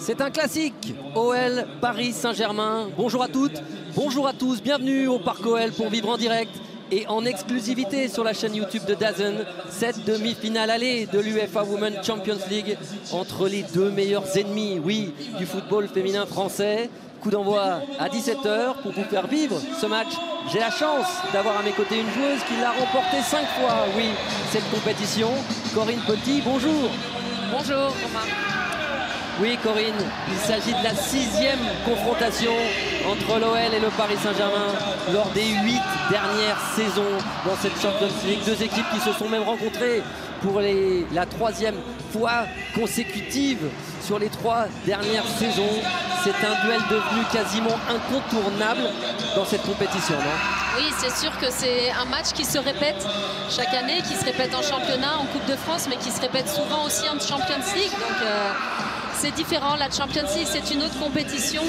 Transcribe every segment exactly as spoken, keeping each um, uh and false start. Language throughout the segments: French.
C'est un classique, O L Paris Saint-Germain. Bonjour à toutes, bonjour à tous, bienvenue au Parc O L pour vivre en direct et en exclusivité sur la chaîne YouTube de DAZN cette demi-finale aller de l'UEFA Women's Champions League entre les deux meilleurs ennemis, oui, du football féminin français. Coup d'envoi à dix-sept heures pour vous faire vivre ce match. J'ai la chance d'avoir à mes côtés une joueuse qui l'a remporté cinq fois, oui, cette compétition. Corinne Petit, bonjour. Bonjour, Romain. Oui, Corinne, il s'agit de la sixième confrontation entre l'O L et le Paris Saint-Germain lors des huit dernières saisons dans cette Champions League. Deux équipes qui se sont même rencontrées pour les, la troisième fois consécutive sur les trois dernières saisons. C'est un duel devenu quasiment incontournable dans cette compétition, non? Oui, c'est sûr que c'est un match qui se répète chaque année, qui se répète en championnat, en Coupe de France, mais qui se répète souvent aussi en Champions League. Donc euh, c'est différent. La Champions League, c'est une autre compétition,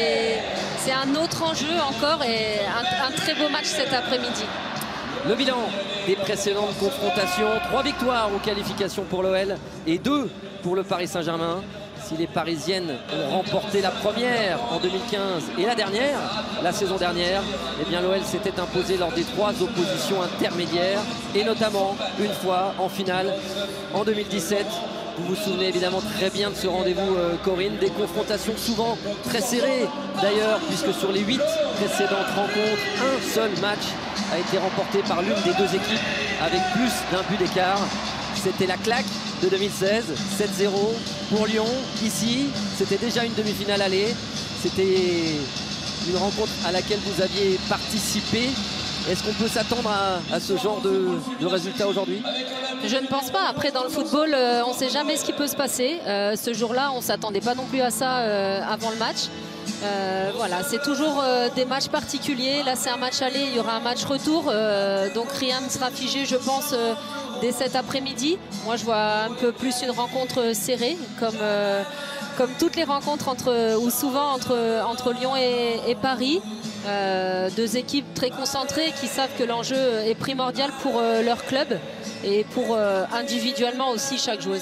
c'est un autre enjeu encore et un, un très beau match cet après-midi. Le bilan des précédentes confrontations, trois victoires aux qualifications pour l'O L et deux pour le Paris Saint-Germain. Si les Parisiennes ont remporté la première en deux mille quinze et la dernière, la saison dernière, eh bien l'O L s'était imposé lors des trois oppositions intermédiaires et notamment une fois en finale en deux mille dix-sept. Vous vous souvenez évidemment très bien de ce rendez-vous, euh, Corinne, des confrontations souvent très serrées d'ailleurs, puisque sur les huit précédentes rencontres, un seul match a été remporté par l'une des deux équipes avec plus d'un but d'écart. C'était la claque de deux mille seize, sept zéro pour Lyon. Ici, c'était déjà une demi-finale aller. C'était une rencontre à laquelle vous aviez participé. Est-ce qu'on peut s'attendre à, à ce genre de, de résultat aujourd'hui? Je ne pense pas. Après, dans le football, euh, on ne sait jamais ce qui peut se passer. Euh, ce jour-là, on ne s'attendait pas non plus à ça euh, avant le match. Euh, voilà, c'est toujours euh, des matchs particuliers. Là, c'est un match aller, il y aura un match retour. Euh, donc rien ne sera figé, je pense, euh, dès cet après-midi. Moi, je vois un peu plus une rencontre serrée, comme, euh, comme toutes les rencontres, entre, ou souvent entre, entre Lyon et, et Paris. Euh, deux équipes très concentrées qui savent que l'enjeu est primordial pour euh, leur club et pour euh, individuellement aussi chaque joueuse.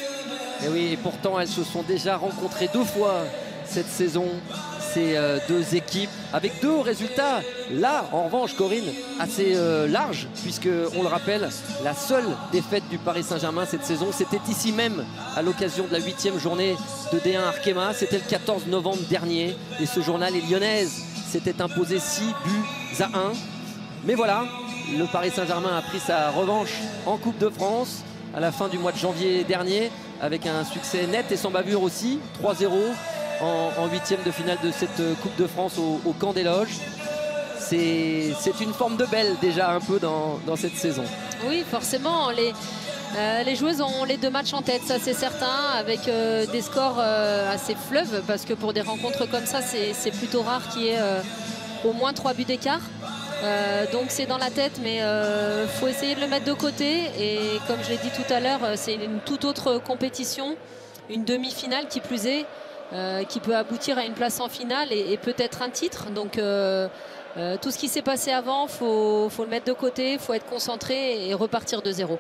Et oui, et pourtant elles se sont déjà rencontrées deux fois cette saison, ces euh, deux équipes, avec deux résultats là en revanche, Corinne, assez euh, larges, puisque on le rappelle, la seule défaite du Paris Saint-Germain cette saison, c'était ici même à l'occasion de la huitième journée de D un Arkema. C'était le quatorze novembre dernier et ce jour-là, les Lyonnaises s'étaient imposées six buts à un. Mais voilà, le Paris Saint-Germain a pris sa revanche en Coupe de France à la fin du mois de janvier dernier avec un succès net et sans bavure aussi, trois zéro en huitième de finale de cette Coupe de France au, au Camp des Loges. C'est une forme de belle déjà un peu dans, dans cette saison. Oui, forcément, les, euh, les joueuses ont les deux matchs en tête, ça c'est certain, avec euh, des scores euh, assez fleuves, parce que pour des rencontres comme ça, c'est plutôt rare qu'il y ait euh, au moins trois buts d'écart. Euh, donc c'est dans la tête, mais il euh, faut essayer de le mettre de côté. Et comme je l'ai dit tout à l'heure, c'est une toute autre compétition, une demi-finale qui plus est, euh, qui peut aboutir à une place en finale et, et peut-être un titre. Donc euh, euh, tout ce qui s'est passé avant, il faut, faut le mettre de côté, il faut être concentré et repartir de zéro.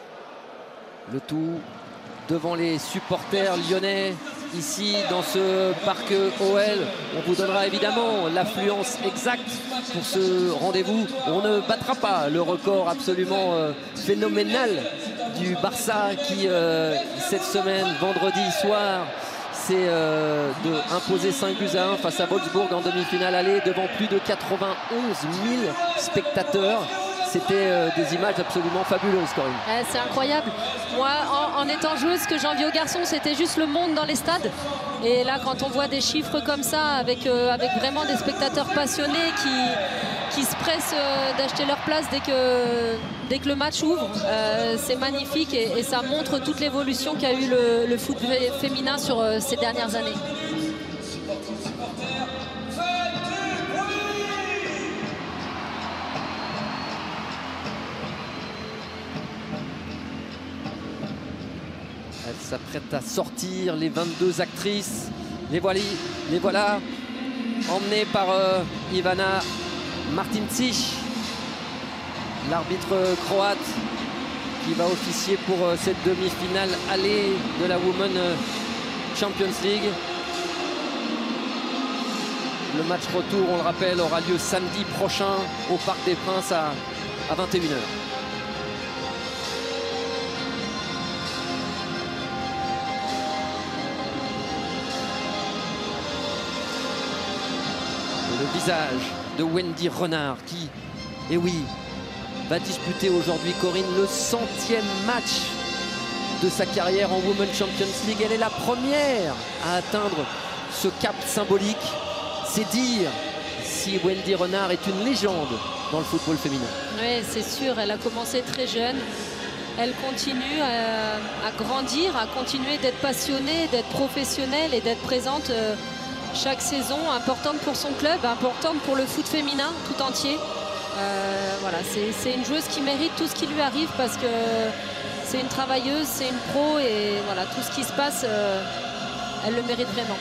Le tout devant les supporters lyonnais ici dans ce parc O L. On vous donnera évidemment l'affluence exacte pour ce rendez-vous. On ne battra pas le record absolument euh, phénoménal du Barça qui euh, cette semaine, vendredi soir, s'est euh, de imposer cinq buts à un face à Wolfsburg en demi-finale aller devant plus de quatre-vingt-onze mille spectateurs. C'était euh, des images absolument fabuleuses, Corinne. Euh, c'est incroyable. Moi, en, en étant joueuse, ce que j'envie aux garçons, c'était juste le monde dans les stades. Et là, quand on voit des chiffres comme ça, avec, euh, avec vraiment des spectateurs passionnés qui, qui se pressent euh, d'acheter leur place dès que, dès que le match ouvre, euh, c'est magnifique et, et ça montre toute l'évolution qu'a eu le, le foot féminin sur euh, ces dernières années. Elle s'apprête à sortir, les vingt-deux actrices. Les voilà, les voilà emmenées par euh, Ivana Martincic, l'arbitre croate qui va officier pour euh, cette demi-finale aller de la Women's Champions League. Le match retour, on le rappelle, aura lieu samedi prochain au Parc des Princes à, à vingt et une heures. Le visage de Wendy Renard qui, et oui, va disputer aujourd'hui, Corinne, le centième match de sa carrière en Women's Champions League. Elle est la première à atteindre ce cap symbolique. C'est dire si Wendy Renard est une légende dans le football féminin. Oui, c'est sûr, elle a commencé très jeune. Elle continue à, à grandir, à continuer d'être passionnée, d'être professionnelle et d'être présente euh, chaque saison, importante pour son club, importante pour le foot féminin tout entier. Euh, voilà, c'est une joueuse qui mérite tout ce qui lui arrive parce que c'est une travailleuse, c'est une pro et voilà, tout ce qui se passe, euh, elle le mérite vraiment.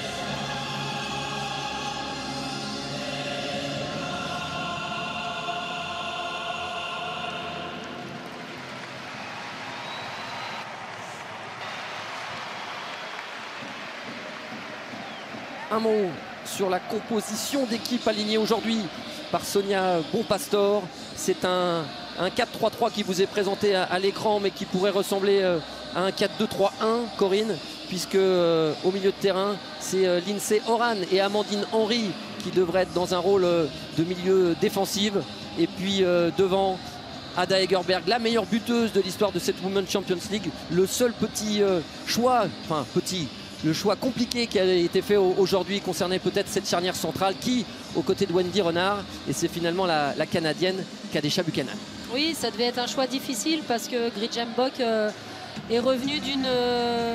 Un mot sur la composition d'équipe alignée aujourd'hui par Sonia Bonpastor. C'est un, un quatre trois trois qui vous est présenté à, à l'écran, mais qui pourrait ressembler euh, à un quatre deux trois un, Corinne, puisque euh, au milieu de terrain, c'est euh, Lindsay Horan et Amandine Henry qui devraient être dans un rôle euh, de milieu défensif. Et puis euh, devant, Ada Hegerberg, la meilleure buteuse de l'histoire de cette Women's Champions League. Le seul petit euh, choix, enfin petit, le choix compliqué qui a été fait aujourd'hui concernait peut-être cette charnière centrale qui, aux côtés de Wendy Renard, et c'est finalement la, la Canadienne Kadesha Buchanan. Oui, ça devait être un choix difficile parce que Gridjem Bock euh, est revenue d'une euh,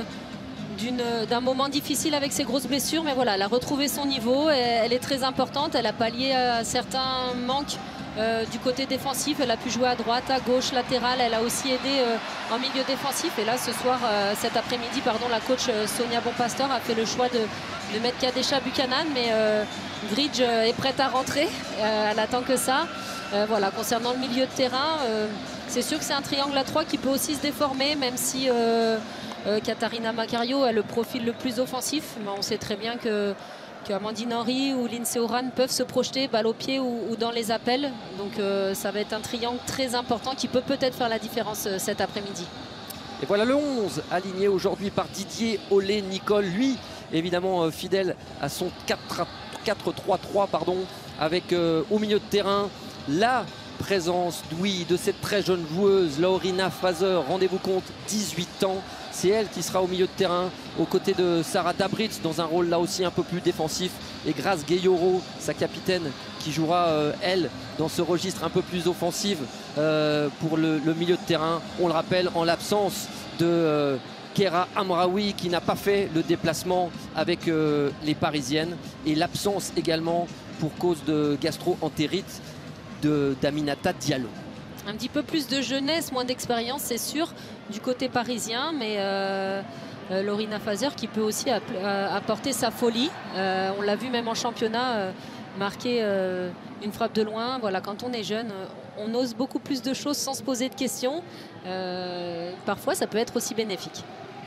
d'un moment difficile avec ses grosses blessures, mais voilà, elle a retrouvé son niveau, et elle est très importante, elle a pallié à certains manques euh, du côté défensif, elle a pu jouer à droite, à gauche, latérale, elle a aussi aidé euh, en milieu défensif, et là ce soir, euh, cet après-midi, pardon, la coach euh, Sonia Bonpastor a fait le choix de, de mettre Kadesha Buchanan, mais euh, Gridge euh, est prête à rentrer, euh, elle attend que ça. Euh, voilà, concernant le milieu de terrain, euh, c'est sûr que c'est un triangle à trois qui peut aussi se déformer, même si euh, euh, Katharina Macario a le profil le plus offensif, mais on sait très bien que, que Amandine Henry ou Lindsay Horan peuvent se projeter balle au pied ou, ou dans les appels, donc euh, ça va être un triangle très important qui peut peut-être faire la différence euh, cet après-midi. Et voilà le onze aligné aujourd'hui par Didier Olé-Nicole, lui évidemment euh, fidèle à son quatre trois trois pardon, avec euh, au milieu de terrain la présence, oui, de cette très jeune joueuse, Laurina Fazer, rendez-vous compte, dix-huit ans. C'est elle qui sera au milieu de terrain, aux côtés de Sarah Dabritz, dans un rôle là aussi un peu plus défensif. Et Grace Gayoro, sa capitaine, qui jouera, euh, elle, dans ce registre un peu plus offensif euh, pour le, le milieu de terrain. On le rappelle, en l'absence de euh, Kera Amraoui, qui n'a pas fait le déplacement avec euh, les Parisiennes. Et l'absence également, pour cause de gastro-entérite, d'Aminata Diallo. Un petit peu plus de jeunesse, moins d'expérience, c'est sûr, du côté parisien, mais euh, euh, Laurina Fazer qui peut aussi app apporter sa folie. Euh, on l'a vu même en championnat, euh, marquer euh, une frappe de loin. Voilà, quand on est jeune, on ose beaucoup plus de choses sans se poser de questions. Euh, parfois, ça peut être aussi bénéfique.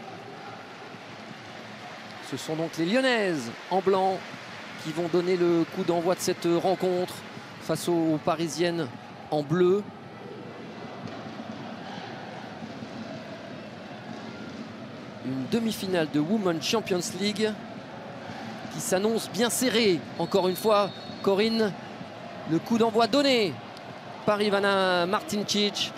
Ce sont donc les Lyonnaises en blanc qui vont donner le coup d'envoi de cette rencontre face aux Parisiennes en bleu. Une demi-finale de Women's Champions League qui s'annonce bien serrée. Encore une fois, Corinne, le coup d'envoi donné par Ivana Martincic,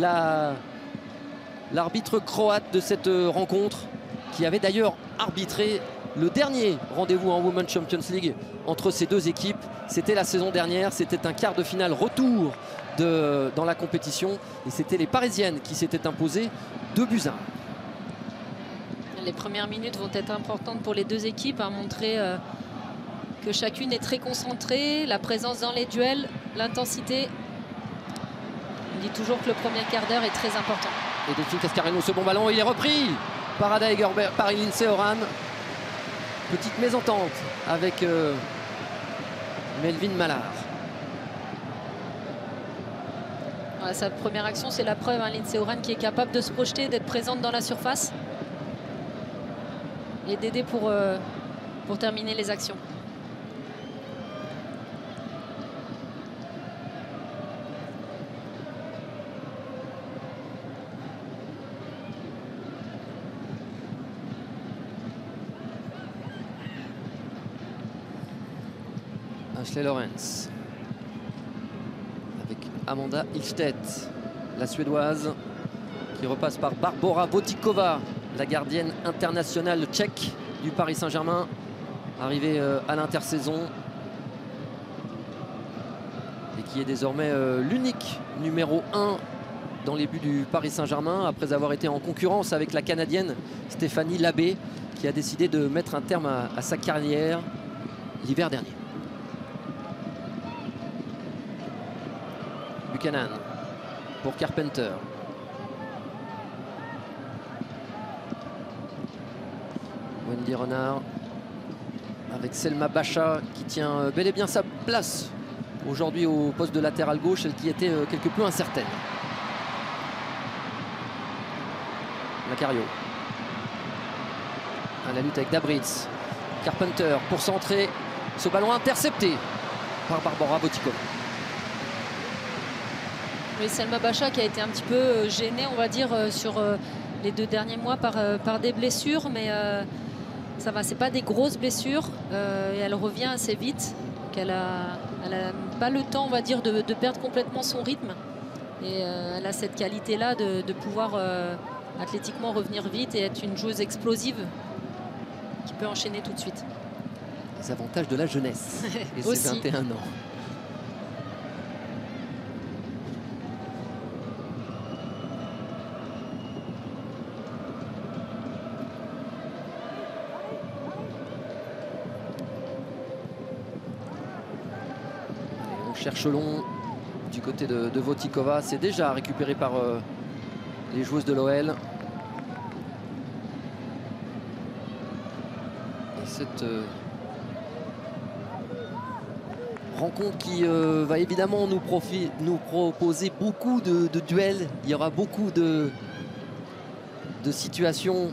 l'arbitre la, croate de cette rencontre, qui avait d'ailleurs arbitré le dernier rendez-vous en Women's Champions League entre ces deux équipes. C'était la saison dernière, c'était un quart de finale retour de, dans la compétition. Et c'était les Parisiennes qui s'étaient imposées deux buts à un. Les premières minutes vont être importantes pour les deux équipes, à montrer euh, que chacune est très concentrée, la présence dans les duels, l'intensité. On dit toujours que le premier quart d'heure est très important. Et Delphine Cascareno, ce bon ballon, il est repris par Ada Hegerberg, par Lindsay Horan. Petite mésentente avec euh, Melvin Mallard. Voilà, sa première action, c'est la preuve, hein, Lindsay Horan qui est capable de se projeter, d'être présente dans la surface. et d'aider pour, euh, pour terminer les actions. Ashley Lawrence avec Amanda Ilstedt, la suédoise, qui repasse par Barbora Votikova, la gardienne internationale tchèque du Paris Saint-Germain, arrivée à l'intersaison et qui est désormais l'unique numéro un dans les buts du Paris Saint-Germain, après avoir été en concurrence avec la Canadienne Stéphanie Labbé, qui a décidé de mettre un terme à, à sa carrière l'hiver dernier. Buchanan pour Carpenter. Wendy Renard avec Selma Bacha qui tient bel et bien sa place aujourd'hui au poste de latéral gauche, celle qui était quelque peu incertaine. Macario à la lutte avec Dabritz. Carpenter pour centrer, ce ballon intercepté par Barbora Votikova. Oui, Selma Bacha qui a été un petit peu gênée, on va dire, sur les deux derniers mois par, par des blessures, mais euh, ça va, c'est pas des grosses blessures, euh, et elle revient assez vite. Donc elle a, elle a pas le temps, on va dire, de, de perdre complètement son rythme, et euh, elle a cette qualité-là de, de pouvoir euh, athlétiquement revenir vite et être une joueuse explosive qui peut enchaîner tout de suite. Les avantages de la jeunesse et ses vingt et un ans. Cherche long du côté de, de Votikova. C'est déjà récupéré par euh, les joueuses de l'O L. Et cette euh, rencontre qui euh, va évidemment nous, nous proposer beaucoup de, de duels. Il y aura beaucoup de, de situations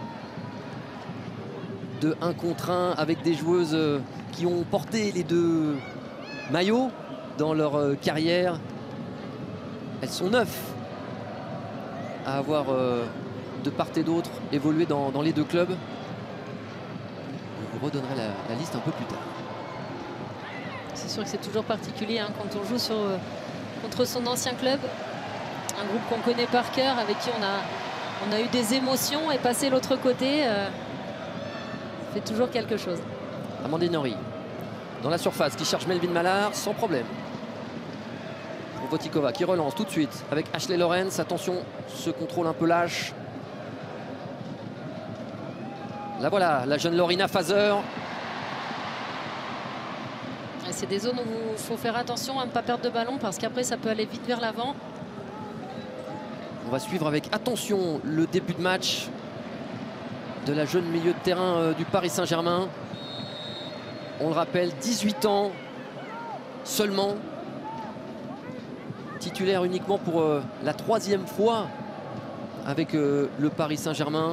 de un contre un avec des joueuses euh, qui ont porté les deux maillots dans leur euh, carrière. Elles sont neuf à avoir euh, de part et d'autre évolué dans, dans les deux clubs. Je vous redonnerai la, la liste un peu plus tard. C'est sûr que c'est toujours particulier hein, quand on joue sur, euh, contre son ancien club. Un groupe qu'on connaît par cœur, avec qui on a, on a eu des émotions, et passer l'autre côté euh, fait toujours quelque chose. Amandine Henry dans la surface qui cherche Melvin Mallard sans problème. Pour Votikova qui relance tout de suite avec Ashley Lawrence. Attention, ce contrôle un peu lâche. Là voilà, la jeune Lorina Fazer. C'est des zones où il faut faire attention à ne pas perdre de ballon, parce qu'après ça peut aller vite vers l'avant. On va suivre avec attention le début de match de la jeune milieu de terrain euh, du Paris Saint-Germain. On le rappelle, dix-huit ans seulement. Titulaire uniquement pour euh, la troisième fois avec euh, le Paris Saint-Germain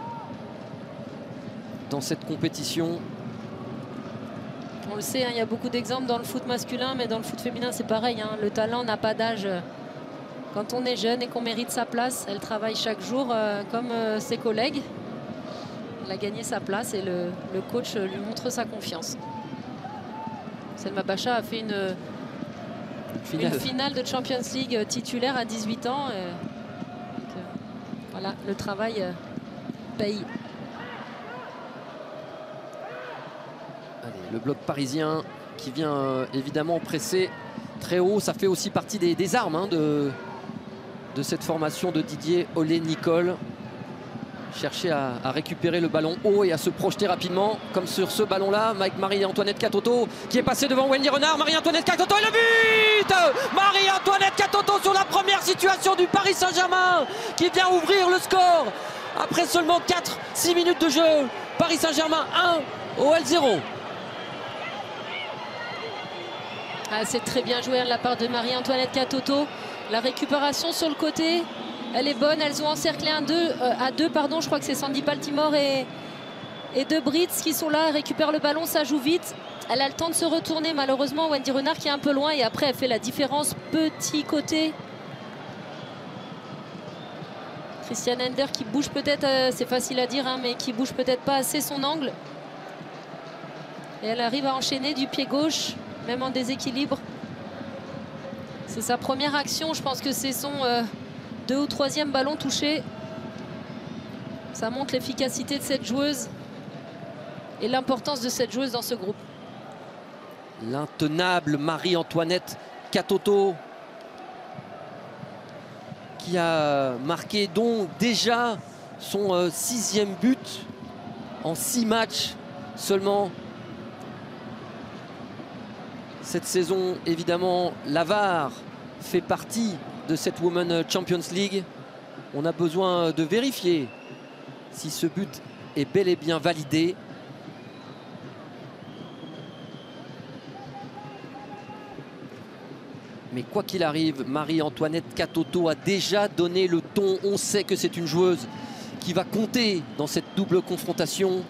dans cette compétition. On le sait, hein, il y a beaucoup d'exemples dans le foot masculin, mais dans le foot féminin c'est pareil. Hein, le talent n'a pas d'âge. Quand on est jeune et qu'on mérite sa place, elle travaille chaque jour euh, comme euh, ses collègues. Elle a gagné sa place et le, le coach lui montre sa confiance. Selma Bacha a fait une, une, finale. une finale de Champions League titulaire à dix-huit ans. Et, donc, euh, voilà, le travail euh, paye. Allez, le bloc parisien qui vient euh, évidemment presser très haut. Ça fait aussi partie des, des armes hein, de, de cette formation de Didier Olé-Nicole. Chercher à, à récupérer le ballon haut et à se projeter rapidement, comme sur ce ballon-là, avec Marie-Antoinette Katoto qui est passée devant Wendy Renard. Marie-Antoinette Katoto et le but! Marie-Antoinette Katoto sur la première situation du Paris Saint-Germain qui vient ouvrir le score après seulement quatre six minutes de jeu. Paris Saint-Germain un, O L zéro. Ah, c'est très bien joué de la part de Marie-Antoinette Katoto. La récupération sur le côté, elle est bonne. Elles ont encerclé un deux, euh, à deux, pardon. Je crois que c'est Sandy Baltimore et, et de Brits qui sont là, récupère le ballon, ça joue vite. Elle a le temps de se retourner malheureusement, Wendy Renard qui est un peu loin et après elle fait la différence, petit côté. Christiane Ender qui bouge peut-être, euh, c'est facile à dire, hein, mais qui bouge peut-être pas assez son angle. Et elle arrive à enchaîner du pied gauche, même en déséquilibre. C'est sa première action, je pense que c'est son euh, deux ou troisième ballon touché. Ça montre l'efficacité de cette joueuse et l'importance de cette joueuse dans ce groupe. L'intenable Marie-Antoinette Katoto qui a marqué donc déjà son euh, sixième but en six matchs seulement. Cette saison, évidemment, la V A R fait partie de cette Women's Champions League. On a besoin de vérifier si ce but est bel et bien validé. Mais quoi qu'il arrive, Marie-Antoinette Katoto a déjà donné le ton. On sait que c'est une joueuse qui va compter dans cette double confrontation.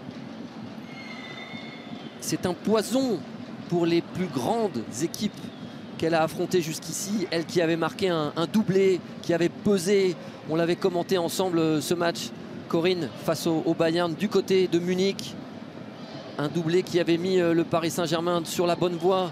C'est un poison pour les plus grandes équipes qu'elle a affrontées jusqu'ici. Elle qui avait marqué un, un doublé, qui avait pesé. On l'avait commenté ensemble ce match, Corinne, face au, au Bayern du côté de Munich. Un doublé qui avait mis le Paris Saint-Germain sur la bonne voie.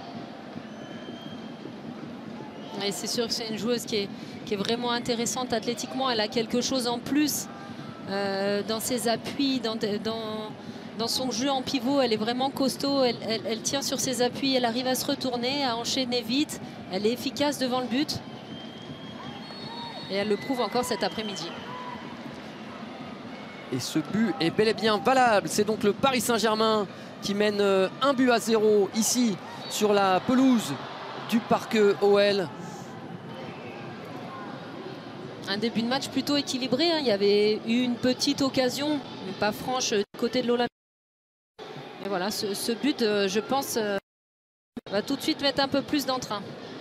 Et c'est sûr que c'est une joueuse qui est, qui est vraiment intéressante athlétiquement. Elle a quelque chose en plus euh, dans ses appuis, dans, dans, dans son jeu en pivot. Elle est vraiment costaud. Elle, elle, elle tient sur ses appuis. Elle arrive à se retourner, à enchaîner vite. Elle est efficace devant le but. Et elle le prouve encore cet après-midi. Et ce but est bel et bien valable. C'est donc le Paris Saint-Germain qui mène un but à zéro ici sur la pelouse du Parc O L. Un début de match plutôt équilibré, hein. Il y avait eu une petite occasion, mais pas franche, du côté de l'Olympique. Et voilà, ce, ce but, euh, je pense, euh, va tout de suite mettre un peu plus d'entrain.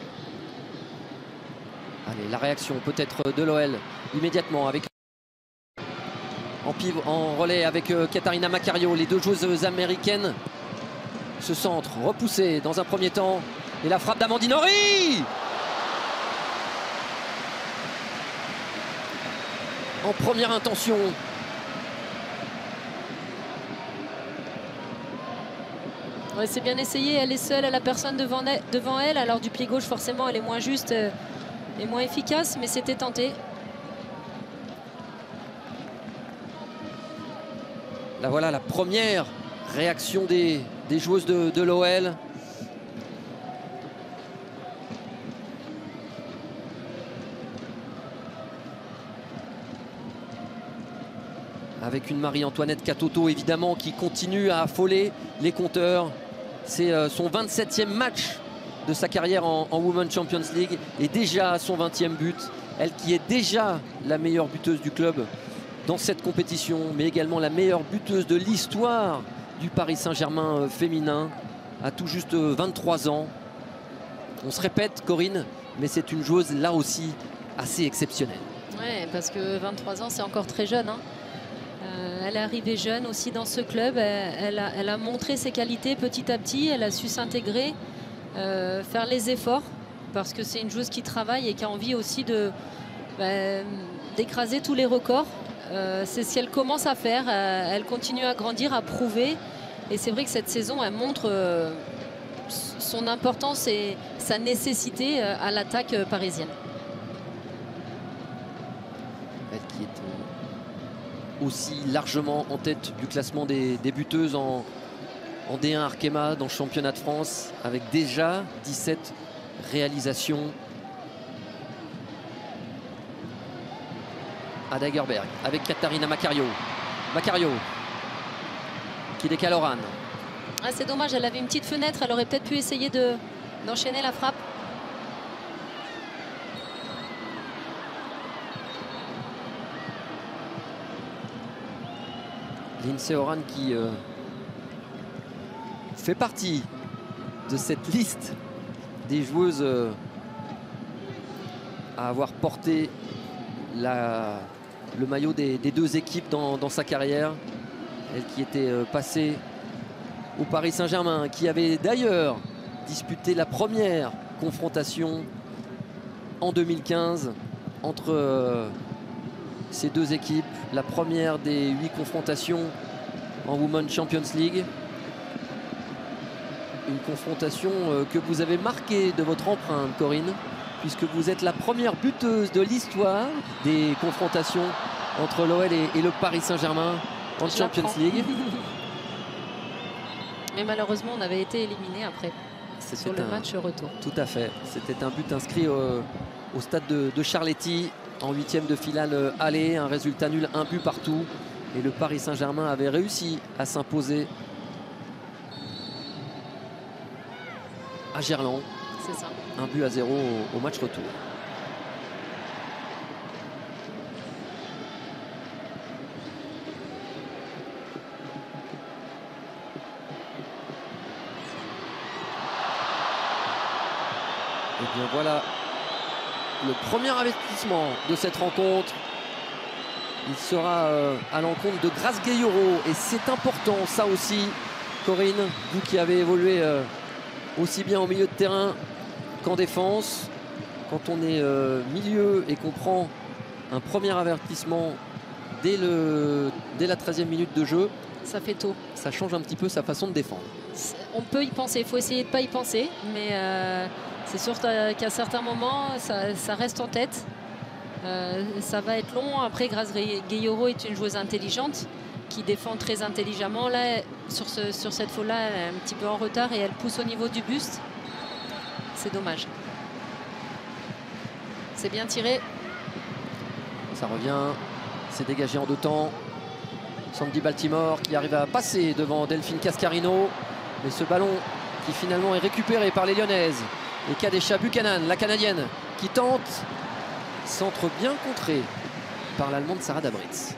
Allez, la réaction peut-être de l'O L immédiatement avec en, piv en relais avec euh, Catarina Macario, les deux joueuses américaines. Ce centre repoussé dans un premier temps. Et la frappe d'Amandine Henry en première intention. Ouais, c'est bien essayé, elle est seule, elle a personne devant elle, devant elle. Alors du pied gauche, forcément, elle est moins juste euh, et moins efficace, mais c'était tenté. Là voilà la première réaction des, des joueuses de, de l'O L. Avec une Marie-Antoinette Katoto évidemment qui continue à affoler les compteurs. C'est euh, son vingt-septième match de sa carrière en, en Women's Champions League et déjà son vingtième but. Elle qui est déjà la meilleure buteuse du club dans cette compétition, mais également la meilleure buteuse de l'histoire du Paris Saint-Germain euh, féminin à tout juste euh, vingt-trois ans. On se répète, Corinne, mais c'est une joueuse là aussi assez exceptionnelle. Ouais, parce que vingt-trois ans, c'est encore très jeune, hein. Euh, elle est arrivée jeune aussi dans ce club. Elle, elle, a, elle a montré ses qualités petit à petit. Elle a su s'intégrer, euh, faire les efforts, parce que c'est une joueuse qui travaille et qui a envie aussi de bah, d'écraser tous les records. Euh, c'est ce qu'elle commence à faire. Euh, elle continue à grandir, à prouver. Et c'est vrai que cette saison, elle montre euh, son importance et sa nécessité euh, à l'attaque euh, parisienne. Elle qui est aussi largement en tête du classement des, des buteuses en, en D un Arkema dans le championnat de France avec déjà dix-sept réalisations. À Dagerberg avec Catarina Macario. Macario qui décale Oran. Ah, c'est dommage, elle avait une petite fenêtre, elle aurait peut-être pu essayer de, d'enchaîner la frappe. Lindsay Oran qui euh, fait partie de cette liste des joueuses euh, à avoir porté la, le maillot des, des deux équipes dans, dans sa carrière. Elle qui était euh, passée au Paris Saint-Germain, qui avait d'ailleurs disputé la première confrontation en deux mille quinze entre euh, ces deux équipes. La première des huit confrontations en Women's Champions League. Une confrontation euh, que vous avez marquée de votre empreinte, Corinne, puisque vous êtes la première buteuse de l'histoire des confrontations entre l'O L et, et le Paris Saint-Germain en Je Champions League. Mais malheureusement, on avait été éliminé après sur le un, match retour. Tout à fait. C'était un but inscrit au, au stade de, de Charletti en huitième de finale aller. Un résultat nul, un but partout. Et le Paris Saint-Germain avait réussi à s'imposer à Gerland. C'est ça. Un but à zéro au, au match retour. Et bien voilà le premier avertissement de cette rencontre. Il sera euh, à l'encontre de Grace Gayoro. Et c'est important, ça aussi, Corinne, vous qui avez évolué euh, aussi bien au milieu de terrain qu'en défense. Quand on est euh, milieu et qu'on prend un premier avertissement dès, le, dès la treizième minute de jeu, ça fait tôt. Ça change un petit peu sa façon de défendre. On peut y penser, il faut essayer de ne pas y penser, mais euh, c'est sûr qu'à certains moments, ça, ça reste en tête. Euh, ça va être long. Après, Grace Gayoro est une joueuse intelligente qui défend très intelligemment. Là, sur, ce, sur cette faute-là, elle est un petit peu en retard et elle pousse au niveau du buste. C'est dommage. C'est bien tiré. Ça revient. C'est dégagé en deux temps. Sandy Baltimore qui arrive à passer devant Delphine Cascarino. Mais ce ballon qui finalement est récupéré par les Lyonnaises. Et Kadesha Buchanan, la Canadienne, qui tente. Centre bien contré par l'Allemande Sarah Dabritz.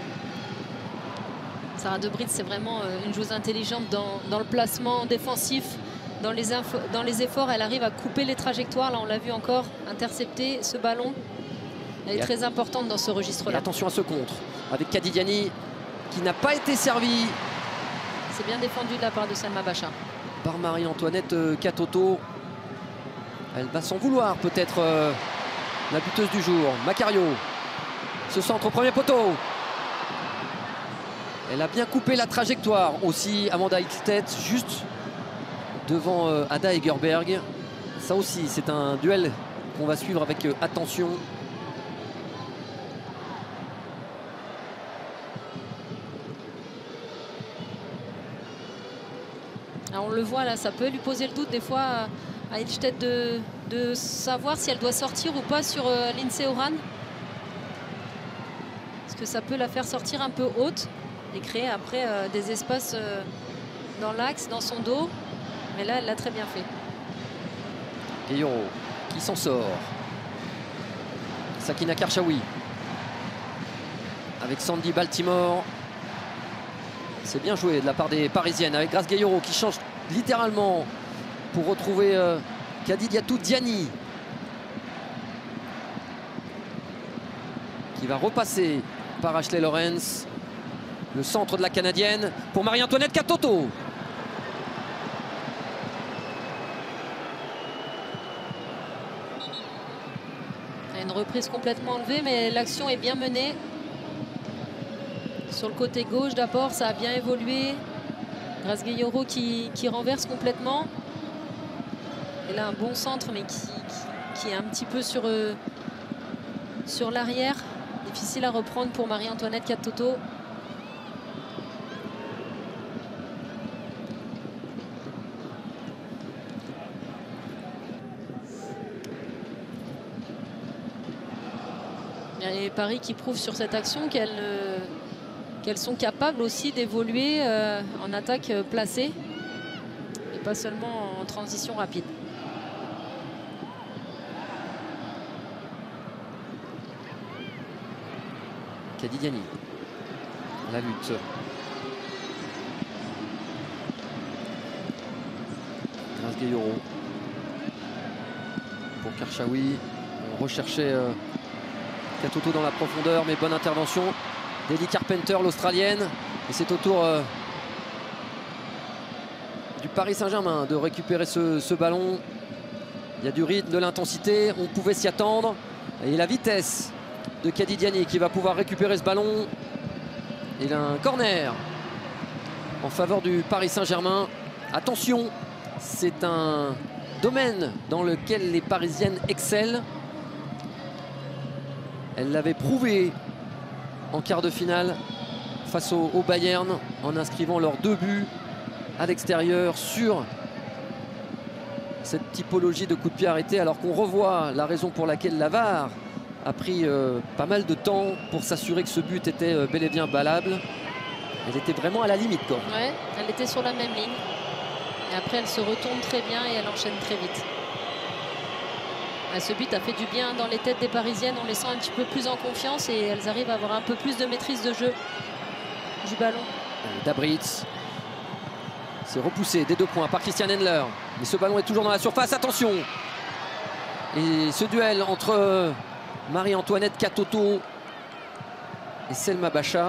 Sarah Dabritz, c'est vraiment une joueuse intelligente dans, dans le placement défensif, dans les, infos, dans les efforts. Elle arrive à couper les trajectoires. Là, on l'a vu encore intercepter ce ballon. Elle est très importante dans ce registre-là. Attention à ce contre avec Kadidiani qui n'a pas été servi. C'est bien défendu de la part de Salma Bacha. Par Marie-Antoinette Katoto. Elle va s'en vouloir peut-être. Euh, La buteuse du jour, Macario. Ce centre au premier poteau. Elle a bien coupé la trajectoire aussi, Amanda Hickstedt, juste devant euh, Ada Egerberg. Ça aussi, c'est un duel qu'on va suivre avec euh, attention. Alors on le voit là, ça peut lui poser le doute des fois à Hickstedt de, de savoir si elle doit sortir ou pas sur euh, Lindsey Horan. Parce que ça peut la faire sortir un peu haute et créer après euh, des espaces euh, dans l'axe, dans son dos. Mais là, elle l'a très bien fait. Gayoro qui s'en sort. Sakina Karchaoui avec Sandy Baltimore. C'est bien joué de la part des Parisiennes avec Grace Gayoro qui change littéralement pour retrouver euh, Kadidiatou Diani qui va repasser par Ashley Lawrence. Le centre de la Canadienne pour Marie-Antoinette Katoto. Une reprise complètement enlevée, mais l'action est bien menée. Sur le côté gauche d'abord, ça a bien évolué. Grace Gayoro qui, qui renverse complètement. Elle a un bon centre, mais qui, qui, qui est un petit peu sur, euh, sur l'arrière. Difficile à reprendre pour Marie-Antoinette Katoto. Et Paris qui prouve sur cette action qu'elles euh, qu'elles sont capables aussi d'évoluer euh, en attaque euh, placée et pas seulement en transition rapide. Kadidiani, la lutte. Grace Gayoro pour Karchaoui. On recherchait euh, Katoto dans la profondeur, mais bonne intervention d'Ellie Carpenter, l'Australienne. Et c'est au tour euh, du Paris Saint-Germain de récupérer ce, ce ballon. Il y a du rythme, de l'intensité, on pouvait s'y attendre. Et la vitesse de Kadidiani qui va pouvoir récupérer ce ballon. Il a un corner en faveur du Paris Saint-Germain. Attention, c'est un domaine dans lequel les Parisiennes excellent. Elles l'avaient prouvé en quart de finale face au, au Bayern en inscrivant leurs deux buts à l'extérieur sur cette typologie de coup de pied arrêté, alors qu'on revoit la raison pour laquelle la V A R a pris euh, pas mal de temps pour s'assurer que ce but était euh, bel et bien valable. Elle était vraiment à la limite, quoi. Ouais, elle était sur la même ligne. Et après, elle se retourne très bien et elle enchaîne très vite. Ce but a fait du bien dans les têtes des Parisiennes. On les sent un petit peu plus en confiance et elles arrivent à avoir un peu plus de maîtrise de jeu du ballon. Dabritz. C'est repoussé des deux points par Christian Endler. Mais ce ballon est toujours dans la surface. Attention. Et ce duel entre Marie-Antoinette Katoto et Selma Bacha.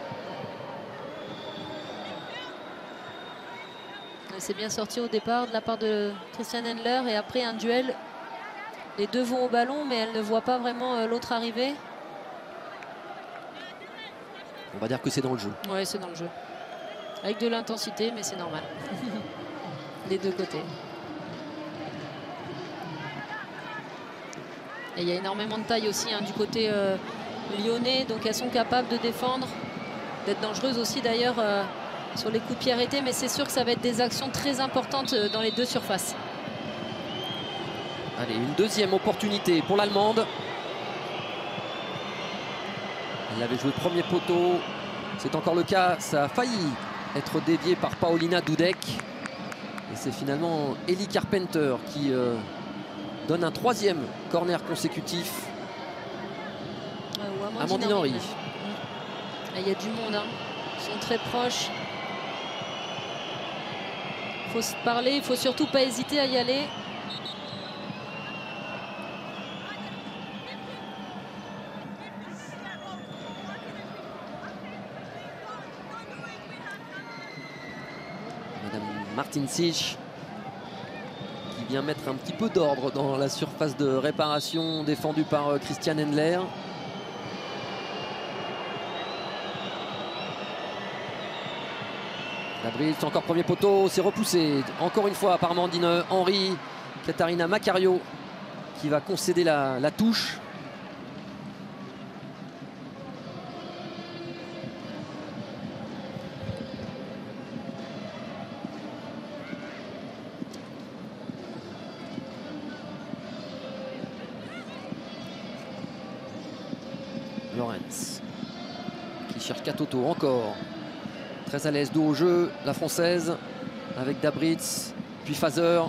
C'est bien sorti au départ de la part de Christian Endler. Et après un duel, les deux vont au ballon, mais elles ne voient pas vraiment l'autre arriver. On va dire que c'est dans le jeu. Oui, c'est dans le jeu. Avec de l'intensité, mais c'est normal. Des deux côtés. Et il y a énormément de taille aussi hein, du côté euh, lyonnais. Donc elles sont capables de défendre, d'être dangereuses aussi d'ailleurs euh, sur les coups de pied arrêtés. Mais c'est sûr que ça va être des actions très importantes euh, dans les deux surfaces. Allez, une deuxième opportunité pour l'Allemande. Elle avait joué premier poteau. C'est encore le cas. Ça a failli être dévié par Paulina Dudek. Et c'est finalement Ellie Carpenter qui euh, donne un troisième corner consécutif euh, à Amandine Henry. Il y a du monde. Hein. Ils sont très proches. Il faut se parler. Il ne faut surtout pas hésiter à y aller. Martin Sich qui vient mettre un petit peu d'ordre dans la surface de réparation défendue par euh, Christian Endler. Dabritz, encore premier poteau, c'est repoussé encore une fois par Amandine Henry. Katharina Macario qui va concéder la, la touche. Lorenz qui cherche Katoto encore. Très à l'aise, dos au jeu, la française avec Dabritz, puis Fazer.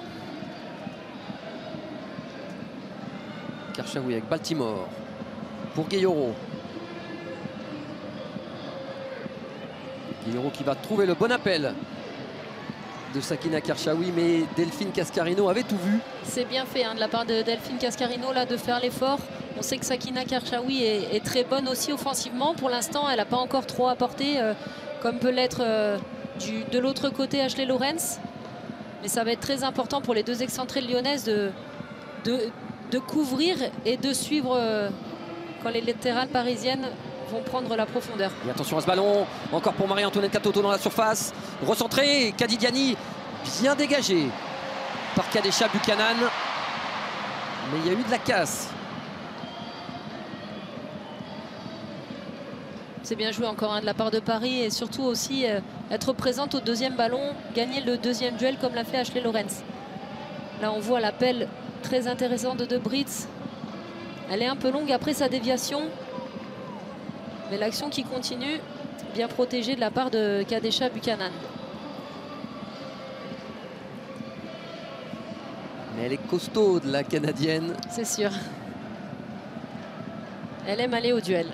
Karchaoui avec Baltimore pour Gueyoro. Gueyoro qui va trouver le bon appel de Sakina Karchaoui, mais Delphine Cascarino avait tout vu. C'est bien fait hein, de la part de Delphine Cascarino là, de faire l'effort. On sait que Sakina Karchaoui est, est très bonne aussi offensivement. Pour l'instant, elle n'a pas encore trop apporté, euh, comme peut l'être euh, de l'autre côté Ashley Lorenz. Mais ça va être très important pour les deux excentrées lyonnaises de, de, de couvrir et de suivre euh, quand les latérales parisiennes vont prendre la profondeur. Et attention à ce ballon, encore pour Marie-Antoinette Katoto dans la surface. Recentré, Kadidiani bien dégagé par Kadesha Buchanan. Mais il y a eu de la casse. C'est bien joué encore hein, de la part de Paris et surtout aussi euh, être présente au deuxième ballon, gagner le deuxième duel comme l'a fait Ashley Lorenz. Là on voit l'appel très intéressant de Dabritz. Elle est un peu longue après sa déviation. Mais l'action qui continue, bien protégée de la part de Kadesha Buchanan. Mais elle est costaud de la Canadienne. C'est sûr. Elle aime aller au duel.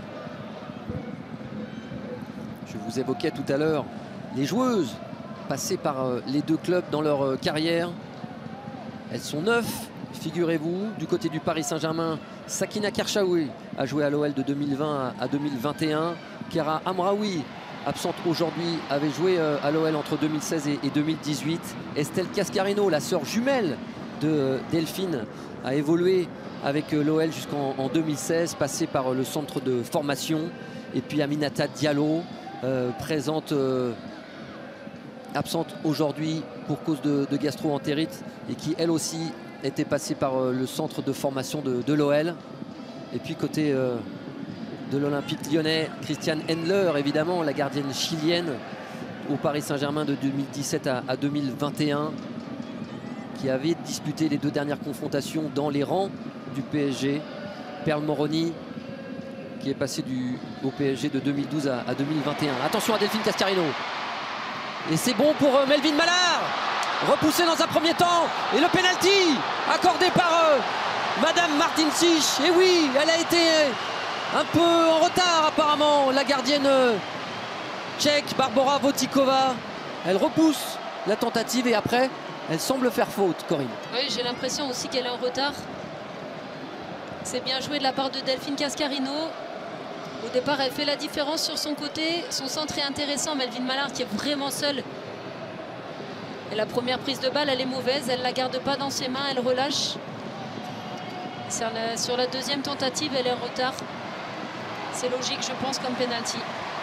Je vous évoquais tout à l'heure les joueuses passées par les deux clubs dans leur carrière. Elles sont neuf, figurez-vous. Du côté du Paris Saint-Germain, Sakina Karchaoui a joué à l'O L de deux mille vingt à deux mille vingt et un. Kera Amraoui absente aujourd'hui, avait joué à l'O L entre deux mille seize et deux mille dix-huit. Estelle Cascarino, la sœur jumelle de Delphine, a évolué avec l'O L jusqu'en deux mille seize, passée par le centre de formation. Et puis Aminata Diallo, euh, présente, euh, absente aujourd'hui pour cause de, de gastro-entérite, et qui elle aussi était passée par euh, le centre de formation de, de l'O L. Et puis côté euh, de l'Olympique lyonnais, Christiane Hendler, évidemment, la gardienne chilienne au Paris Saint-Germain de deux mille dix-sept à, à deux mille vingt et un, qui avait disputé les deux dernières confrontations dans les rangs du P S G. Perle Moroni, qui est passé du, au P S G de deux mille douze à, à deux mille vingt et un. Attention à Delphine Cascarino. Et c'est bon pour euh, Melvin Mallard. Repoussé dans un premier temps. Et le pénalty accordé par euh, Madame Martincic. Et oui, elle a été un peu en retard apparemment, la gardienne euh, tchèque Barbora Votikova. Elle repousse la tentative et après, elle semble faire faute, Corinne. Oui, j'ai l'impression aussi qu'elle est en retard. C'est bien joué de la part de Delphine Cascarino. Au départ, elle fait la différence sur son côté. Son centre est intéressant. Melvin Mallard qui est vraiment seule. Et la première prise de balle, elle est mauvaise. Elle ne la garde pas dans ses mains. Elle relâche. Sur la, sur la deuxième tentative, elle est en retard. C'est logique, je pense, comme penalty.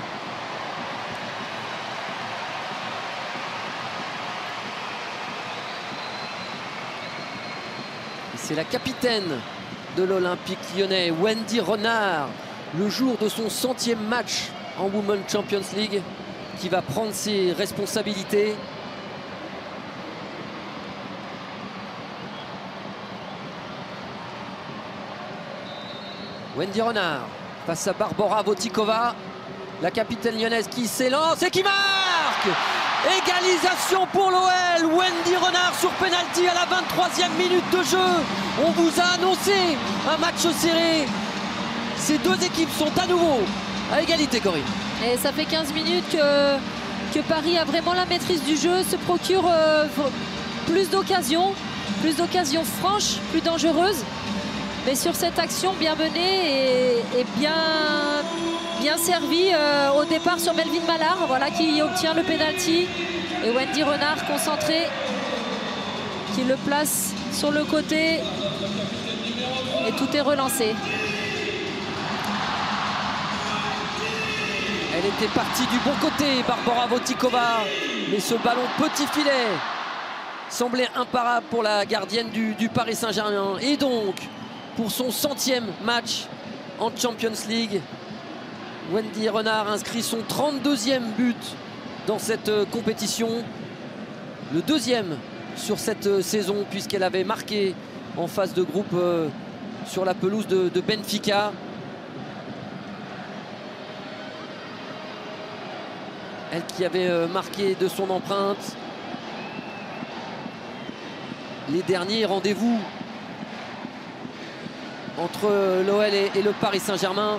C'est la capitaine de l'Olympique lyonnais, Wendy Renard, le jour de son centième match en Women's Champions League, qui va prendre ses responsabilités. Wendy Renard face à Barbora Votikova, la capitaine lyonnaise qui s'élance et qui marque. Égalisation pour l'O L. Wendy Renard sur penalty à la vingt-troisième minute de jeu. On vous a annoncé un match serré. Ces deux équipes sont à nouveau à égalité, Corinne. Et ça fait quinze minutes que, que Paris a vraiment la maîtrise du jeu, se procure euh, plus d'occasions, plus d'occasions franches, plus dangereuses. Mais sur cette action bien menée et, et bien, bien servie euh, au départ sur Melvin Mallard, voilà, qui obtient le penalty. Et Wendy Renard concentrée, qui le place sur le côté. Et tout est relancé. Elle était partie du bon côté, Barbora Votikova. Mais ce ballon petit filet semblait imparable pour la gardienne du, du Paris Saint-Germain. Et donc, pour son centième match en Champions League, Wendy Renard inscrit son trente-deuxième but dans cette compétition. Le deuxième sur cette saison, puisqu'elle avait marqué en phase de groupe euh, sur la pelouse de, de Benfica. Elle qui avait euh, marqué de son empreinte les derniers rendez-vous entre l'O L et, et le Paris Saint-Germain,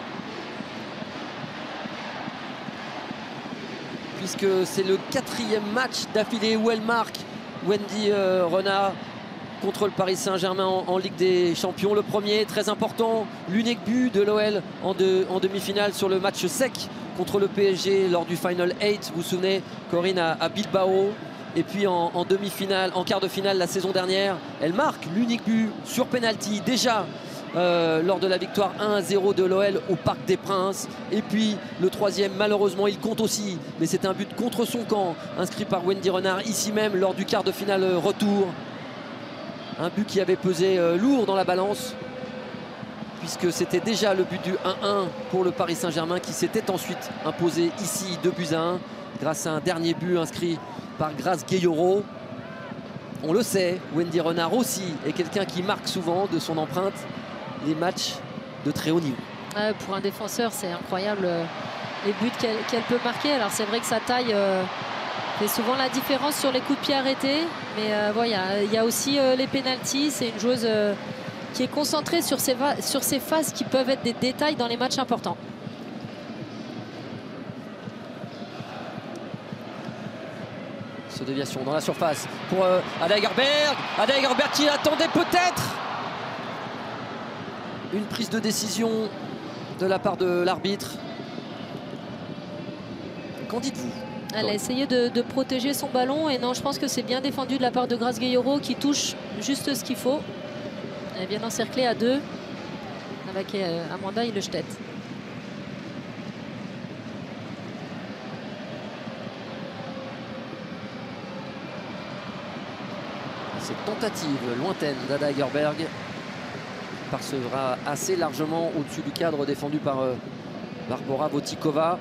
puisque c'est le quatrième match d'affilée où elle marque, Wendy euh, Renard, contre le Paris Saint-Germain en, en Ligue des Champions. Le premier, très important, l'unique but de l'O L en, de, en demi-finale sur le match sec contre le P S G lors du Final huit, vous vous souvenez, Corinne, à, à Bilbao. Et puis en, en demi-finale, en quart de finale la saison dernière, elle marque l'unique but sur penalty déjà Euh, lors de la victoire un à zéro de l'O L au Parc des Princes. Et puis le troisième, malheureusement, il compte aussi, mais c'est un but contre son camp inscrit par Wendy Renard ici même lors du quart de finale retour. Un but qui avait pesé euh, lourd dans la balance, puisque c'était déjà le but du un un pour le Paris Saint-Germain, qui s'était ensuite imposé ici deux buts à un grâce à un dernier but inscrit par Grace Gueyoro. On le sait, Wendy Renard aussi est quelqu'un qui marque souvent de son empreinte les matchs de très haut niveau. Euh, pour un défenseur, c'est incroyable euh, les buts qu'elle qu'elle peut marquer. Alors c'est vrai que sa taille euh, fait souvent la différence sur les coups de pied arrêtés, mais euh, voilà, il y a aussi euh, les pénaltys. C'est une joueuse euh, qui est concentrée sur ces, sur ces phases qui peuvent être des détails dans les matchs importants. Ce déviation dans la surface pour euh, Ada Hegerberg. Ada Hegerberg qui attendait peut-être une prise de décision de la part de l'arbitre. Qu'en dites-vous? Elle a essayé de, de protéger son ballon et non, je pense que c'est bien défendu de la part de Grace Gueyoro qui touche juste ce qu'il faut. Elle est bien encerclée à deux avec euh, Amanda Hillestedt. Cette tentative lointaine d'Ada Egerberg percevra assez largement au-dessus du cadre défendu par euh, Barbora Votikova.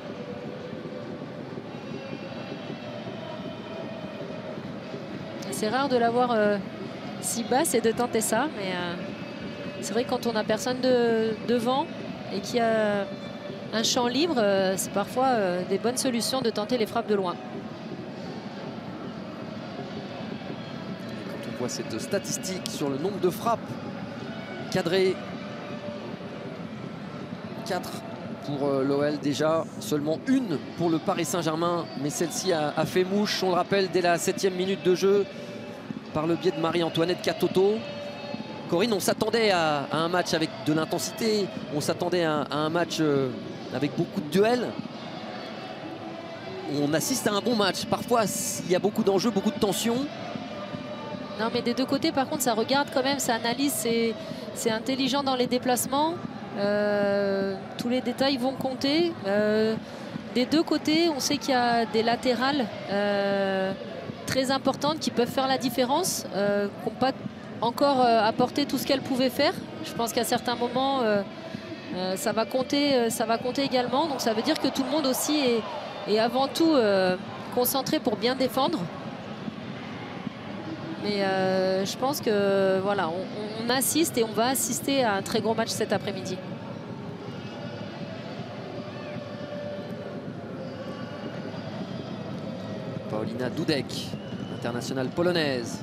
C'est rare de l'avoir euh, si basse et de tenter ça, mais euh, c'est vrai que quand on n'a personne de, devant et qu'il y a un champ libre, euh, c'est parfois euh, des bonnes solutions de tenter les frappes de loin. Quand on voit cette statistique sur le nombre de frappes cadrées, quatre pour euh, l'O L déjà, seulement une pour le Paris Saint-Germain, mais celle-ci a, a fait mouche, on le rappelle, dès la septième minute de jeu, par le biais de Marie-Antoinette Katoto. Corinne, on s'attendait à, à un match avec de l'intensité, on s'attendait à, à un match euh, avec beaucoup de duels. On assiste à un bon match. Parfois, il y a beaucoup d'enjeux, beaucoup de tensions. Non, mais des deux côtés, par contre, ça regarde quand même, ça analyse, c'est intelligent dans les déplacements. Euh, tous les détails vont compter. Euh, des deux côtés, on sait qu'il y a des latérales euh, très importantes qui peuvent faire la différence, euh, qui n'ont pas encore euh, apporté tout ce qu'elles pouvaient faire. Je pense qu'à certains moments, euh, euh, ça va compter, euh, ça va compter également. Donc ça veut dire que tout le monde aussi est, est avant tout euh, concentré pour bien défendre. Mais euh, je pense que voilà, on, on assiste et on va assister à un très gros match cet après-midi. Paulina Dudek, internationale polonaise.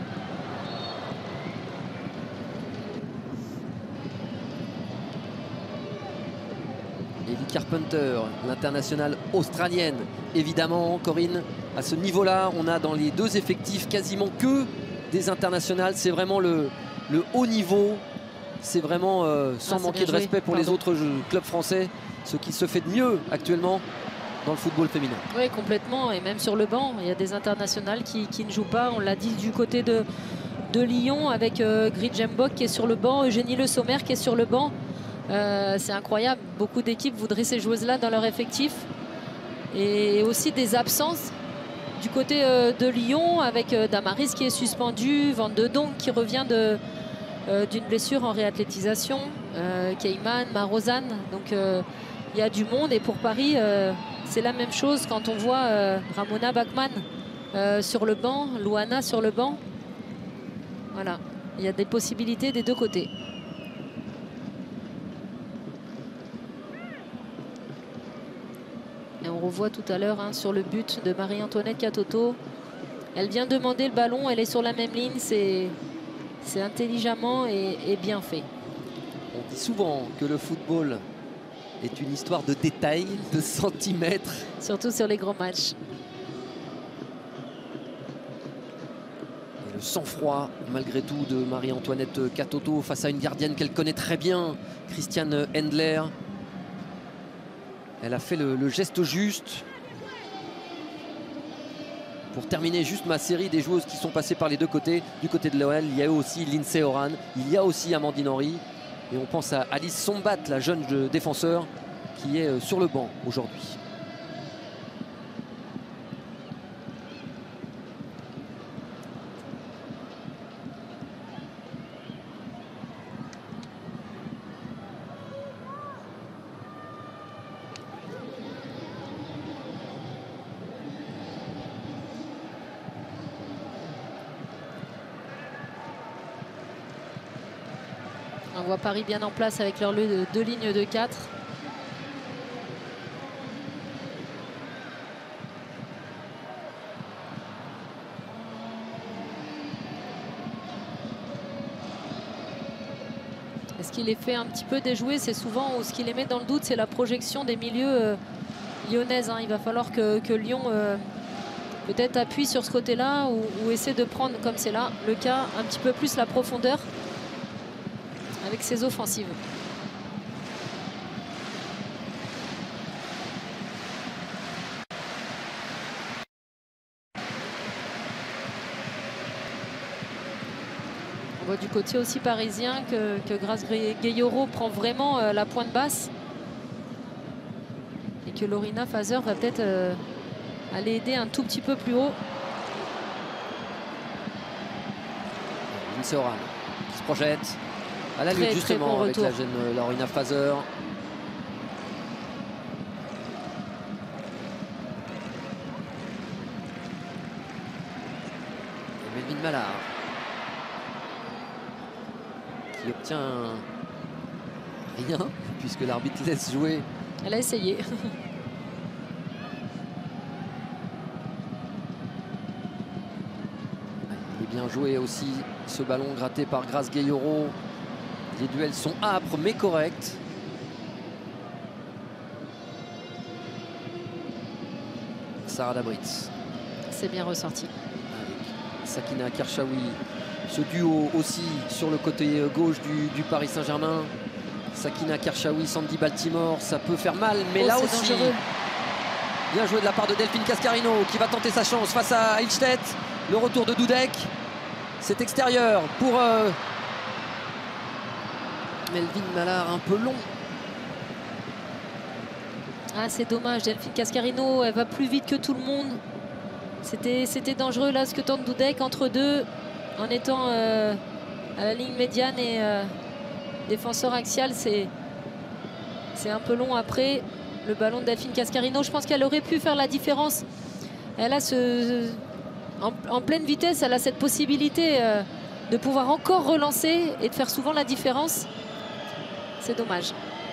Ellie Carpenter, l'internationale australienne. Évidemment, Corinne, à ce niveau-là, on a dans les deux effectifs quasiment que des internationales. C'est vraiment le, le haut niveau. C'est vraiment, euh, sans ah, manquer de joué. respect pour Pardon. les autres jeux, clubs français, ce qui se fait de mieux actuellement dans le football féminin. Oui, complètement. Et même sur le banc, il y a des internationales qui, qui ne jouent pas. On l'a dit du côté de, de Lyon avec euh, Grid Mbok qui est sur le banc, Eugénie Le Sommer qui est sur le banc. Euh, c'est incroyable. Beaucoup d'équipes voudraient ces joueuses-là dans leur effectif. Et aussi des absences du côté euh, de Lyon avec euh, Damaris qui est suspendu, Van de Donk qui revient de, euh, d'une blessure en réathlétisation, euh, Keiman, Marozane. Donc il euh, y a du monde. Et pour Paris, euh, c'est la même chose quand on voit euh, Ramona Bachmann euh, sur le banc, Luana sur le banc. Voilà, il y a des possibilités des deux côtés. Et on revoit tout à l'heure hein, sur le but de Marie-Antoinette Katoto. Elle vient demander le ballon, elle est sur la même ligne. C'est intelligemment et, et bien fait. On dit souvent que le football est une histoire de détails, de centimètres. Surtout sur les grands matchs. Et le sang-froid, malgré tout, de Marie-Antoinette Katoto face à une gardienne qu'elle connaît très bien, Christiane Hendler. Elle a fait le, le geste juste. Pour terminer juste ma série des joueuses qui sont passées par les deux côtés. Du côté de l'O L, il y a eu aussi Lindsay Oran, il y a aussi Amandine Henry. Et on pense à Alice Sombat, la jeune défenseur, qui est sur le banc aujourd'hui. On voit Paris bien en place avec leur lieu de deux lignes de quatre. Est-ce qu'il les fait un petit peu déjouer? C'est souvent, ou ce qui les met dans le doute, c'est la projection des milieux euh, lyonnaises. Hein. Il va falloir que, que Lyon euh, peut-être appuie sur ce côté-là ou, ou essaie de prendre, comme c'est là le cas, un petit peu plus la profondeur avec ses offensives. On voit du côté aussi parisien que, que Grace Gayoro prend vraiment euh, la pointe basse. Et que Lorina Fazer va peut-être euh, aller aider un tout petit peu plus haut. Lindsey Horan qui se projette à la lutte Très, justement très bon avec retour. la jeune Lorina Fazer. Et Melvin Mallard qui obtient rien puisque l'arbitre laisse jouer. Elle a essayé. Il est bien joué aussi ce ballon gratté par Grace Gayoro. Les duels sont âpres mais corrects. Sarah Dabritz. C'est bien ressorti. Avec Sakina Kershawi. Ce duo aussi sur le côté gauche du, du Paris Saint-Germain. Sakina Kershawi, Sandy Baltimore, ça peut faire mal, mais oh, là aussi, dangereux. Bien joué de la part de Delphine Cascarino qui va tenter sa chance face à Ilstedt. Le retour de Dudek. C'est extérieur pour euh, Melvin Mallard, un peu long. Ah, c'est dommage, Delphine Cascarino, elle va plus vite que tout le monde. C'était c'était dangereux là ce que tente Dudek entre deux en étant euh, à la ligne médiane et euh, défenseur axial. C'est c'est un peu long après le ballon de Delphine Cascarino. Je pense qu'elle aurait pu faire la différence. Elle a ce... En, en pleine vitesse, elle a cette possibilité euh, de pouvoir encore relancer et de faire souvent la différence. C'est dommage.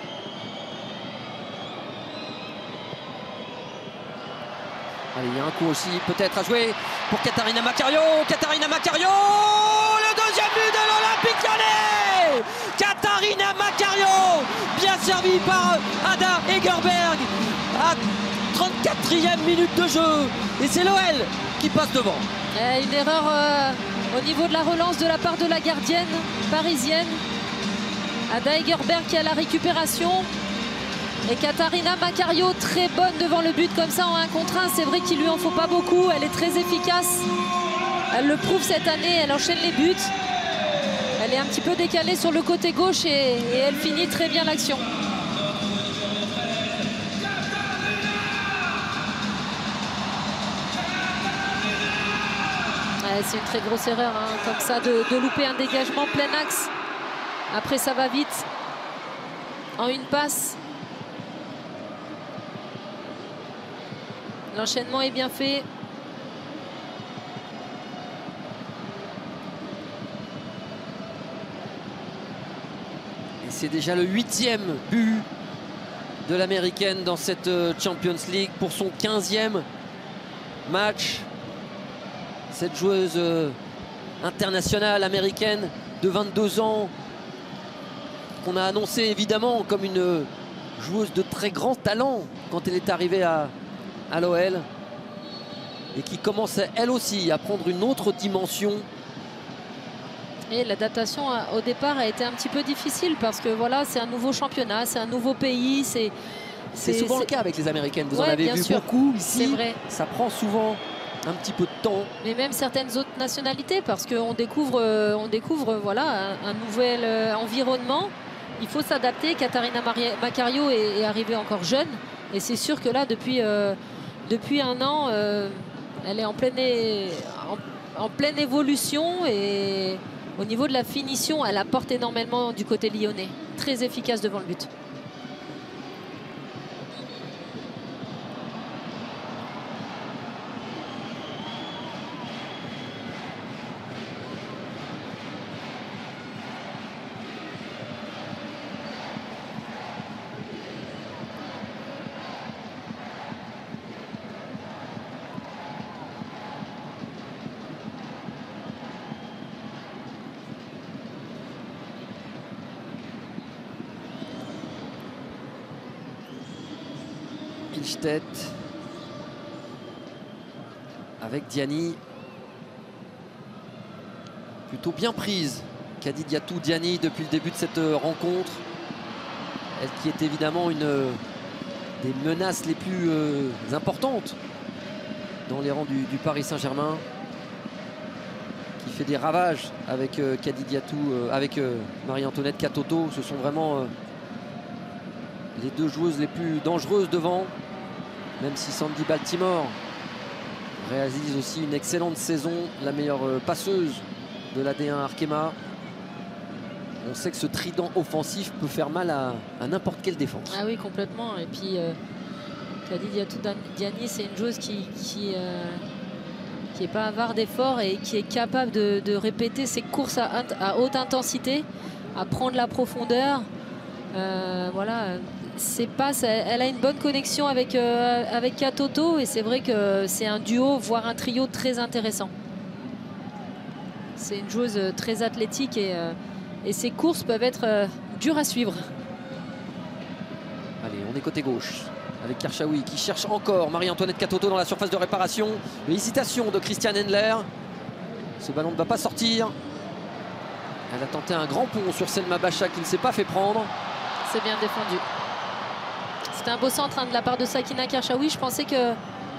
Allez, il y a un coup aussi peut-être à jouer pour Catarina Macario. Catarina Macario, le deuxième but de l'Olympique Lyonnais. Catarina Macario, bien servi par Ada Egerberg à trente-quatrième minute de jeu. Et c'est l'O L qui passe devant. Et une erreur euh, au niveau de la relance de la part de la gardienne parisienne. Ada Egerberg qui a la récupération. Et Catarina Macario très bonne devant le but comme ça en un contre un. C'est vrai qu'il lui en faut pas beaucoup. Elle est très efficace. Elle le prouve cette année. Elle enchaîne les buts. Elle est un petit peu décalée sur le côté gauche et, et elle finit très bien l'action. Ouais, c'est une très grosse erreur hein, comme ça de, de louper un dégagement plein axe. Après ça va vite. En une passe. L'enchaînement est bien fait. Et c'est déjà le huitième but de l'américaine dans cette Champions League pour son quinzième match. Cette joueuse internationale américaine de vingt-deux ans qu'on a annoncée évidemment comme une joueuse de très grand talent quand elle est arrivée à à l'O L et qui commence elle aussi à prendre une autre dimension. Et l'adaptation au départ a été un petit peu difficile parce que voilà, c'est un nouveau championnat, c'est un nouveau pays. C'est c'est souvent le cas avec les Américaines. Vous ouais, en avez vu sûr. beaucoup ici. C'est vrai. Ça prend souvent un petit peu de temps. Mais même certaines autres nationalités parce qu'on découvre, on découvre voilà, un, un nouvel environnement. Il faut s'adapter. Catarina Macario est, est arrivée encore jeune et c'est sûr que là depuis euh, Depuis un an, euh, elle est en pleine, en, en pleine évolution et au niveau de la finition, elle apporte énormément du côté lyonnais. Très efficace devant le but. Ilstedt avec Diani plutôt bien prise Kadidiatou Diani depuis le début de cette rencontre, elle qui est évidemment une des menaces les plus euh, importantes dans les rangs du, du Paris Saint-Germain. qui fait des ravages avec euh, Kadi Diatou, euh, avec euh, Marie-Antoinette Katoto. Ce sont vraiment euh, les deux joueuses les plus dangereuses devant, même si Sandy Baltimore réalise aussi une excellente saison, la meilleure euh, passeuse de l'A D un Arkema. On sait que ce trident offensif peut faire mal à, à n'importe quelle défense. Ah oui, complètement. Et puis euh, Kadi Diatou Diani, c'est une joueuse qui qui, euh, qui est pas avare d'efforts et qui est capable de, de répéter ses courses à, à haute intensité, à prendre la profondeur. Euh, voilà, ses passes, elle, elle a une bonne connexion avec euh, avec Katoto et c'est vrai que c'est un duo, voire un trio très intéressant. C'est une joueuse très athlétique et euh, Et ces courses peuvent être euh, dures à suivre. Allez, on est côté gauche avec Karchaoui qui cherche encore Marie-Antoinette Katoto dans la surface de réparation. L'hésitation de Christiane Hendler. Ce ballon ne va pas sortir. Elle a tenté un grand pont sur Selma Bacha qui ne s'est pas fait prendre. C'est bien défendu. C'était un beau centre hein, de la part de Sakina Karchaoui. Je pensais que,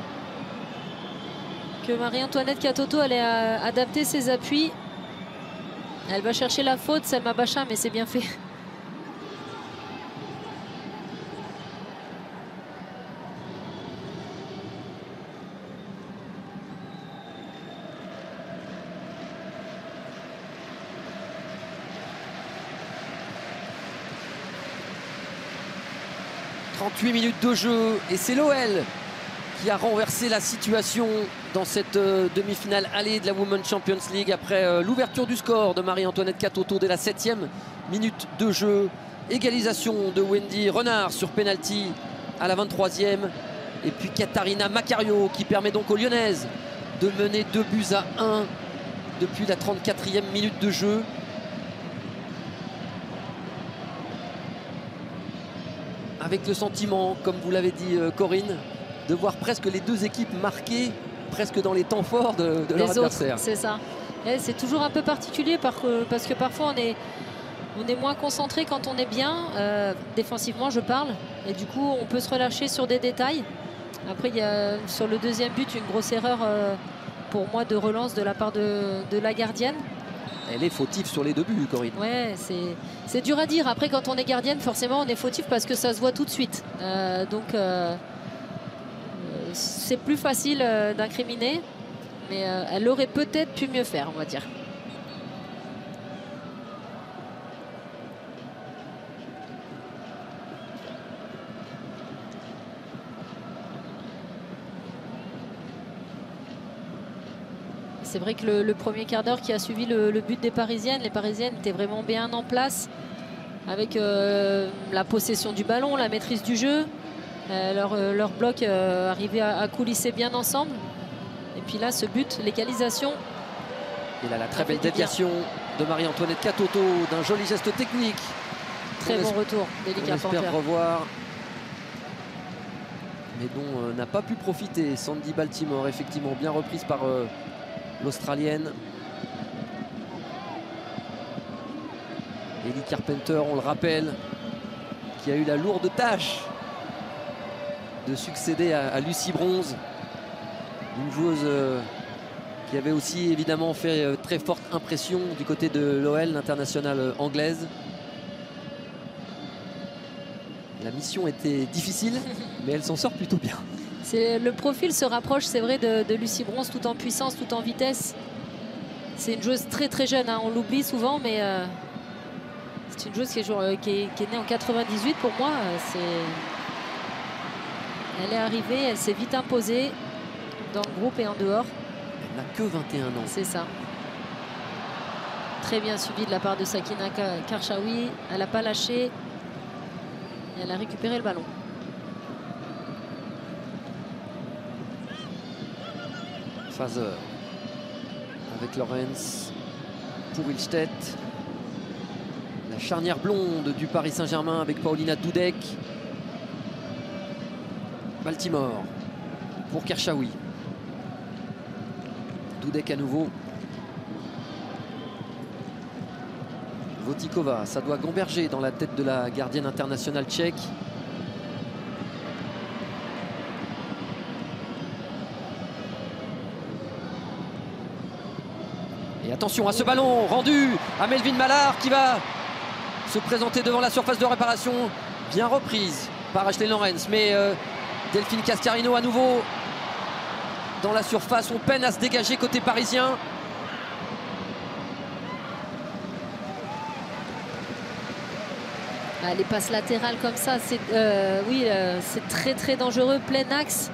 que Marie-Antoinette Katoto allait euh, adapter ses appuis. Elle va chercher la faute, Selma Bacha, mais c'est bien fait. trente-huit minutes de jeu et c'est l'O L qui a renversé la situation dans cette euh, demi-finale allée de la Women's Champions League après euh, l'ouverture du score de Marie-Antoinette Katoto dès la septième minute de jeu. Égalisation de Wendy Renard sur penalty à la vingt-troisième. Et puis Katharina Macario qui permet donc aux Lyonnaises de mener deux buts à un depuis la trente-quatrième minute de jeu. Avec le sentiment, comme vous l'avez dit euh, Corinne, de voir presque les deux équipes marquées presque dans les temps forts de, de leur adversaire. C'est ça. C'est toujours un peu particulier par, parce que parfois on est, on est moins concentré quand on est bien, euh, défensivement je parle, et du coup on peut se relâcher sur des détails. Après il y a sur le deuxième but une grosse erreur euh, pour moi de relance de la part de, de la gardienne. Elle est fautive sur les deux buts, Corinne. Ouais, c'est dur à dire. Après, quand on est gardienne, forcément, on est fautif parce que ça se voit tout de suite. Euh, donc, euh, c'est plus facile euh, d'incriminer. Mais euh, elle aurait peut-être pu mieux faire, on va dire. C'est vrai que le, le premier quart d'heure qui a suivi le, le but des Parisiennes, les Parisiennes étaient vraiment bien en place avec euh, la possession du ballon, la maîtrise du jeu. Euh, leur, euh, leur bloc euh, arrivait à, à coulisser bien ensemble. Et puis là, ce but, l'égalisation. Et là, la très belle déviation de Marie-Antoinette Katoto, d'un joli geste technique. Très bon retour d'Eli Carpenter. On espère revoir. Mais dont euh, n'a pas pu profiter Sandy Baltimore, effectivement bien reprise par euh, l'Australienne. Eli Carpenter, on le rappelle, qui a eu la lourde tâche de succéder à, à Lucie Bronze, une joueuse euh, qui avait aussi évidemment fait euh, très forte impression du côté de l'O L, l'internationale euh, anglaise. La mission était difficile, mais elle s'en sort plutôt bien. Le profil se rapproche, c'est vrai, de, de Lucie Bronze, tout en puissance, tout en vitesse. C'est une joueuse très très jeune, hein, on l'oublie souvent, mais euh, c'est une joueuse qui est, euh, qui, est, qui est née en quatre-vingt-dix-huit pour moi. Euh, elle est arrivée, elle s'est vite imposée dans le groupe et en dehors. Elle n'a que vingt et un ans. C'est ça. Très bien suivi de la part de Sakina Karchaoui. Elle n'a pas lâché. Et elle a récupéré le ballon. Fazer avec Lorenz pour Ilstedt. La charnière blonde du Paris Saint-Germain avec Paulina Dudek. Baltimore pour Karchaoui. Dudek à nouveau. Votikova, ça doit gamberger dans la tête de la gardienne internationale tchèque. Et attention à ce ballon rendu à Melvin Mallard qui va se présenter devant la surface de réparation. Bien reprise par Ashley Lawrence, mais euh, Delphine Cascarino à nouveau dans la surface. On peine à se dégager côté parisien. Ah, les passes latérales comme ça, c'est euh, oui, euh, c'est très très dangereux, plein axe.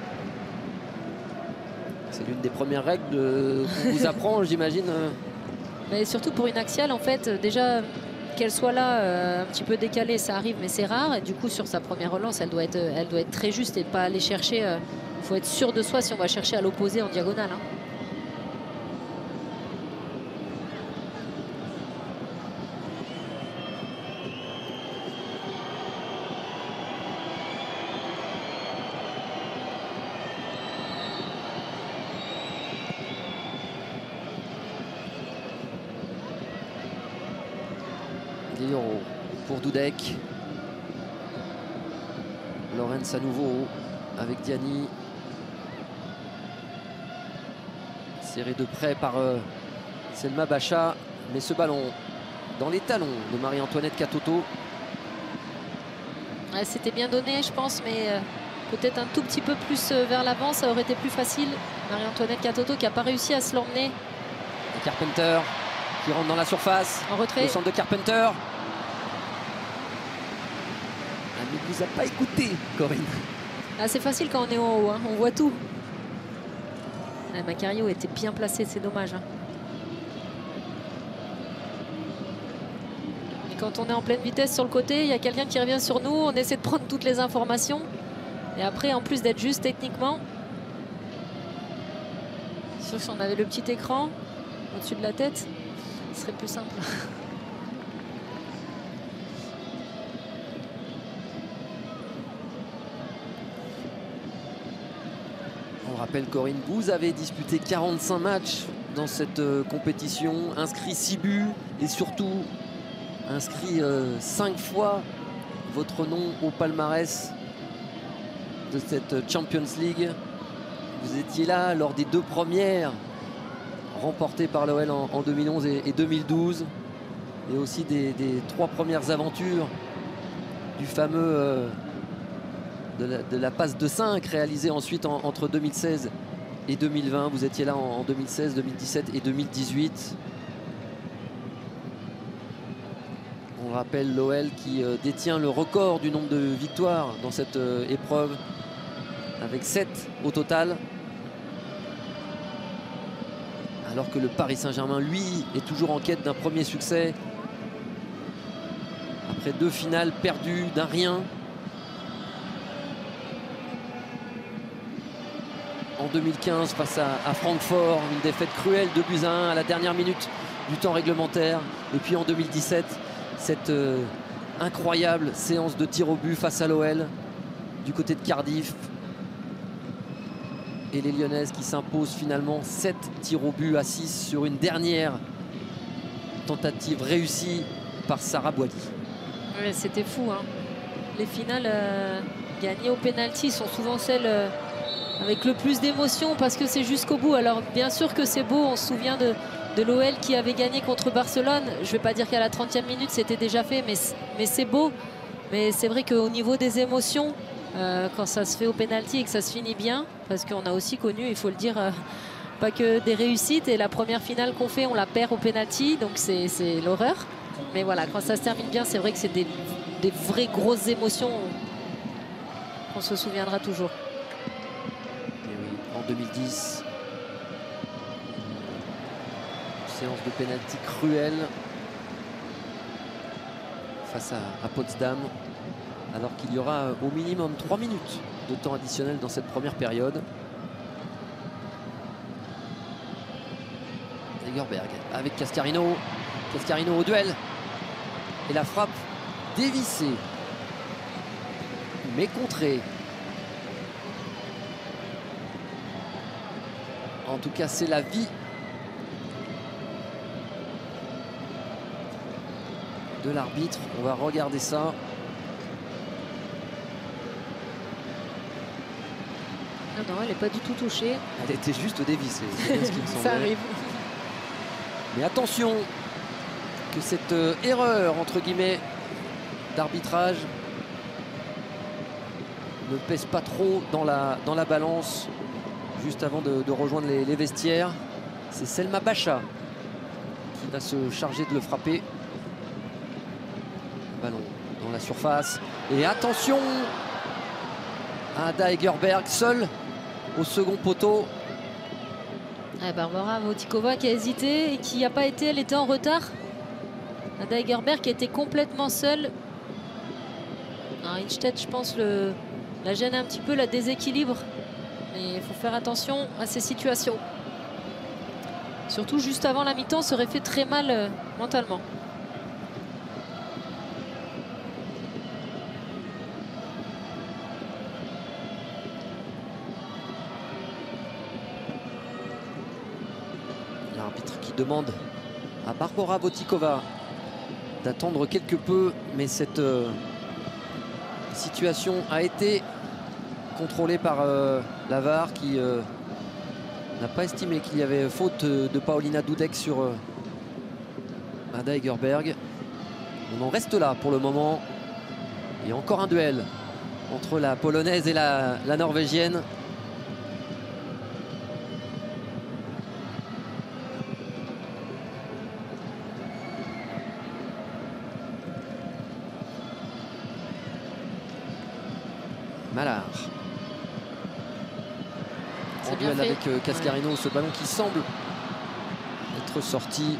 C'est l'une des premières règles de... qu'on vous apprend, j'imagine. Mais surtout pour une axiale, en fait, déjà qu'elle soit là, euh, un petit peu décalée, ça arrive, mais c'est rare. Et du coup, sur sa première relance, elle doit être, elle doit être très juste et pas aller chercher. Il euh, faut être sûr de soi si on va chercher à l'opposé en diagonale. Hein. Pour Dudek. Lawrence à nouveau avec Diani. Serré de près par euh, Selma Bacha. Mais ce ballon dans les talons de Marie-Antoinette Katoto. Ouais, c'était bien donné, je pense, mais euh, peut-être un tout petit peu plus euh, vers l'avant, ça aurait été plus facile. Marie-Antoinette Katoto qui n'a pas réussi à se l'emmener. Et Carpenter qui rentre dans la surface. En retrait. Le centre de Carpenter. Elle ne vous a pas écouté, Corinne. Ah, c'est facile quand on est en haut, hein. On voit tout. Ah, Macario était bien placé, c'est dommage. Hein. Et quand on est en pleine vitesse sur le côté, il y a quelqu'un qui revient sur nous, on essaie de prendre toutes les informations. Et après, en plus d'être juste techniquement, sûr que si on avait le petit écran au-dessus de la tête, ce serait plus simple. On rappelle, Corinne, vous avez disputé quarante-cinq matchs dans cette euh, compétition, inscrit six buts et surtout inscrit euh, cinq fois votre nom au palmarès de cette Champions League. Vous étiez là lors des deux premières remportées par l'O L en, en deux mille onze et, et deux mille douze, et aussi des, des trois premières aventures du fameux euh, de, la, de la passe de cinq réalisée ensuite en, entre deux mille seize et deux mille vingt. Vous étiez là en, en deux mille seize, deux mille dix-sept et deux mille dix-huit. On rappelle l'O L qui euh, détient le record du nombre de victoires dans cette euh, épreuve, avec sept au total. Alors que le Paris Saint-Germain, lui, est toujours en quête d'un premier succès. Après deux finales perdues d'un rien. En deux mille quinze, face à, à Francfort, une défaite cruelle, deux buts à un à la dernière minute du temps réglementaire. Et puis en deux mille dix-sept, cette euh, incroyable séance de tir au but face à l'O L du côté de Cardiff. Et les Lyonnaises qui s'imposent finalement sept tirs au but à six sur une dernière tentative réussie par Sarah Boily. Ouais, c'était fou. Hein. Les finales euh, gagnées au pénalty sont souvent celles euh, avec le plus d'émotion parce que c'est jusqu'au bout. Alors bien sûr que c'est beau, on se souvient de, de l'O L qui avait gagné contre Barcelone. Je ne vais pas dire qu'à la trentième minute c'était déjà fait, mais, mais c'est beau. Mais c'est vrai qu'au niveau des émotions, Euh, quand ça se fait au pénalty et que ça se finit bien, parce qu'on a aussi connu, il faut le dire, euh, pas que des réussites, et la première finale qu'on fait on la perd au pénalty, donc c'est l'horreur. Mais voilà, quand ça se termine bien, c'est vrai que c'est des, des vraies grosses émotions qu'on se souviendra toujours. Et oui, en deux mille dix, séance de pénalty cruelle face à, à Potsdam, alors qu'il y aura au minimum trois minutes de temps additionnel dans cette première période. Egerberg avec Cascarino. Cascarino au duel. Et la frappe dévissée, mais contrée. En tout cas, c'est la vie de l'arbitre. On va regarder ça. Non, non, elle n'est pas du tout touchée. Elle était juste dévissée. C'est bien ce qui me semblait. Ça arrive. Mais attention que cette euh, erreur, entre guillemets, d'arbitrage ne pèse pas trop dans la, dans la balance juste avant de, de rejoindre les, les vestiaires. C'est Selma Bacha qui va se charger de le frapper. Ballon dans la surface. Et attention à Ada Egerberg, seule au second poteau. Ouais, Barbara Votikova qui a hésité et qui n'a pas été, elle était en retard. Ada Egerberg qui était complètement seule. Hinstedt, je pense, le, la gêne un petit peu, la déséquilibre. Et il faut faire attention à ces situations. Surtout juste avant la mi-temps, ça aurait fait très mal euh, mentalement. L'arbitre qui demande à Barbara Votikova d'attendre quelque peu, mais cette euh, situation a été contrôlée par euh, la V A R qui euh, n'a pas estimé qu'il y avait faute de Paulina Dudek sur euh, Ada Egerberg. On en reste là pour le moment. Et encore un duel entre la Polonaise et la, la Norvégienne. Malard. En duel avec euh, Cascarino, ouais. Ce ballon qui semble être sorti.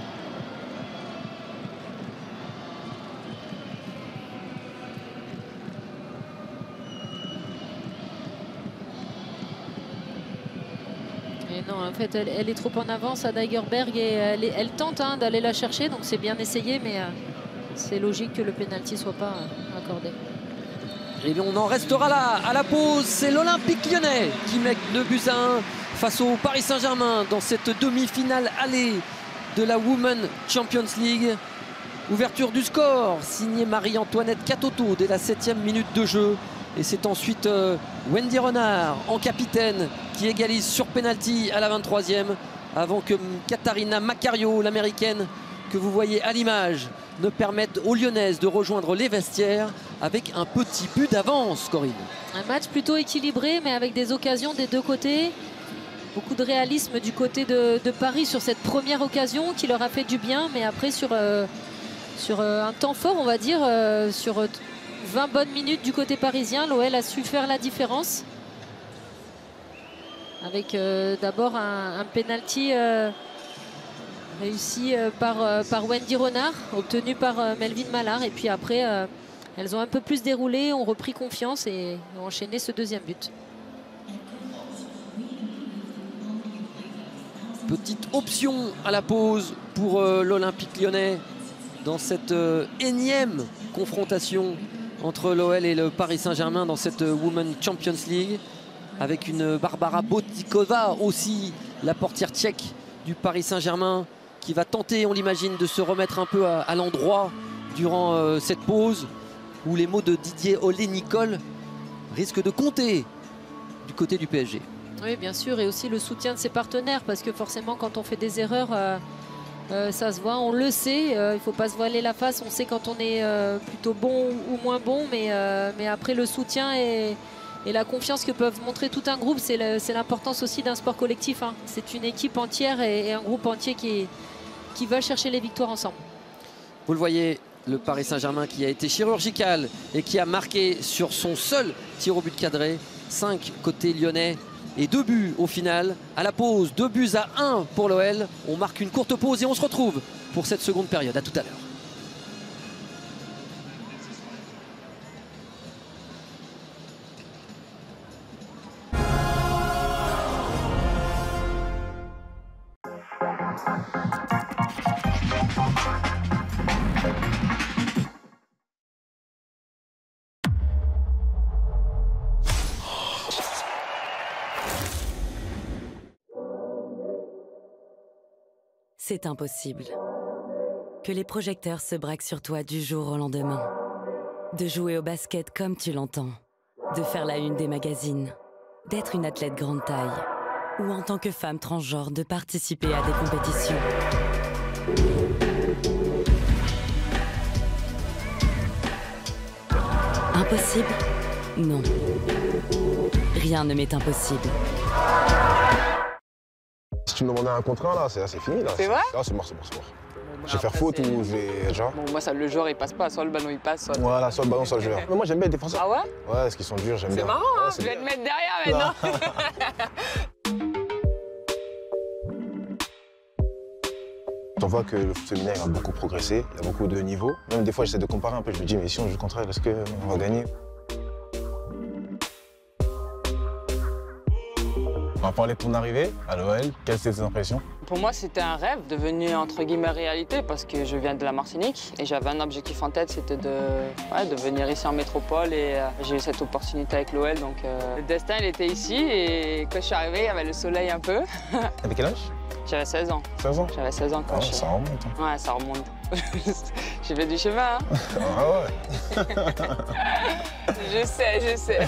Et non, en fait, elle, elle est trop en avance à Egerberg et elle, elle tente hein, d'aller la chercher, donc c'est bien essayé, mais euh, c'est logique que le pénalty soit pas euh, accordé. Et on en restera là à la pause. C'est l'Olympique Lyonnais qui met deux buts à un face au Paris Saint-Germain dans cette demi-finale aller de la Women's Champions League. Ouverture du score signée Marie-Antoinette Katoto dès la septième minute de jeu. Et c'est ensuite euh, Wendy Renard en capitaine qui égalise sur penalty à la vingt-troisième avant que Katharina Macario, l'américaine que vous voyez à l'image, ne permettent aux Lyonnaises de rejoindre les vestiaires avec un petit but d'avance, Corinne. Un match plutôt équilibré, mais avec des occasions des deux côtés. Beaucoup de réalisme du côté de, de Paris sur cette première occasion qui leur a fait du bien, mais après sur, euh, sur euh, un temps fort, on va dire, euh, sur vingt bonnes minutes du côté parisien, l'O L a su faire la différence. Avec euh, d'abord un, un penalty euh, réussi euh, par, euh, par Wendy Renard, obtenu par euh, Melvin Malard. Et puis après, euh, elles ont un peu plus déroulé, ont repris confiance et ont enchaîné ce deuxième but. Petite option à la pause pour euh, l'Olympique Lyonnais dans cette euh, énième confrontation entre l'O L et le Paris Saint-Germain dans cette euh, Women's Champions League. Avec une Barbara Votikova aussi, la portière tchèque du Paris Saint-Germain, qui va tenter, on l'imagine, de se remettre un peu à, à l'endroit durant euh, cette pause, où les mots de Didier Olé-Nicole risquent de compter du côté du P S G. Oui, bien sûr, et aussi le soutien de ses partenaires, parce que forcément, quand on fait des erreurs, euh, euh, ça se voit, on le sait, euh, il ne faut pas se voiler la face, on sait quand on est euh, plutôt bon ou moins bon, mais, euh, mais après le soutien et, et la confiance que peuvent montrer tout un groupe, c'est l'importance aussi d'un sport collectif. Hein. C'est une équipe entière et, et un groupe entier qui, qui va chercher les victoires ensemble. Vous le voyez, le Paris Saint-Germain qui a été chirurgical et qui a marqué sur son seul tir au but cadré, cinq côté lyonnais. Et deux buts au final, à la pause, deux buts à un pour l'O L. On marque une courte pause et on se retrouve pour cette seconde période. À tout à l'heure. C'est impossible. Que les projecteurs se braquent sur toi du jour au lendemain. De jouer au basket comme tu l'entends. De faire la une des magazines. D'être une athlète grande taille. Ou en tant que femme transgenre, de participer à des compétitions. Impossible? Non. Rien ne m'est impossible. Si tu me demandais un contre un, là, c'est fini. C'est vrai? Là, c'est mort, c'est mort, c'est mort. Je vais faire faute ou je vais. Genre. Bon, moi, ça, le joueur, il passe pas. Soit le ballon, il passe, soit. Voilà, soit le ballon, soit le joueur. Mais moi, j'aime bien les défenseurs. Ah ouais? Ouais, parce qu'ils sont durs, j'aime bien. C'est marrant, hein? Je vais te mettre derrière maintenant. On voit que le foot féminin il a beaucoup progressé, il y a beaucoup de niveaux. Même des fois, j'essaie de comparer un peu. Je me dis, mais si on joue le contraire, est-ce qu'on va gagner? On va parler de ton arrivée à l'O L. Quelles étaient tes impressions? Pour moi, c'était un rêve devenu entre guillemets réalité parce que je viens de la Martinique et j'avais un objectif en tête, c'était de, ouais, de venir ici en métropole et euh, j'ai eu cette opportunité avec l'O L. Donc euh, le destin, il était ici et quand je suis arrivée, il y avait le soleil un peu. T'avais quel âge? J'avais seize ans. seize ans? J'avais seize ans quand ah, je suis... Ça remonte. Hein. Ouais, ça remonte. J'ai fait du chemin, hein. Ah ouais. Je sais, je sais.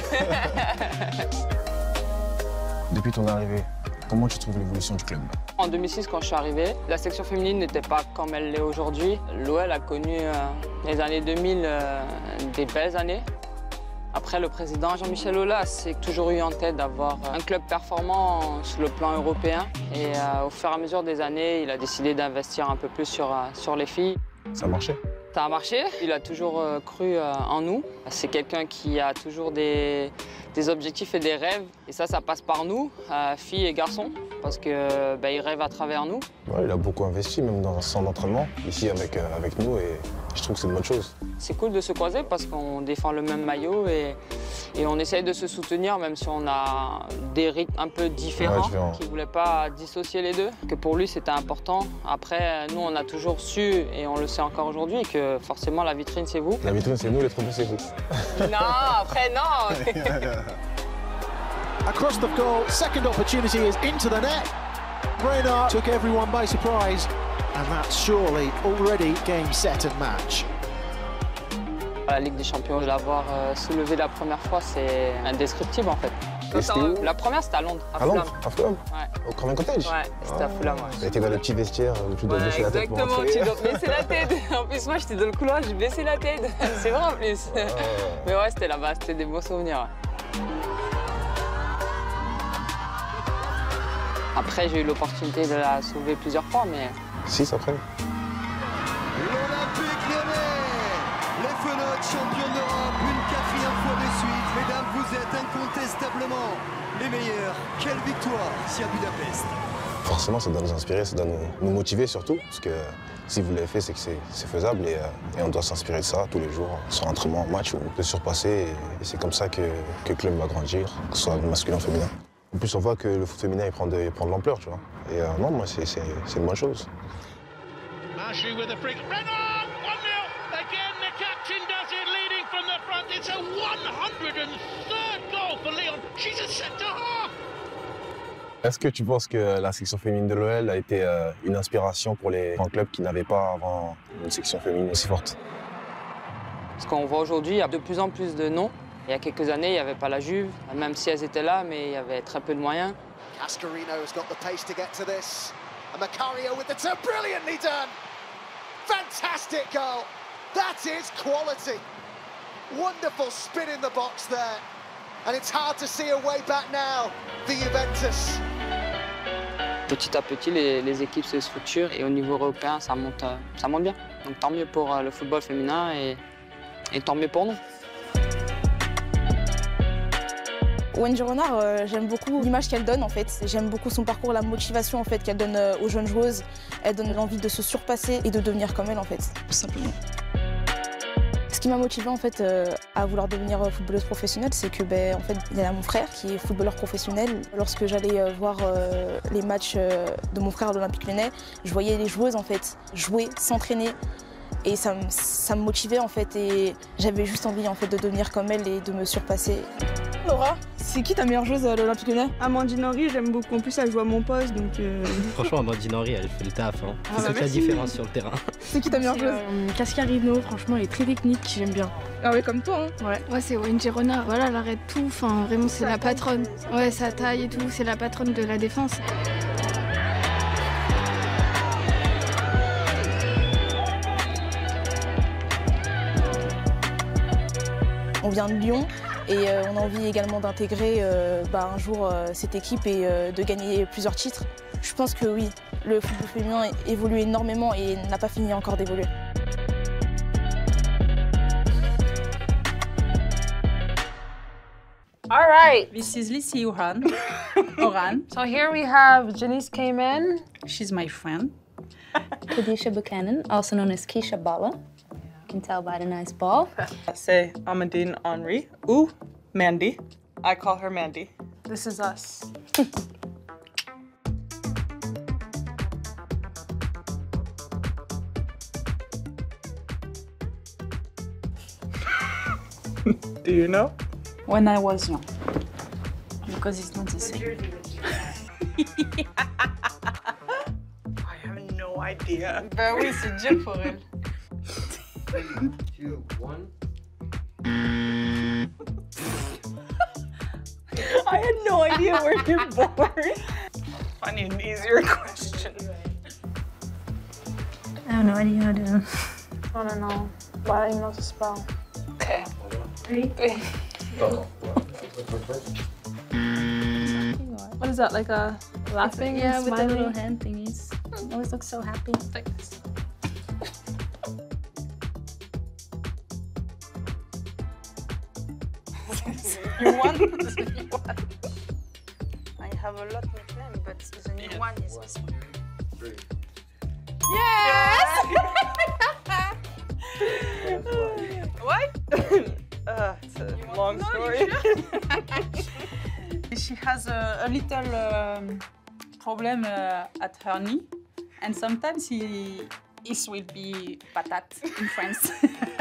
Depuis ton arrivée, comment tu trouves l'évolution du club? En deux mille six, quand je suis arrivée, la section féminine n'était pas comme elle l'est aujourd'hui. L'O L a connu euh, les années deux mille euh, des belles années. Après, le président Jean-Michel Aulas s'est toujours eu en tête d'avoir un club performant sur le plan européen. Et euh, au fur et à mesure des années, il a décidé d'investir un peu plus sur, euh, sur les filles. Ça a marché? Ça a marché. Il a toujours euh, cru euh, en nous. C'est quelqu'un qui a toujours des, des objectifs et des rêves. Et ça, ça passe par nous, euh, filles et garçons, parce qu'il bah, rêve à travers nous. Ouais, il a beaucoup investi, même dans un centre d'entraînement, ici avec, euh, avec nous, et je trouve que c'est une bonne chose. C'est cool de se croiser parce qu'on défend le même maillot et, et on essaye de se soutenir, même si on a des rythmes un peu différents, ouais, qui ne voulaient pas dissocier les deux. Que pour lui, c'était important. Après, nous, on a toujours su, et on le sait encore aujourd'hui, que forcément, la vitrine, c'est vous. La vitrine, c'est nous, les trophées, c'est vous. Non, après, non. Across the goal, second opportunity is into the net. Reynard took everyone by surprise, and that's surely already game, set and match. La Ligue des Champions, de l'avoir euh, soulevé la première fois, c'est indescriptible en fait. Où? La première, c'était à Londres, à, à Fulham. Londres, à Fulham? Ouais. Au Craven Cottage? Ouais, c'était ah. à Fulham. Ouais. T'as été dans le petit vestiaire où tu dois ouais, baisser la tête pour exactement, entrer. tu dois baisser la tête. En plus, moi, j'étais dans le couloir, j'ai baissé la tête. C'est vrai en plus. Ah. Mais ouais, c'était là-bas, c'était des beaux souvenirs. Après, j'ai eu l'opportunité de la sauver plusieurs fois, mais... Six après. L'Olympique Lyonnais, les Fenotes, champions d'Europe, une quatrième fois de suite. Mesdames, vous êtes incontestablement les meilleurs. Quelle victoire ici à Budapest. Forcément, ça doit nous inspirer, ça doit nous, nous motiver surtout, parce que si vous l'avez fait, c'est que c'est faisable et, euh, et on doit s'inspirer de ça tous les jours, sur entraînement, match, ou de surpasser. Et, et c'est comme ça que, que le club va grandir, que ce soit masculin ou féminin. En plus, on voit que le foot féminin il prend de, il prend de l'ampleur, tu vois. Et euh, non, moi, c'est une bonne chose. Ashley with a freak. Reynard, one nil. Again, the captain does it, leading from the front. It's a one hundred and third goal for Lyon. She's a centre half. Est-ce que tu penses que la section féminine de l'O L a été euh, une inspiration pour les grands clubs qui n'avaient pas avant une section féminine aussi forte? Ce qu'on voit aujourd'hui, il y a de plus en plus de noms. Il y a quelques années, il n'y avait pas la Juve, même si elles étaient là, mais il y avait très peu de moyens. Cascarino's got the pace to get to this. And Macario with the turn, brilliantly done! Fantastic goal! That is quality! Wonderful spin in the box there. And it's hard to see a way back now for Juventus. Petit à petit, les, les équipes se structurent et au niveau européen, ça monte, ça monte bien. Donc tant mieux pour le football féminin et, et tant mieux pour nous. Wendy Renard, euh, j'aime beaucoup l'image qu'elle donne en fait. J'aime beaucoup son parcours, la motivation en fait qu'elle donne euh, aux jeunes joueuses. Elle donne l'envie de se surpasser et de devenir comme elle en fait, tout simplement. Ce qui m'a motivée en fait euh, à vouloir devenir footballeuse professionnelle, c'est que ben, en fait, il y a mon frère qui est footballeur professionnel. Lorsque j'allais euh, voir euh, les matchs euh, de mon frère à l'Olympique Lyonnais, je voyais les joueuses en fait jouer, s'entraîner. Et ça, ça me motivait en fait et j'avais juste envie en fait de devenir comme elle et de me surpasser. Laura, c'est qui ta meilleure joueuse à l'Olympique Lyonnais? Amandine Henry, j'aime beaucoup. En plus, elle joue à mon poste, donc... Euh... Franchement, Amandine Henry, elle fait le taf. Hein. Ah c'est bah toute la différence sur le terrain. C'est qui ta meilleure joueuse? euh, Cascarino, franchement, elle est très technique, j'aime bien. Ah ouais, comme toi, hein? Ouais. Ouais, c'est Wendy Renard. Voilà, elle arrête tout. Enfin, vraiment, c'est la patronne. Ouais, sa taille et tout, c'est la patronne de la défense. On vient de Lyon et euh, on a envie également d'intégrer euh, bah, un jour euh, cette équipe et euh, de gagner plusieurs titres. Je pense que oui, le football féminin évolue énormément et n'a pas fini encore d'évoluer. All right. This is Lissy Oran. Oran. So here we have Janice came in. She's my friend. Kadisha Buchanan, also known as Keisha Bala. You can tell by the nice ball. Say Amadine Henri. Ooh, Mandy. I call her Mandy. This is us. Do you know? When I was young. Because it's not the same. I have no idea. Ben oui, c'est dur pour elle. three, two, one. I had no idea where you're born. I need an easier question. I have no idea how to. I don't know. But I know the spell. Okay. Three. What is that, like a laughing Yeah, and with the smiling? little hand thingies. Always look so happy. Like this. You won? You won. I have a lot of them, but the new one is this one. Three. Yes! What? uh, it's a long No, story. She has a, a little um, problem uh, at her knee, and sometimes he, his will be patate in France.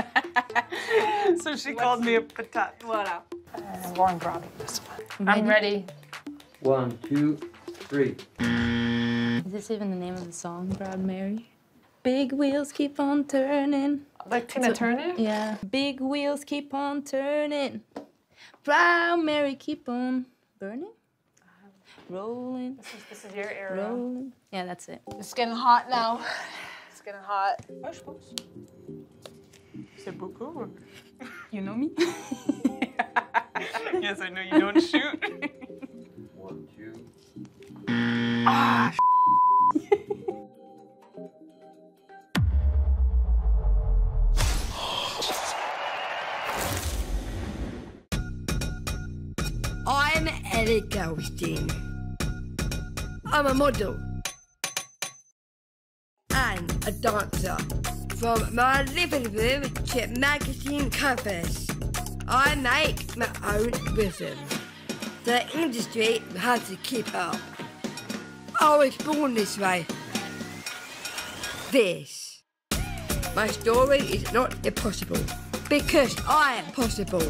So she called me a patate. Voilà. I'm going proud of this one. I'm ready. One, two, three. Is this even the name of the song, Proud Mary? Big wheels keep on turning. Like Tina Turner? Yeah. Big wheels keep on turning. Proud Mary keep on burning. Rolling. This is, this is your era. Rolling. Yeah, that's it. It's getting hot now. It's getting hot. Ouais, je pense. C'est beaucoup. You know me? Yes, I know you don't shoot. One, two. Ah, I'm Ellie Goldstein. I'm a model and a dancer. From my living room to magazine covers, I make my own rhythm. The industry has to keep up. I was born this way. This. My story is not impossible because I am possible.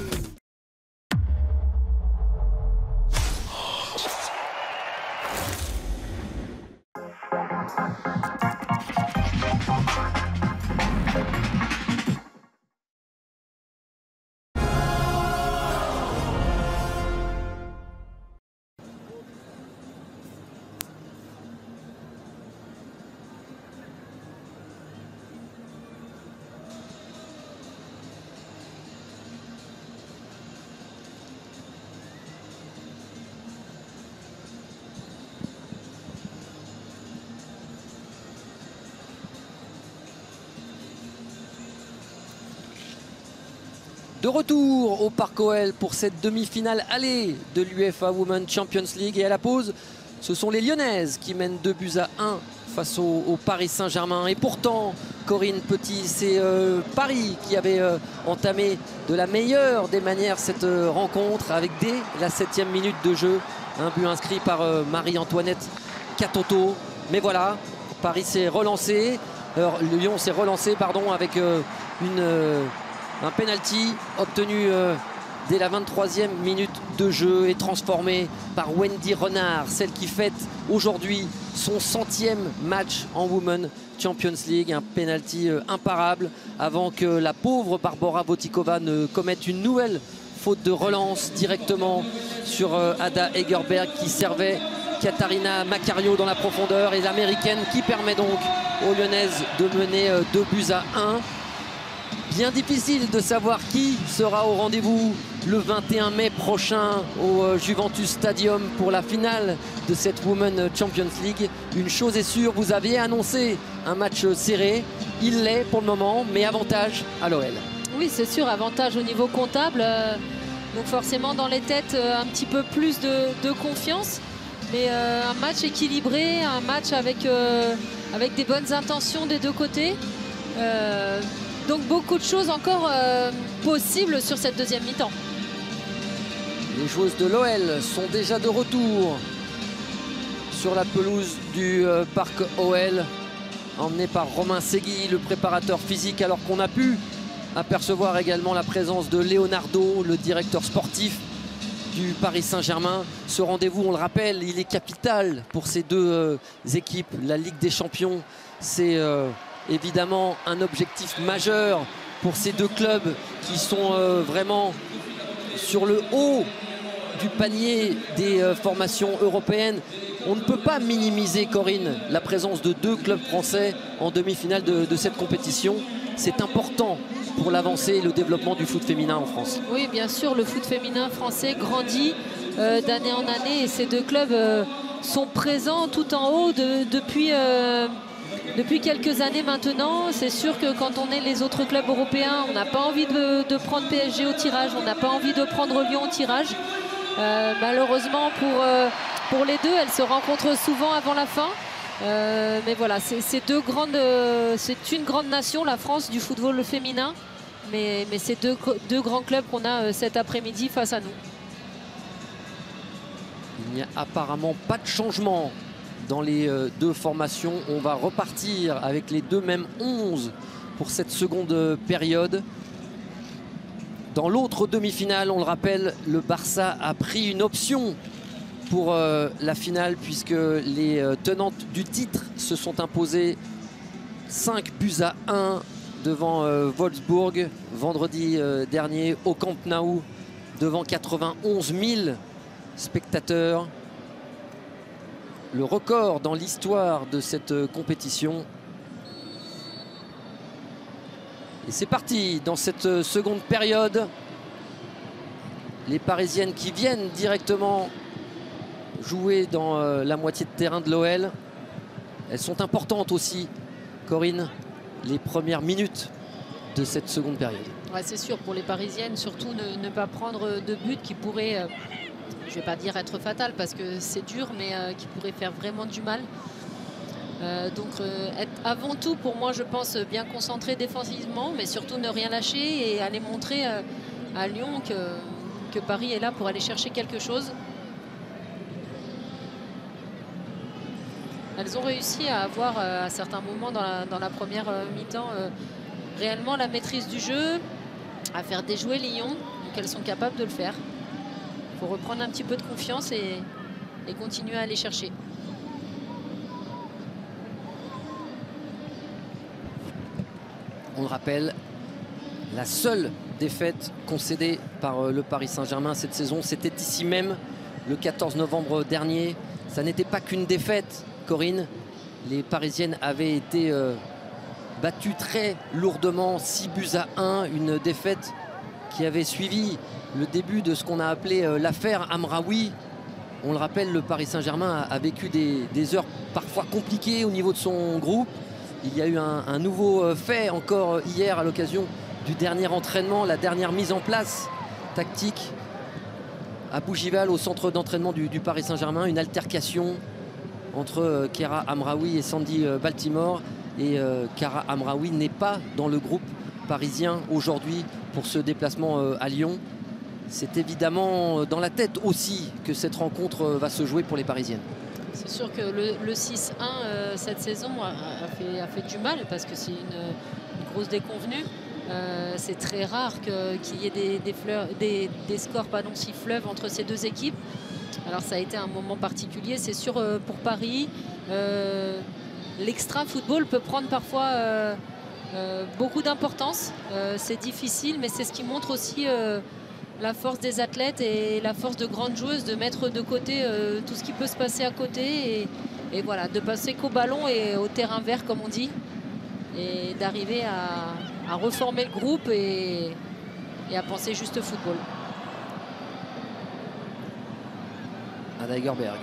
De retour au Parc O L pour cette demi-finale aller de l'UEFA Women's Champions League. Et à la pause, ce sont les Lyonnaises qui mènent deux buts à un face au, au Paris Saint-Germain. Et pourtant, Corinne Petit, c'est euh, Paris qui avait euh, entamé de la meilleure des manières cette euh, rencontre avec dès la septième minute de jeu un but inscrit par euh, Marie-Antoinette Catoto. Mais voilà, Paris s'est relancé, euh, Lyon s'est relancé pardon, avec euh, une... Euh, un penalty obtenu euh, dès la vingt-troisième minute de jeu et transformé par Wendy Renard, celle qui fête aujourd'hui son centième match en Women's Champions League. Un penalty euh, imparable avant que la pauvre Barbora Votikova ne commette une nouvelle faute de relance directement sur euh, Ada Egerberg qui servait Katarina Macario dans la profondeur, et l'américaine qui permet donc aux Lyonnaises de mener euh, deux buts à un. Bien difficile de savoir qui sera au rendez-vous le vingt et un mai prochain au Juventus Stadium pour la finale de cette Women's Champions League. Une chose est sûre, vous aviez annoncé un match serré. Il l'est pour le moment, mais avantage à l'O L. Oui, c'est sûr, avantage au niveau comptable. Euh, donc forcément dans les têtes, euh, un petit peu plus de, de confiance. Mais euh, un match équilibré, un match avec, euh, avec des bonnes intentions des deux côtés. Euh, donc beaucoup de choses encore euh, possibles sur cette deuxième mi-temps. Les joueuses de l'O L sont déjà de retour sur la pelouse du euh, parc O L, emmené par Romain Segui, le préparateur physique, alors qu'on a pu apercevoir également la présence de Leonardo, le directeur sportif du Paris Saint-Germain. Ce rendez-vous, on le rappelle, il est capital pour ces deux euh, équipes. La Ligue des Champions, c'est euh, évidemment un objectif majeur pour ces deux clubs qui sont euh, vraiment sur le haut du panier des euh, formations européennes. On ne peut pas minimiser, Corinne, la présence de deux clubs français en demi-finale de, de cette compétition. C'est important pour l'avancée et le développement du foot féminin en France. Oui, bien sûr, le foot féminin français grandit euh, d'année en année et ces deux clubs euh, sont présents tout en haut de, depuis, euh, depuis quelques années maintenant. C'est sûr que quand on est les autres clubs européens, on n'a pas envie de, de prendre P S G au tirage, on n'a pas envie de prendre Lyon au tirage. Euh, malheureusement pour, euh, pour les deux, elles se rencontrent souvent avant la fin. Euh, mais voilà, c'est deux grandes, euh, c'est une grande nation, la France, du football féminin. Mais, mais c'est deux, deux grands clubs qu'on a euh, cet après-midi face à nous. Il n'y a apparemment pas de changement dans les euh, deux formations. On va repartir avec les deux mêmes onze pour cette seconde période. Dans l'autre demi-finale, on le rappelle, le Barça a pris une option pour euh, la finale puisque les euh, tenantes du titre se sont imposées cinq buts à un devant euh, Wolfsburg vendredi euh, dernier au Camp Nou devant quatre-vingt-onze mille spectateurs. Le record dans l'histoire de cette euh, compétition. Et c'est parti dans cette euh, seconde période. Les Parisiennes qui viennent directement jouer dans euh, la moitié de terrain de l'O L. Elles sont importantes aussi, Corinne, les premières minutes de cette seconde période. Ouais, c'est sûr, pour les Parisiennes, surtout ne, ne pas prendre de but qui pourrait, euh, je ne vais pas dire être fatal parce que c'est dur, mais euh, qui pourrait faire vraiment du mal. Euh, donc euh, être avant tout, pour moi, je pense, bien concentré défensivement, mais surtout ne rien lâcher et aller montrer euh, à Lyon que, que Paris est là pour aller chercher quelque chose. Elles ont réussi à avoir euh, à certains moments dans la, dans la première euh, mi-temps euh, réellement la maîtrise du jeu, à faire déjouer Lyon. Donc elles sont capables de le faire. Il faut reprendre un petit peu de confiance et, et continuer à aller chercher. On le rappelle, la seule défaite concédée par euh, le Paris Saint-Germain cette saison, c'était ici même le quatorze novembre dernier. Ça n'était pas qu'une défaite, Corinne. Les Parisiennes avaient été euh, battues très lourdement, six buts à un, une défaite qui avait suivi le début de ce qu'on a appelé euh, l'affaire Amraoui. On le rappelle, le Paris Saint-Germain a, a vécu des, des heures parfois compliquées au niveau de son groupe. Il y a eu un, un nouveau euh, fait encore hier à l'occasion du dernier entraînement, la dernière mise en place tactique à Bougival, au centre d'entraînement du, du Paris Saint-Germain, une altercation entre euh, Kera Amraoui et Sandy euh, Baltimore. Et euh, Kera Amraoui n'est pas dans le groupe parisien aujourd'hui pour ce déplacement euh, à Lyon. C'est évidemment dans la tête aussi que cette rencontre euh, va se jouer pour les Parisiennes. C'est sûr que le, le six un euh, cette saison a, a, fait, a fait du mal parce que c'est une, une grosse déconvenue. Euh, c'est très rare qu'il qu'il y ait des, des, fleurs, des, des scores pardon, si fleuves entre ces deux équipes. Alors ça a été un moment particulier, c'est sûr euh, pour Paris. Euh, L'extra football peut prendre parfois euh, euh, beaucoup d'importance. Euh, c'est difficile, mais c'est ce qui montre aussi euh, la force des athlètes et la force de grandes joueuses de mettre de côté euh, tout ce qui peut se passer à côté et, et voilà, de passer qu'au ballon et au terrain vert comme on dit et d'arriver à, à reformer le groupe et, et à penser juste football. Ada Egerberg.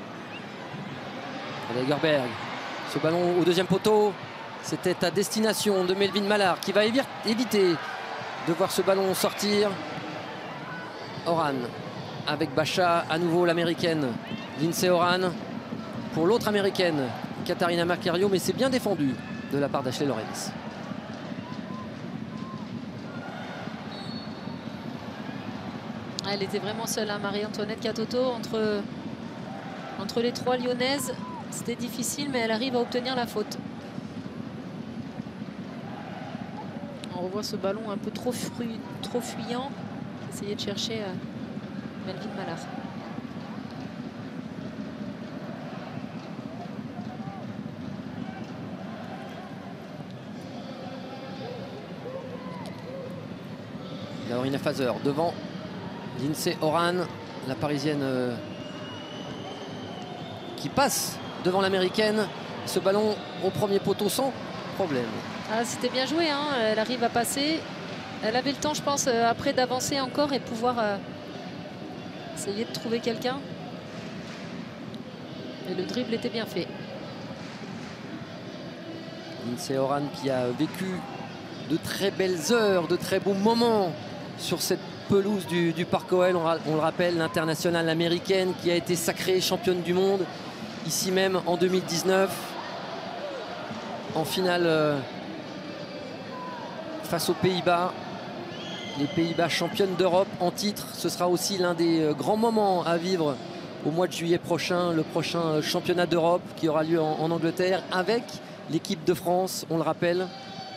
Ada Egerberg. Ce ballon au deuxième poteau, c'était à destination de Melvin Mallard qui va éviter de voir ce ballon sortir. Horan avec Bacha, à nouveau l'américaine Lindsey Horan pour l'autre américaine Catarina Macario, mais c'est bien défendu de la part d'Ashley Lorenz. Elle était vraiment seule, hein, Marie-Antoinette Katoto, entre, entre les trois lyonnaises. C'était difficile, mais elle arrive à obtenir la faute. On revoit ce ballon un peu trop, fru, trop fuyant. Essayer de chercher euh, Melvin Mallard. Laurina Fazer devant Lindsey Horan, la parisienne euh, qui passe devant l'américaine. Ce ballon au premier poteau sans problème. Ah, c'était bien joué, hein. Elle arrive à passer. Elle avait le temps, je pense, euh, après d'avancer encore et pouvoir euh, essayer de trouver quelqu'un. Et le dribble était bien fait. Lindsey Horan qui a vécu de très belles heures, de très beaux moments sur cette pelouse du, du Parc O L. On, on le rappelle, l'internationale américaine qui a été sacrée championne du monde ici même en deux mille dix-neuf en finale euh, face aux Pays-Bas. Les Pays-Bas championnes d'Europe en titre. Ce sera aussi l'un des euh, grands moments à vivre au mois de juillet prochain, le prochain championnat d'Europe qui aura lieu en, en Angleterre avec l'équipe de France, on le rappelle.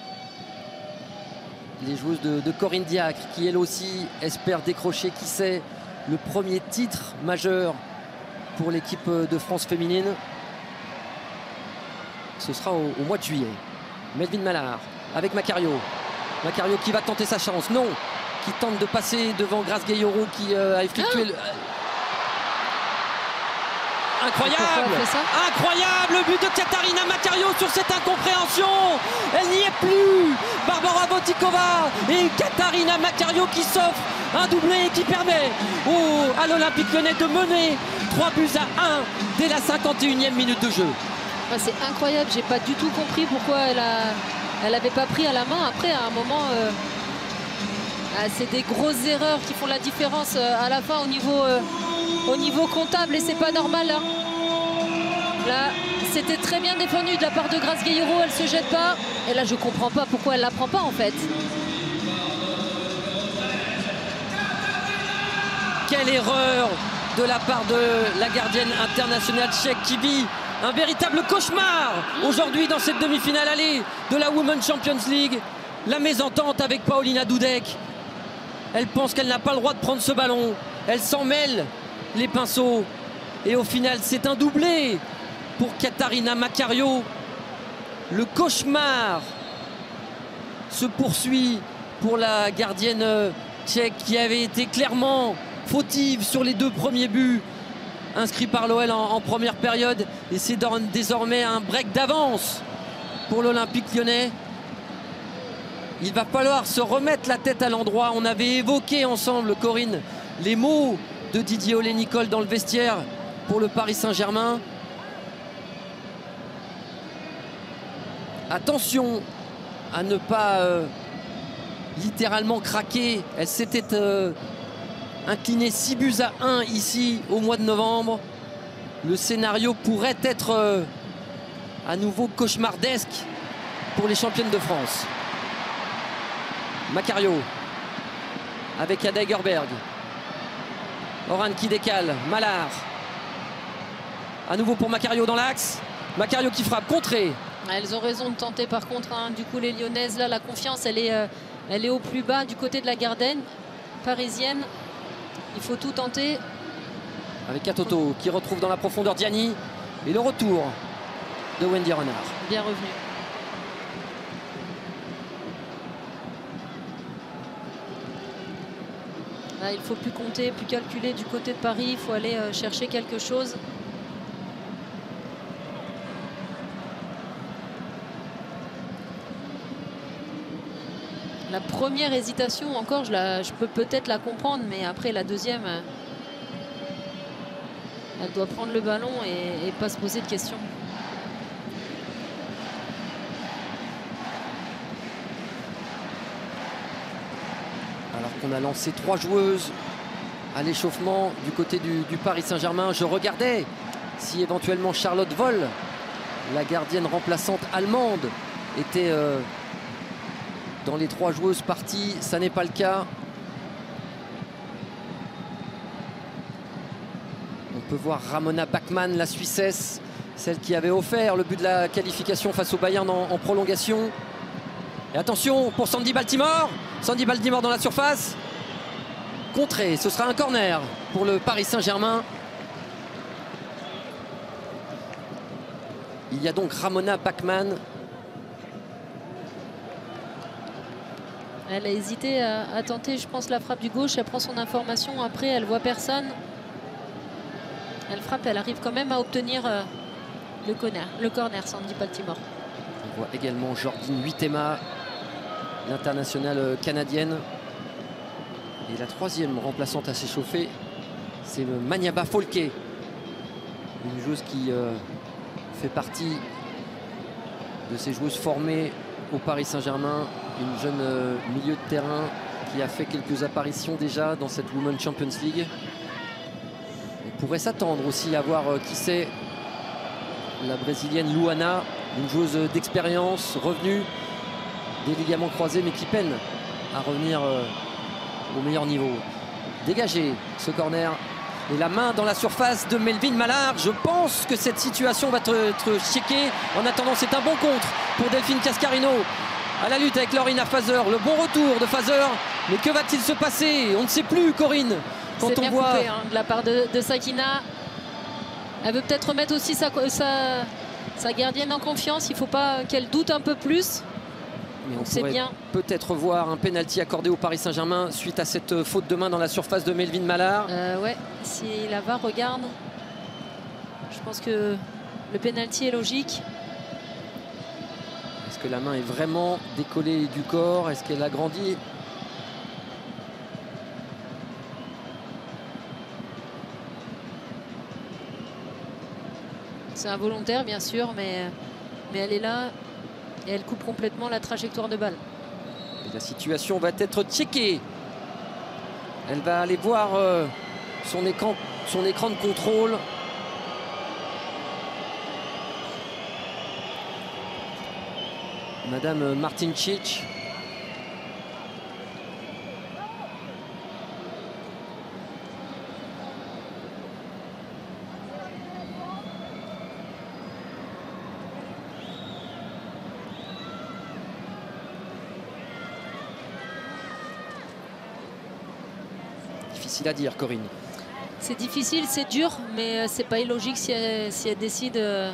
Les joueuses de, de Corinne Diacre qui elle aussi espère décrocher, qui sait, le premier titre majeur pour l'équipe de France féminine. Ce sera au, au mois de juillet. Melvin Mallard avec Macario. Macario qui va tenter sa chance. Non, qui tente de passer devant Grace Gayoro qui euh, a effectué... Ah. Le... Incroyable, incroyable le but de Catarina Macario sur cette incompréhension. Elle n'y est plus. Barbara Votikova et Catarina Macario qui s'offre un doublé qui permet au, à l'Olympique Lyonnais de mener trois buts à un dès la cinquante et unième minute de jeu. Ah, c'est incroyable, j'ai pas du tout compris pourquoi elle a, elle avait pas pris à la main. Après, à un moment, euh, ah, c'est des grosses erreurs qui font la différence euh, à la fin au niveau. Euh, au niveau comptable et c'est pas normal là. Là c'était très bien défendu de la part de Grace Gayoro, elle se jette pas et là je comprends pas pourquoi elle la prend pas en fait. Quelle erreur de la part de la gardienne internationale tchèque qui vit un véritable cauchemar aujourd'hui dans cette demi-finale allée de la Women's Champions League. La mésentente avec Paulina Dudek. Elle pense qu'elle n'a pas le droit de prendre ce ballon, elle s'en mêle les pinceaux et au final c'est un doublé pour Catarina Macario. Le cauchemar se poursuit pour la gardienne tchèque qui avait été clairement fautive sur les deux premiers buts inscrits par l'O L en, en première période et c'est désormais un break d'avance pour l'Olympique Lyonnais. Il va falloir se remettre la tête à l'endroit. On avait évoqué ensemble, Corinne, les mots de Didier Olé-Nicole dans le vestiaire pour le Paris Saint-Germain. Attention à ne pas euh, littéralement craquer. Elle s'était euh, inclinée six buts à un ici au mois de novembre. Le scénario pourrait être euh, à nouveau cauchemardesque pour les championnes de France. Macario avec Ada Egerberg. Horan qui décale, Mallard. À nouveau pour Macario dans l'axe. Macario qui frappe, contré. Elles ont raison de tenter par contre, hein. Du coup les Lyonnaises, là la confiance elle est, euh, elle est au plus bas du côté de la gardienne parisienne. Il faut tout tenter. Avec Katoto qui retrouve dans la profondeur Diani. Et le retour de Wendy Renard. Bien revenu. Là, il ne faut plus compter, plus calculer du côté de Paris. Il faut aller euh, chercher quelque chose. La première hésitation, encore, je, la, je peux peut-être la comprendre, mais après la deuxième, elle doit prendre le ballon et, et pas se poser de questions. Alors qu'on a lancé trois joueuses à l'échauffement du côté du, du Paris Saint-Germain, je regardais si éventuellement Charlotte Voll, la gardienne remplaçante allemande, était euh, dans les trois joueuses parties. Ça n'est pas le cas. On peut voir Ramona Bachmann, la Suissesse, celle qui avait offert le but de la qualification face au Bayern en, en prolongation. Et attention pour Sandy Baltimore. Sandy Baltimore dans la surface. Contré, ce sera un corner pour le Paris Saint-Germain. Il y a donc Ramona Bachmann. Elle a hésité à, à tenter, je pense, la frappe du gauche. Elle prend son information. Après, elle voit personne. Elle frappe. Elle arrive quand même à obtenir euh, le corner. Le corner, Sandy Baltimore. On voit également Jordine Huitema, l'internationale canadienne. Et la troisième remplaçante à s'échauffer, c'est le Maniaba Folke. Une joueuse qui euh, fait partie de ces joueuses formées au Paris Saint-Germain. Une jeune euh, milieu de terrain qui a fait quelques apparitions déjà dans cette Women's Champions League. On pourrait s'attendre aussi à voir euh, qui c'est la brésilienne Luana, une joueuse d'expérience, revenue des ligaments croisés, mais qui peine à revenir euh, au meilleur niveau. Dégagé ce corner. Et la main dans la surface de Melvin Mallard. Je pense que cette situation va être, être checkée. En attendant, c'est un bon contre pour Delphine Cascarino. À la lutte avec Lorina Fazer. Le bon retour de Fazer. Mais que va-t-il se passer? On ne sait plus, Corinne. Quand c'est on bien voit coupé, hein, de la part de, de Sakina. Elle veut peut-être remettre aussi sa, sa, sa gardienne en confiance. Il ne faut pas qu'elle doute un peu plus. Mais on c'est pourrait bien. Peut-être voir un pénalty accordé au Paris Saint-Germain suite à cette faute de main dans la surface de Melvin Mallard. Euh, ouais, si la V A R regarde, je pense que le pénalty est logique. Est-ce que la main est vraiment décollée du corps? Est-ce qu'elle a grandi? C'est involontaire, bien sûr, mais, mais elle est là. Et elle coupe complètement la trajectoire de balle. Et la situation va être checkée. Elle va aller voir euh, son, écran, son écran de contrôle. Madame Martincic. Difficile à dire, Corinne. C'est difficile, c'est dur, mais c'est pas illogique si elle, si elle décide de,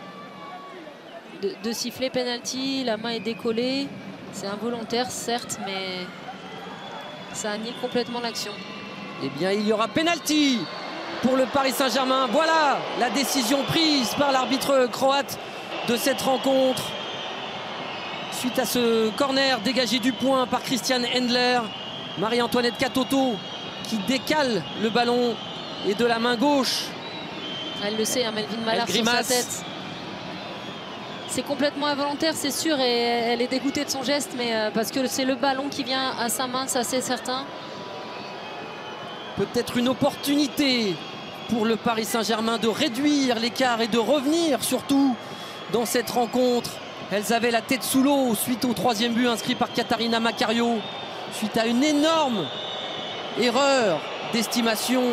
de siffler penalty. La main est décollée. C'est involontaire, certes, mais ça annule complètement l'action. Eh bien, il y aura penalty pour le Paris Saint-Germain. Voilà la décision prise par l'arbitre croate de cette rencontre. Suite à ce corner dégagé du point par Christiane Endler, Marie-Antoinette Katoto qui décale le ballon et de la main gauche. Elle le sait, hein, Melvin Mallard sur sa tête. C'est complètement involontaire, c'est sûr, et elle est dégoûtée de son geste, mais euh, parce que c'est le ballon qui vient à sa main, ça c'est certain. Peut-être une opportunité pour le Paris Saint-Germain de réduire l'écart et de revenir surtout dans cette rencontre. Elles avaient la tête sous l'eau suite au troisième but inscrit par Katarina Macario, suite à une énorme erreur d'estimation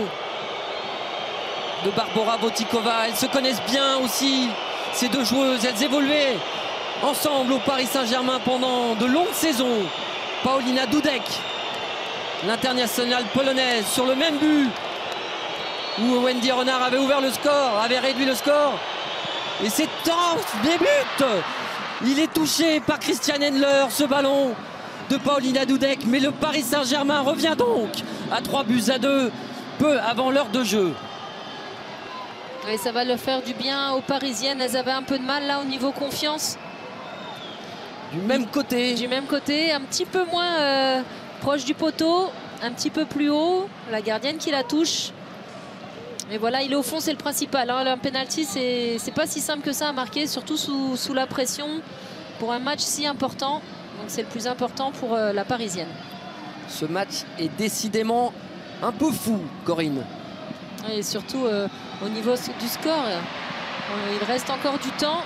de Barbora Votikova. Elles se connaissent bien aussi, ces deux joueuses. Elles évoluaient ensemble au Paris Saint-Germain pendant de longues saisons. Paulina Dudek, l'internationale polonaise, sur le même but où Wendy Renard avait ouvert le score, avait réduit le score. Et c'est un début. Il est touché par Christiane Endler, ce ballon de Paulina Dudek, mais le Paris Saint-Germain revient donc à trois buts à deux, peu avant l'heure de jeu. Et ça va leur faire du bien aux Parisiennes. Elles avaient un peu de mal là au niveau confiance. Du même côté. Du même côté, un petit peu moins euh, proche du poteau, un petit peu plus haut. La gardienne qui la touche. Mais voilà, il est au fond, c'est le principal. Hein. Un penalty, c'est pas si simple que ça à marquer, surtout sous, sous la pression pour un match si important. Donc c'est le plus important pour euh, la Parisienne. Ce match est décidément un peu fou, Corinne. Et surtout euh, au niveau du score, euh, il reste encore du temps.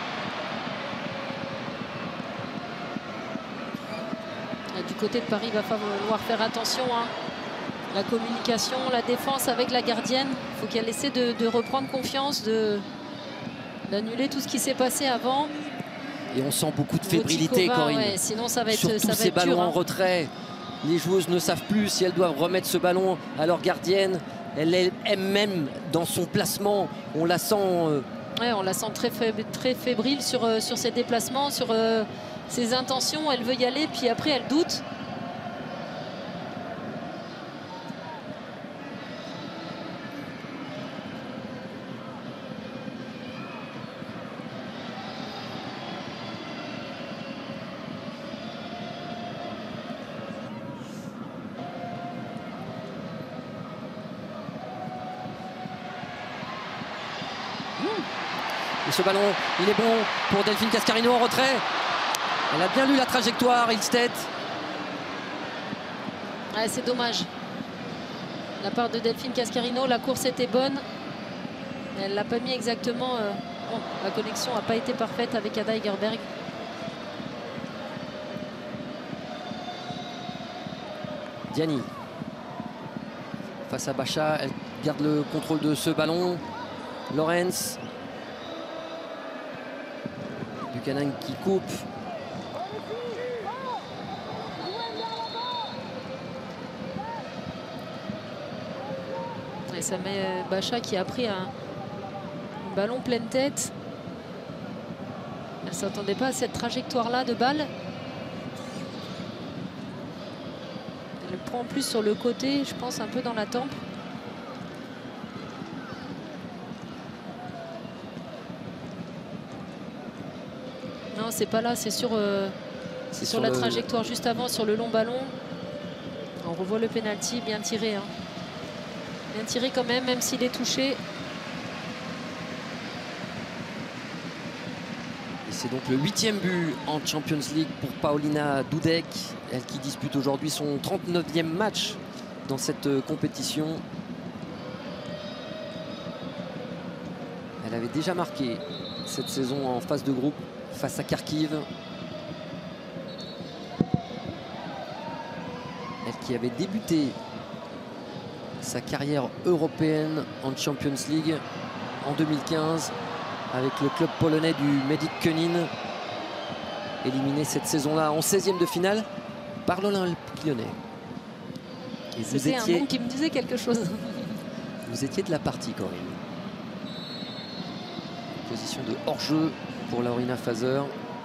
Et du côté de Paris, il va falloir faire attention. Hein. La communication, la défense avec la gardienne. Il faut qu'elle essaie de, de reprendre confiance, d'annuler tout ce qui s'est passé avant. Et on sent beaucoup de fébrilité, Votikova, Corinne. Ouais, sinon, ça va être, Surtout ça va ces être ballons dur, en hein. retrait. Les joueuses ne savent plus si elles doivent remettre ce ballon à leur gardienne. Elle est elle-même dans son placement. On la sent... Euh... Ouais, on la sent très, fébrile, très fébrile sur, euh, sur ses déplacements, sur euh, ses intentions. Elle veut y aller, puis après, elle doute. Et ce ballon, il est bon pour Delphine Cascarino en retrait. Elle a bien lu la trajectoire, Ilstedt. Ouais, c'est dommage. La part de Delphine Cascarino, la course était bonne. Mais elle ne l'a pas mis exactement. Euh... Bon, la connexion n'a pas été parfaite avec Ada Egerberg. Diani. Face à Bacha, elle garde le contrôle de ce ballon. Lorenz. Buchanan qui coupe. Et ça met Bacha qui a pris un, un ballon pleine tête. Elle ne s'attendait pas à cette trajectoire-là de balle. Elle le prend en plus sur le côté, je pense un peu dans la tempe. Non, c'est pas là, c'est sur, euh, sur, sur la le... trajectoire juste avant, sur le long ballon. On revoit le penalty, bien tiré. Hein. Bien tiré quand même, même s'il est touché. Et c'est donc le huitième but en Champions League pour Paulina Dudek. Elle qui dispute aujourd'hui son trente-neuvième match dans cette compétition. Elle avait déjà marqué cette saison en phase de groupe face à Kharkiv. Elle qui avait débuté sa carrière européenne en Champions League en deux mille quinze avec le club polonais du Medyk Konin, éliminé cette saison-là en seizième de finale par l'Olympique Lyonnais. C'était étiez... un nom qui me disait quelque chose. Vous étiez de la partie, Corinne. Position de hors-jeu pour Laurina Fazer.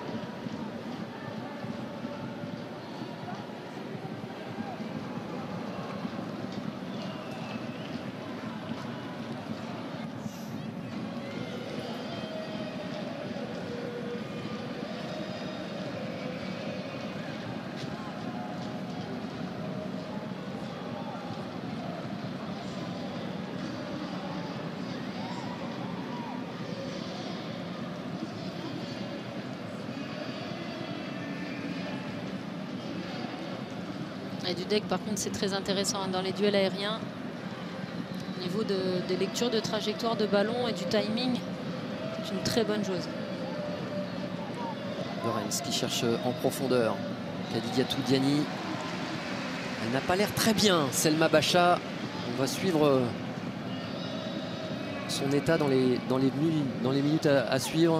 Et Dudek, par contre, c'est très intéressant hein, dans les duels aériens. Au niveau de, de lecture de trajectoire de ballon et du timing, c'est une très bonne joueuse. Lorenz qui cherche en profondeur. Kadidiatou Diani. Elle n'a pas l'air très bien, Selma Bacha. On va suivre son état dans les, dans les, dans les minutes à, à suivre.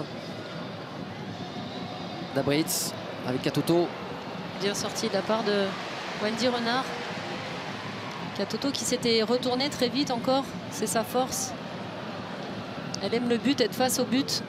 Dabritz avec Katoto. Bien sorti de la part de Wendy Renard. Katoto qui s'était retourné très vite encore, c'est sa force. Elle aime le but, être face au but.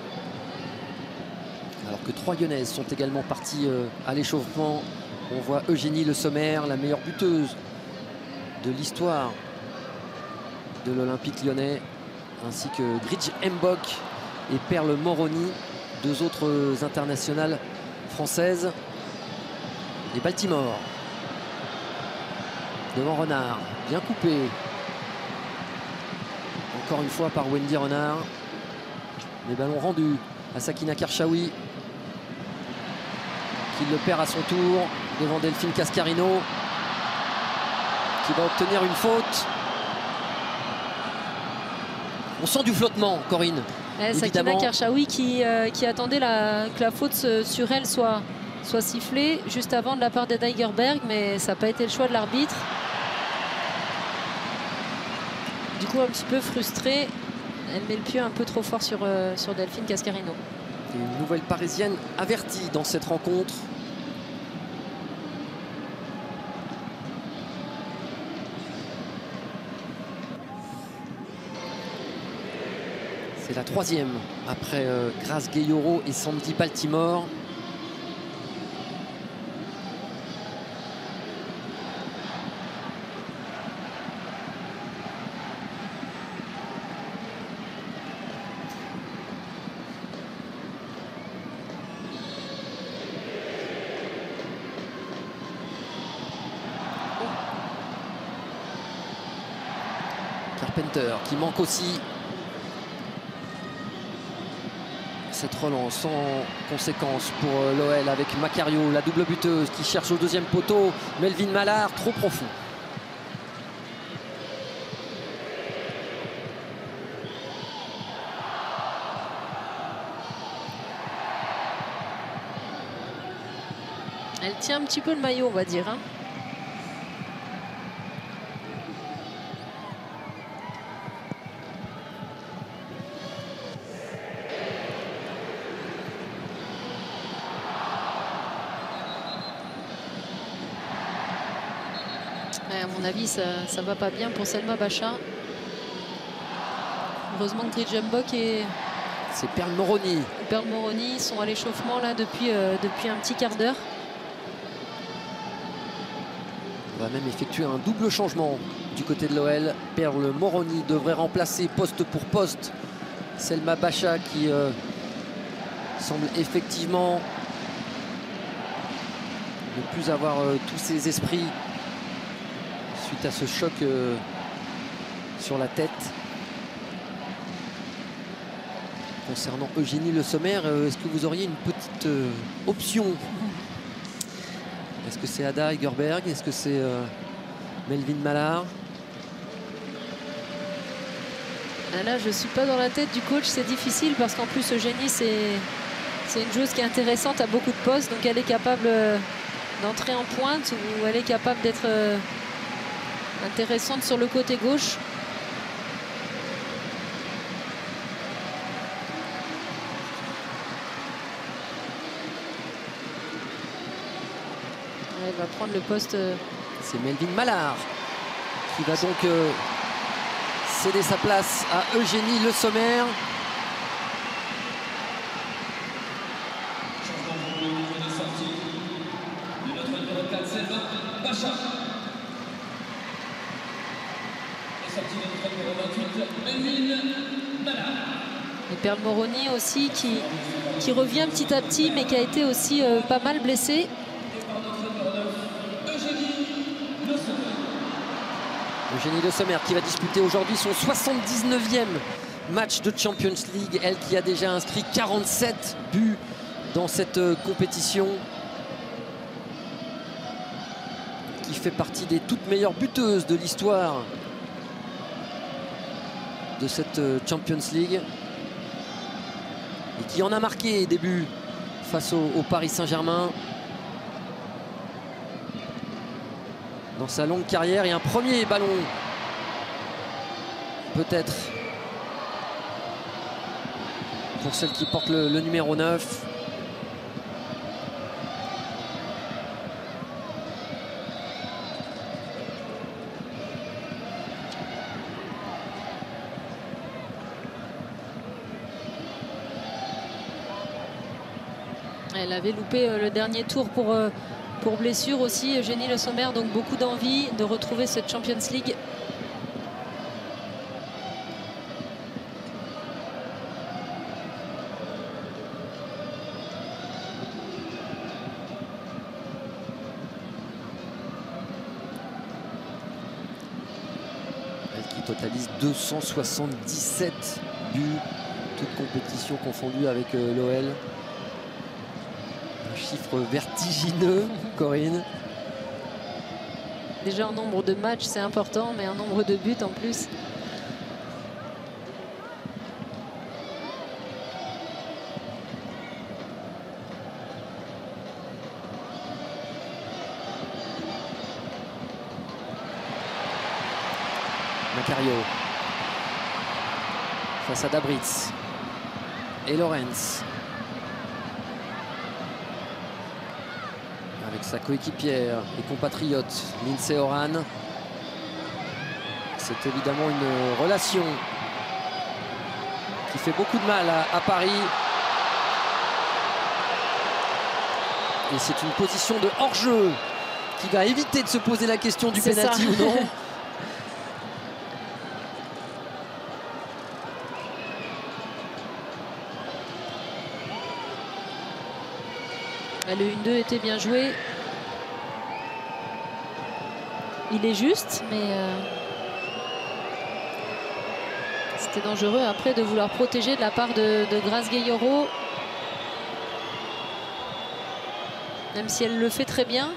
Alors que trois Lyonnaises sont également parties à l'échauffement. On voit Eugénie Le Sommer, la meilleure buteuse de l'histoire de l'Olympique lyonnais, ainsi que Gridj Mbok et Perle Moroni, deux autres internationales française. Et Baltimore. Devant Renard, bien coupé. Encore une fois par Wendy Renard. Les ballons rendus à Sakina Karchaoui, qui le perd à son tour devant Delphine Cascarino, qui va obtenir une faute. On sent du flottement, Corinne. Eh, Sakina Karchaoui qui, euh, qui attendait la, que la faute sur elle soit, soit sifflée juste avant de la part d'Eda Hegerberg, mais ça n'a pas été le choix de l'arbitre. Du coup, un petit peu frustrée, elle met le pied un peu trop fort sur, euh, sur Delphine Cascarino. Et une nouvelle parisienne avertie dans cette rencontre. C'est la troisième après euh, Grace Gayoro et Sandy Baltimore. Carpenter qui manque aussi. Cette relance sans conséquence pour l'O L avec Macario, la double buteuse qui cherche au deuxième poteau. Melvin Mallard, trop profond. Elle tient un petit peu le maillot, on va dire. Hein. À mon avis, ça, ça va pas bien pour Selma Bacha. Heureusement que Trijembok et c'est Perle Moroni. Perle Moroni sont à l'échauffement là depuis, euh, depuis un petit quart d'heure. On va même effectuer un double changement du côté de l'O L. Perle Moroni devrait remplacer poste pour poste Selma Bacha qui euh, semble effectivement ne plus avoir euh, tous ses esprits suite à ce choc euh, sur la tête. Concernant Eugénie Le Sommer, euh, est-ce que vous auriez une petite euh, option? Est-ce que c'est Ada Hegerberg? Est-ce que c'est euh, Melvin Mallard? Ah là, je suis pas dans la tête du coach, c'est difficile parce qu'en plus Eugénie, c'est une joueuse qui est intéressante à beaucoup de postes, donc elle est capable euh, d'entrer en pointe ou elle est capable d'être euh, intéressante sur le côté gauche. Elle va prendre le poste. Euh... C'est Melvin Mallard qui va donc euh, céder sa place à Eugénie Le Sommer. Et Perle Moroni aussi qui, qui revient petit à petit mais qui a été aussi euh, pas mal blessée. Eugénie Le Sommer qui va disputer aujourd'hui son soixante-dix-neuvième match de Champions League. Elle qui a déjà inscrit quarante-sept buts dans cette euh, compétition. Qui fait partie des toutes meilleures buteuses de l'histoire de cette euh, Champions League. Et qui en a marqué début face au, au Paris Saint-Germain. Dans sa longue carrière, et un premier ballon peut-être pour celle qui porte le, le numéro neuf. Elle avait loupé euh, le dernier tour pour, euh, pour blessure aussi, Eugénie Le Sommer, donc beaucoup d'envie de retrouver cette Champions League. totalise deux cent soixante-dix-sept buts, toutes compétitions confondues avec euh, l'O L. Un chiffre vertigineux, Corinne. Déjà en nombre de matchs, c'est important, mais un nombre de buts en plus. Macario face à Dabritz et Lorenz avec sa coéquipière et compatriote Lindsey Horan. C'est évidemment une relation qui fait beaucoup de mal à, à Paris, et c'est une position de hors-jeu qui va éviter de se poser la question du pénalty ou non. Le un deux était bien joué. Il est juste, mais euh, c'était dangereux après de vouloir protéger de la part de, de Grace Gayoro. Même si elle le fait très bien.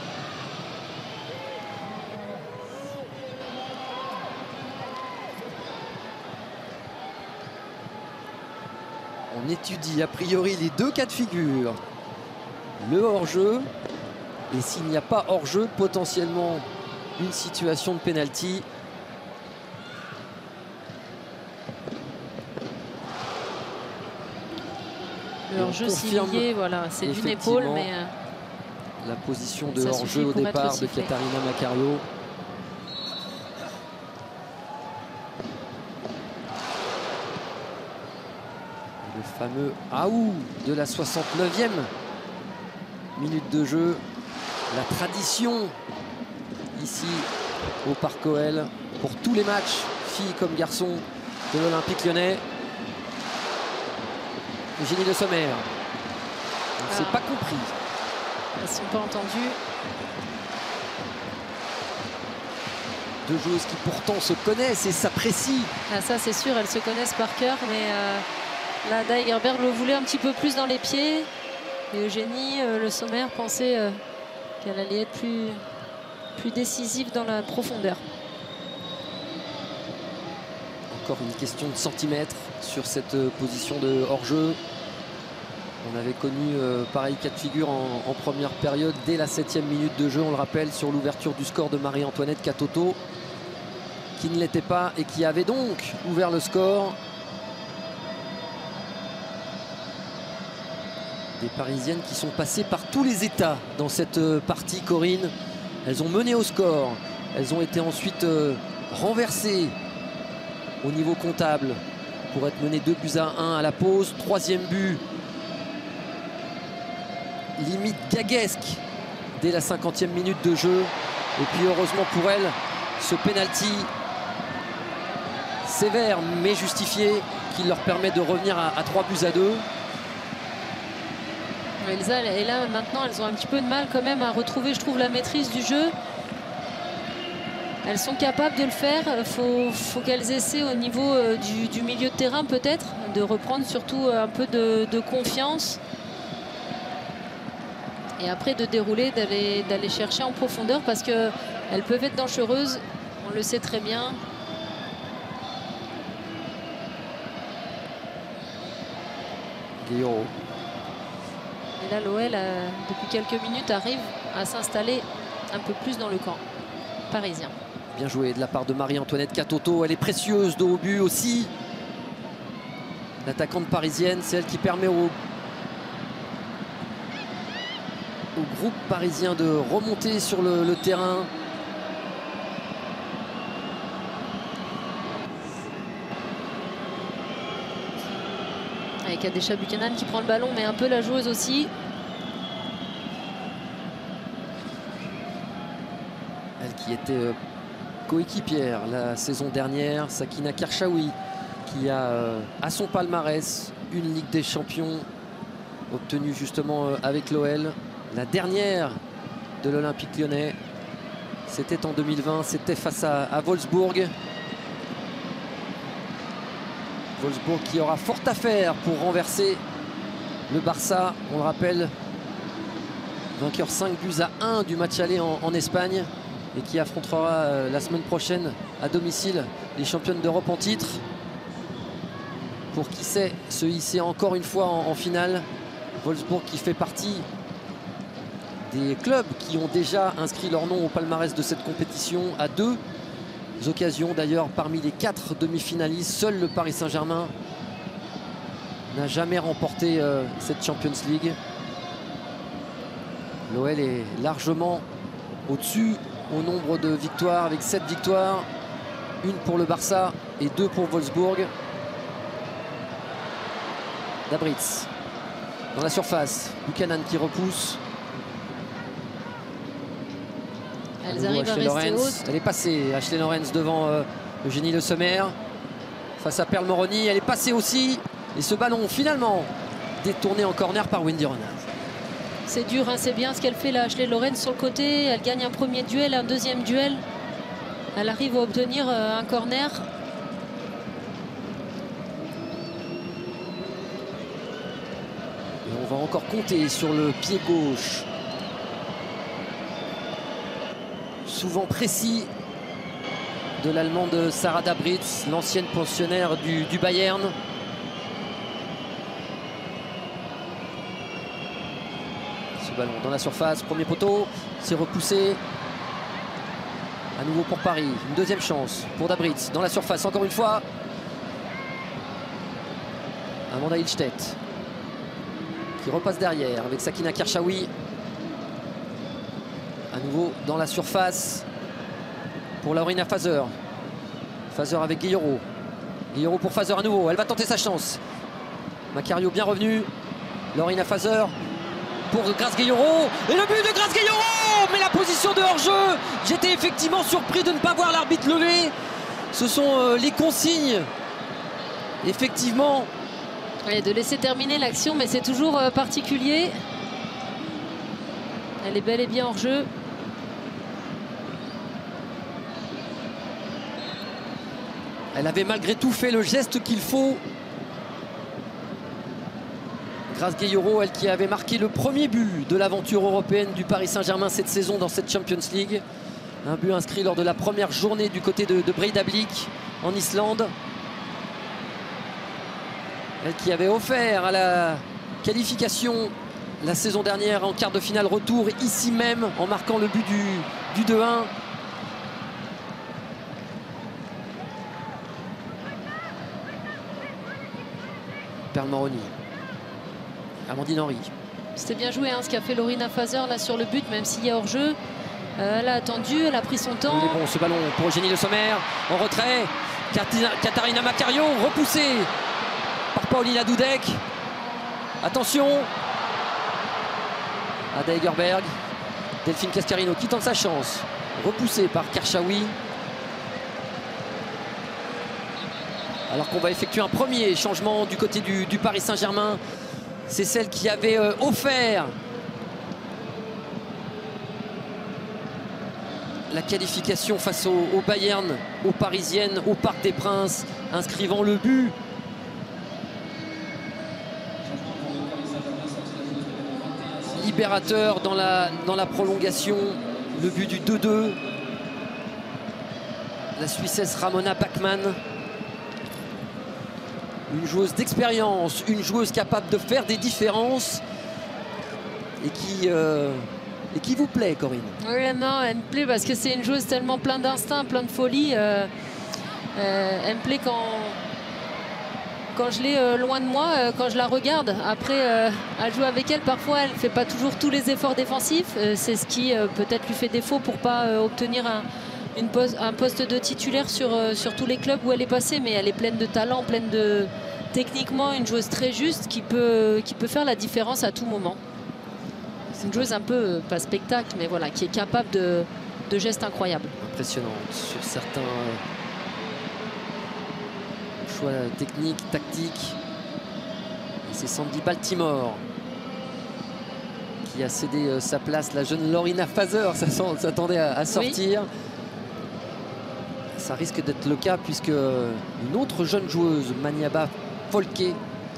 On étudie a priori les deux cas de figure. Le hors-jeu, et s'il n'y a pas hors-jeu, potentiellement une situation de pénalty. Le hors-jeu signé, voilà, c'est d'une épaule, mais euh, la position de hors-jeu au départ de Catarina Macario. Le fameux Aou de la soixante-neuvième minute de jeu. La tradition ici au Parc O L pour tous les matchs, filles comme garçons, de l'Olympique Lyonnais. Eugénie Le Sommer. On ne s'est pas compris. Elles ne sont pas entendues. Deux joueuses qui pourtant se connaissent et s'apprécient. Ah, ça c'est sûr, elles se connaissent par cœur, mais euh, là Daigerberg le voulait un petit peu plus dans les pieds. Et Eugénie euh, Le Sommer pensait euh, qu'elle allait être plus, plus décisive dans la profondeur. Encore une question de centimètres sur cette euh, position de hors-jeu. On avait connu euh, pareil cas de figure en, en première période dès la septième minute de jeu, on le rappelle, sur l'ouverture du score de Marie-Antoinette Katoto, qui ne l'était pas et qui avait donc ouvert le score. Des Parisiennes qui sont passées par tous les états dans cette euh, partie, Corinne. Elles ont mené au score, elles ont été ensuite euh, renversées au niveau comptable pour être menées deux buts à un à la pause. Troisième but, limite gaguesque dès la cinquantième minute de jeu. Et puis heureusement pour elles, ce penalty sévère mais justifié qui leur permet de revenir à, à trois buts à deux. Elsa, et là maintenant elles ont un petit peu de mal quand même à retrouver, je trouve, la maîtrise du jeu. Elles sont capables de le faire. Il faut, faut qu'elles essaient au niveau euh, du, du milieu de terrain peut-être de reprendre surtout un peu de, de confiance. Et après de dérouler, d'aller d'aller chercher en profondeur parce qu'elles peuvent être dangereuses. On le sait très bien. Guillaume. Et là, l'O L, euh, depuis quelques minutes, arrive à s'installer un peu plus dans le camp parisien. Bien joué de la part de Marie-Antoinette Katoto. Elle est précieuse de haut but aussi. L'attaquante parisienne, c'est elle qui permet au, au groupe parisien de remonter sur le, le terrain. Avec Adesha Buchanan qui prend le ballon, mais un peu la joueuse aussi. Elle qui était euh, coéquipière la saison dernière, Sakina Karchaoui, qui a euh, à son palmarès une Ligue des Champions obtenue justement euh, avec l'O L. La dernière de l'Olympique Lyonnais, c'était en deux mille vingt, c'était face à, à Wolfsburg. Wolfsburg qui aura fort à faire pour renverser le Barça. On le rappelle, vainqueur cinq buts à un du match aller en, en Espagne et qui affrontera euh, la semaine prochaine à domicile les championnes d'Europe en titre. Pour qui sait se hisser encore une fois en, en finale. Wolfsburg qui fait partie des clubs qui ont déjà inscrit leur nom au palmarès de cette compétition à deux occasions. D'ailleurs, parmi les quatre demi-finalistes, seul le Paris Saint-Germain n'a jamais remporté euh, cette Champions League. L'O L est largement au-dessus au nombre de victoires, avec sept victoires, une pour le Barça et deux pour Wolfsburg. Dabritz dans la surface, Buchanan qui repousse. Elles arrivent à rester hautes. Elle est passée, Ashley Lorenz devant euh, Eugénie Le Sommer. Face à Pearl Moroni, elle est passée aussi. Et ce ballon finalement détourné en corner par Wendy Renard. C'est dur, hein, c'est bien ce qu'elle fait là, Ashley Lorenz sur le côté. Elle gagne un premier duel, un deuxième duel. Elle arrive à obtenir euh, un corner. Et on va encore compter sur le pied gauche. Souvent précis de l'Allemande Sarah Dabritz, l'ancienne pensionnaire du, du Bayern. Ce ballon dans la surface, premier poteau, c'est repoussé. À nouveau pour Paris, une deuxième chance pour Dabritz dans la surface, encore une fois. Amanda Ilstedt qui repasse derrière avec Sakina Kershawi. À nouveau dans la surface pour Laurina Fazer. Fazer avec Guillero. Guillero pour Fazer à nouveau. Elle va tenter sa chance. Macario bien revenu. Laurina Fazer pour Grace Guillero. Et le but de Grace Guillero! Mais la position de hors-jeu! J'étais effectivement surpris de ne pas voir l'arbitre lever. Ce sont euh, les consignes. Effectivement. Et de laisser terminer l'action, mais c'est toujours euh, particulier. Elle est bel et bien hors jeu. Elle avait malgré tout fait le geste qu'il faut. Grace Guillero, elle qui avait marqué le premier but de l'aventure européenne du Paris Saint-Germain cette saison dans cette Champions League. Un but inscrit lors de la première journée du côté de, de Breiðablik en Islande. Elle qui avait offert à la qualification la saison dernière en quart de finale retour ici même en marquant le but du, du deux un. Pearl Moroni. Amandine Henry. C'était bien joué hein, ce qu'a fait Laurina Fazer là sur le but, même s'il y a hors-jeu. Euh, elle a attendu, elle a pris son temps. Il est bon ce ballon pour Eugénie Le Sommer. En retrait. Katarina Macario repoussée par Paulina Dudek. Attention. Ada Egerberg. Delphine Cascarino qui tente sa chance. Repoussée par Kershawi. Alors qu'on va effectuer un premier changement du côté du, du Paris Saint-Germain. C'est celle qui avait euh, offert la qualification face au, au Bayern, aux Parisiennes, au Parc des Princes, inscrivant le but. Libérateur dans la, dans la prolongation, le but du deux deux. La Suissesse Ramona Bachmann. Une joueuse d'expérience, une joueuse capable de faire des différences et qui, euh, et qui vous plaît, Corinne. Oui, non, elle me plaît parce que c'est une joueuse tellement plein d'instinct, plein de folie. Euh, euh, elle me plaît quand, quand je l'ai euh, loin de moi, euh, quand je la regarde. Après, euh, à jouer avec elle, parfois, elle ne fait pas toujours tous les efforts défensifs. Euh, c'est ce qui euh, peut-être lui fait défaut pour ne pas euh, obtenir un, une poste, un poste de titulaire sur, euh, sur tous les clubs où elle est passée. Mais elle est pleine de talent, pleine de... Techniquement, une joueuse très juste qui peut, qui peut faire la différence à tout moment. C'est une joueuse un peu, euh, pas spectacle, mais voilà, qui est capable de, de gestes incroyables. Impressionnante sur certains euh, choix techniques, tactiques. Et c'est Sandy Baltimore qui a cédé euh, sa place. La jeune Laurina Fazer s'attendait à, à sortir. Oui. Ça risque d'être le cas puisque une autre jeune joueuse, Maniaba Folke,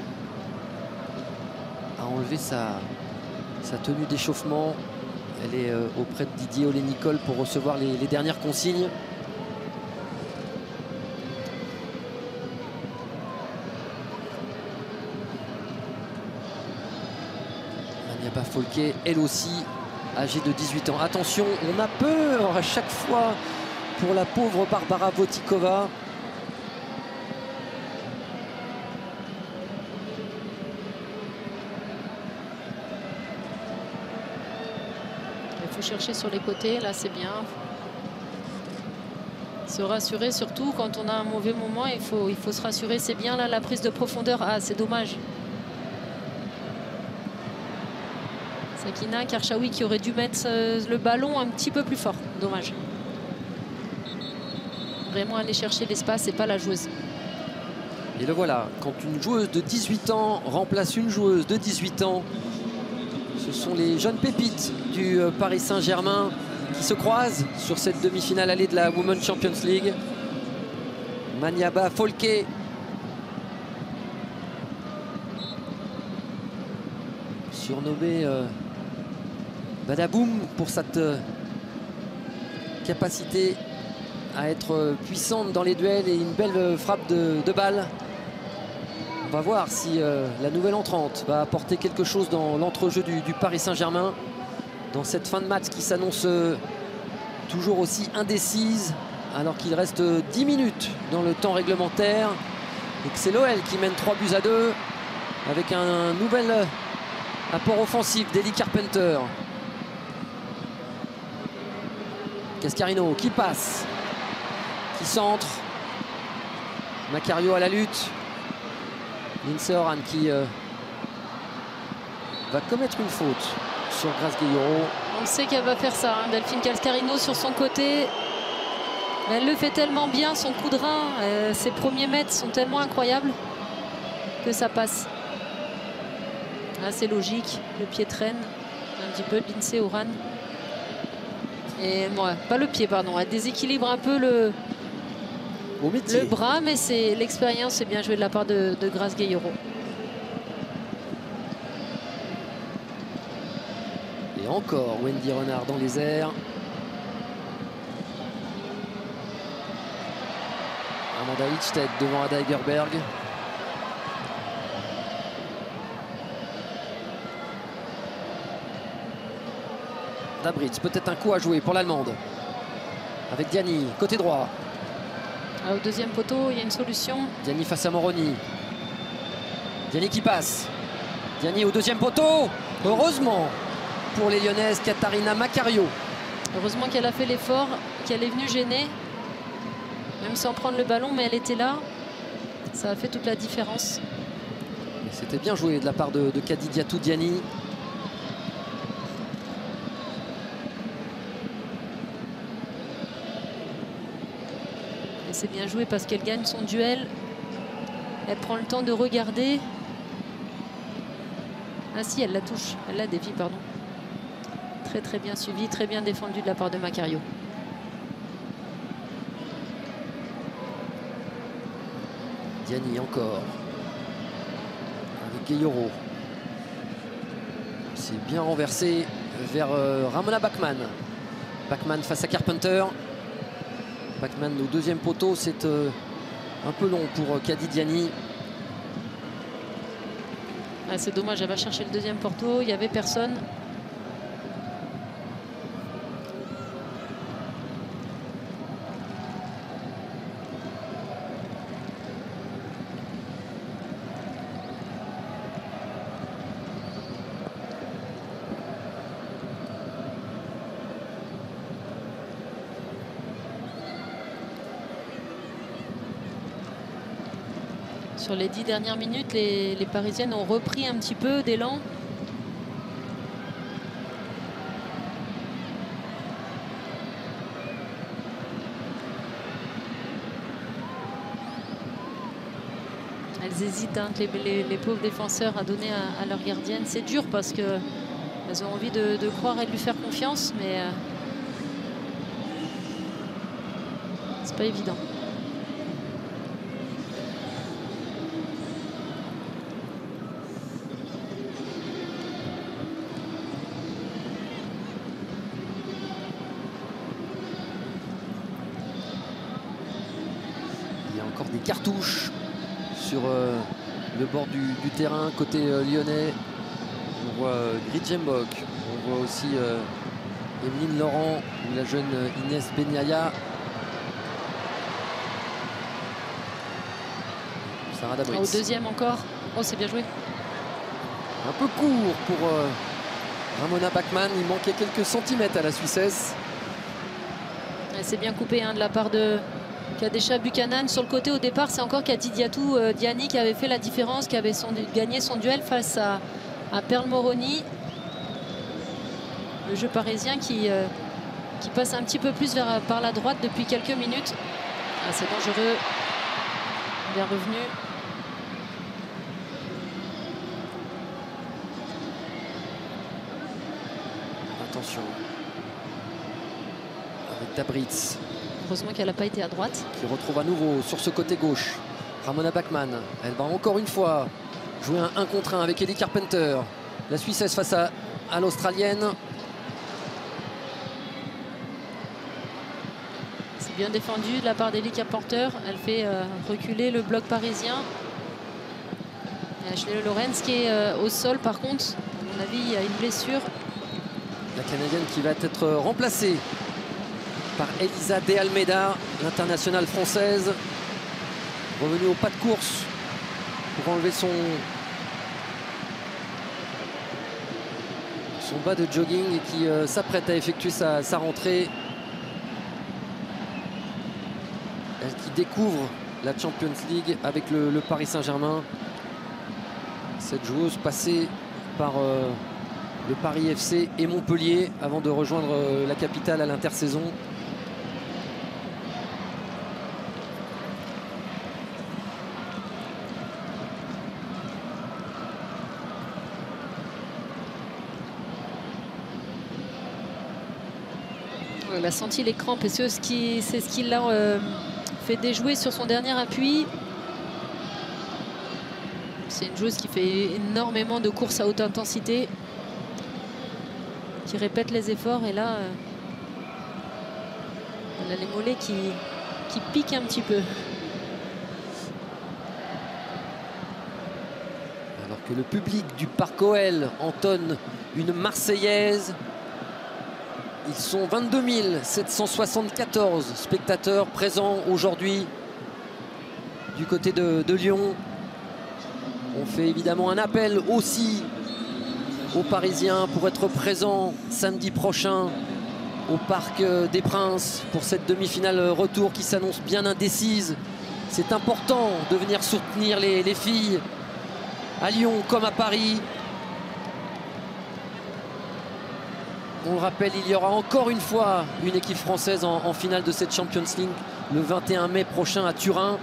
a enlevé sa, sa tenue d'échauffement. Elle est euh, auprès de Didier Olé-Nicole pour recevoir les, les dernières consignes. Maniaba Folke, elle aussi, âgée de dix-huit ans. Attention, on a peur à chaque fois pour la pauvre Barbara Votikova. Il faut chercher sur les côtés, là c'est bien. Se rassurer surtout quand on a un mauvais moment, il faut, il faut se rassurer. C'est bien là la prise de profondeur. Ah, c'est dommage. Sakina Karchaoui qui aurait dû mettre le ballon un petit peu plus fort. Dommage. Vraiment aller chercher l'espace et pas la joueuse. Et le voilà, quand une joueuse de dix-huit ans remplace une joueuse de dix-huit ans, ce sont les jeunes pépites du Paris Saint-Germain qui se croisent sur cette demi-finale allée de la Women's Champions League. Maniaba Folke, surnommée euh, Badaboum pour cette euh, capacité à être puissante dans les duels et une belle frappe de, de balle. On va voir si euh, la nouvelle entrante va apporter quelque chose dans l'entrejeu du, du Paris Saint-Germain dans cette fin de match qui s'annonce euh, toujours aussi indécise alors qu'il reste dix minutes dans le temps réglementaire et que c'est l'O L qui mène trois buts à deux avec un nouvel apport offensif d'Ellie Carpenter. Cascarino qui passe, qui centre. Macario à la lutte. Lindsay Horan qui euh, va commettre une faute sur Grace Gueyoro. On sait qu'elle va faire ça, hein, Delphine Cascarino sur son côté. Mais elle le fait tellement bien, son coup de rein, euh, ses premiers mètres sont tellement incroyables que ça passe. Là c'est logique, le pied traîne un petit peu de Lindsay Horan. Et moi, ouais, pas le pied, pardon, elle déséquilibre un peu le, le bras, mais c'est l'expérience, c'est bien joué de la part de, de Grace Gueyoro. Et encore Wendy Renard dans les airs. Amanda Hichstedt devant Ada Egerberg. Dabritz, peut-être un coup à jouer pour l'Allemande. Avec Diani, côté droit. Au deuxième poteau, il y a une solution. Diani face à Moroni. Diani qui passe. Diani au deuxième poteau. Heureusement pour les Lyonnaises, Katharina Macario. Heureusement qu'elle a fait l'effort, qu'elle est venue gêner. Même sans prendre le ballon, mais elle était là. Ça a fait toute la différence. C'était bien joué de la part de, de Kadidiatou Diani. C'est bien joué parce qu'elle gagne son duel. Elle prend le temps de regarder. Ah si, elle la touche. Elle la dévie, pardon. Très très bien suivi, très bien défendu de la part de Macario. Diani encore. Avec Gueyoro. C'est bien renversé vers euh, Ramona Bachmann. Bachmann face à Carpenter. Bachmann au deuxième poteau, c'est euh, un peu long pour euh, Kadi Diani. Ah, c'est dommage, elle va chercher le deuxième poteau, il n'y avait personne. Sur les dix dernières minutes, les, les Parisiennes ont repris un petit peu d'élan. Elles hésitent, hein, les, les, les pauvres défenseurs, à donner à, à leur gardienne. C'est dur parce qu'elles ont envie de, de croire et de lui faire confiance, mais... Euh, C'est pas évident. Il y a encore des cartouches sur euh, le bord du, du terrain côté euh, lyonnais. On voit euh, Gridjembok, on voit aussi euh, Emeline Laurent ou la jeune Inès Benyaya. Sarah Dabritz. Au deuxième encore. Oh, c'est bien joué. Un peu court pour euh, Ramona Bachmann. Il manquait quelques centimètres à la Suissesse. C'est bien coupé hein, de la part de Kadesha Buchanan. Sur le côté au départ, c'est encore Kadidiatou euh, Diani qui avait fait la différence, qui avait son, gagné son duel face à, à Pearl Moroni. Le jeu parisien qui, euh, qui passe un petit peu plus vers, par la droite depuis quelques minutes. Ah, c'est dangereux. Bien revenu. Attention. Avec Dabritz. Heureusement qu'elle n'a pas été à droite. Qui retrouve à nouveau sur ce côté gauche Ramona Bachmann. Elle va encore une fois jouer un un contre un avec Ellie Carpenter. La Suissesse face à, à l'Australienne. C'est bien défendu de la part d'Ellie Carpenter. Elle fait euh, reculer le bloc parisien. Et Ashley Lorenz qui est euh, au sol par contre. À mon avis, il y a une blessure. La Canadienne qui va être remplacée par Elisa De Almeida, l'internationale française, revenue au pas de course pour enlever son, son bas de jogging et qui euh, s'apprête à effectuer sa, sa rentrée. Elle qui découvre la Champions League avec le, le Paris Saint-Germain. Cette joueuse passée par euh, le Paris F C et Montpellier avant de rejoindre euh, la capitale à l'intersaison. Elle a senti les crampes et c'est ce qui, c'est ce qui l'a euh, fait déjouer sur son dernier appui. C'est une joueuse qui fait énormément de courses à haute intensité, qui répète les efforts et là euh, elle a les mollets qui, qui piquent un petit peu. Alors que le public du Parc O L entonne une Marseillaise. Ils sont vingt-deux mille sept cent soixante-quatorze spectateurs présents aujourd'hui du côté de, de Lyon. On fait évidemment un appel aussi aux Parisiens pour être présents samedi prochain au Parc des Princes pour cette demi-finale retour qui s'annonce bien indécise. C'est important de venir soutenir les, les filles à Lyon comme à Paris. On le rappelle, il y aura encore une fois une équipe française en, en finale de cette Champions League le vingt et un mai prochain à Turin.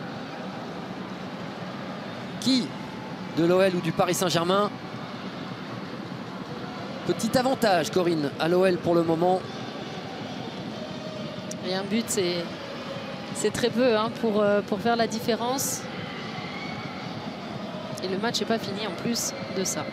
Qui de l'O L ou du Paris Saint-Germain? Petit avantage, Corinne, à l'O L pour le moment. Et un but, c'est c'est très peu hein, pour, euh, pour faire la différence. Et le match n'est pas fini en plus de ça.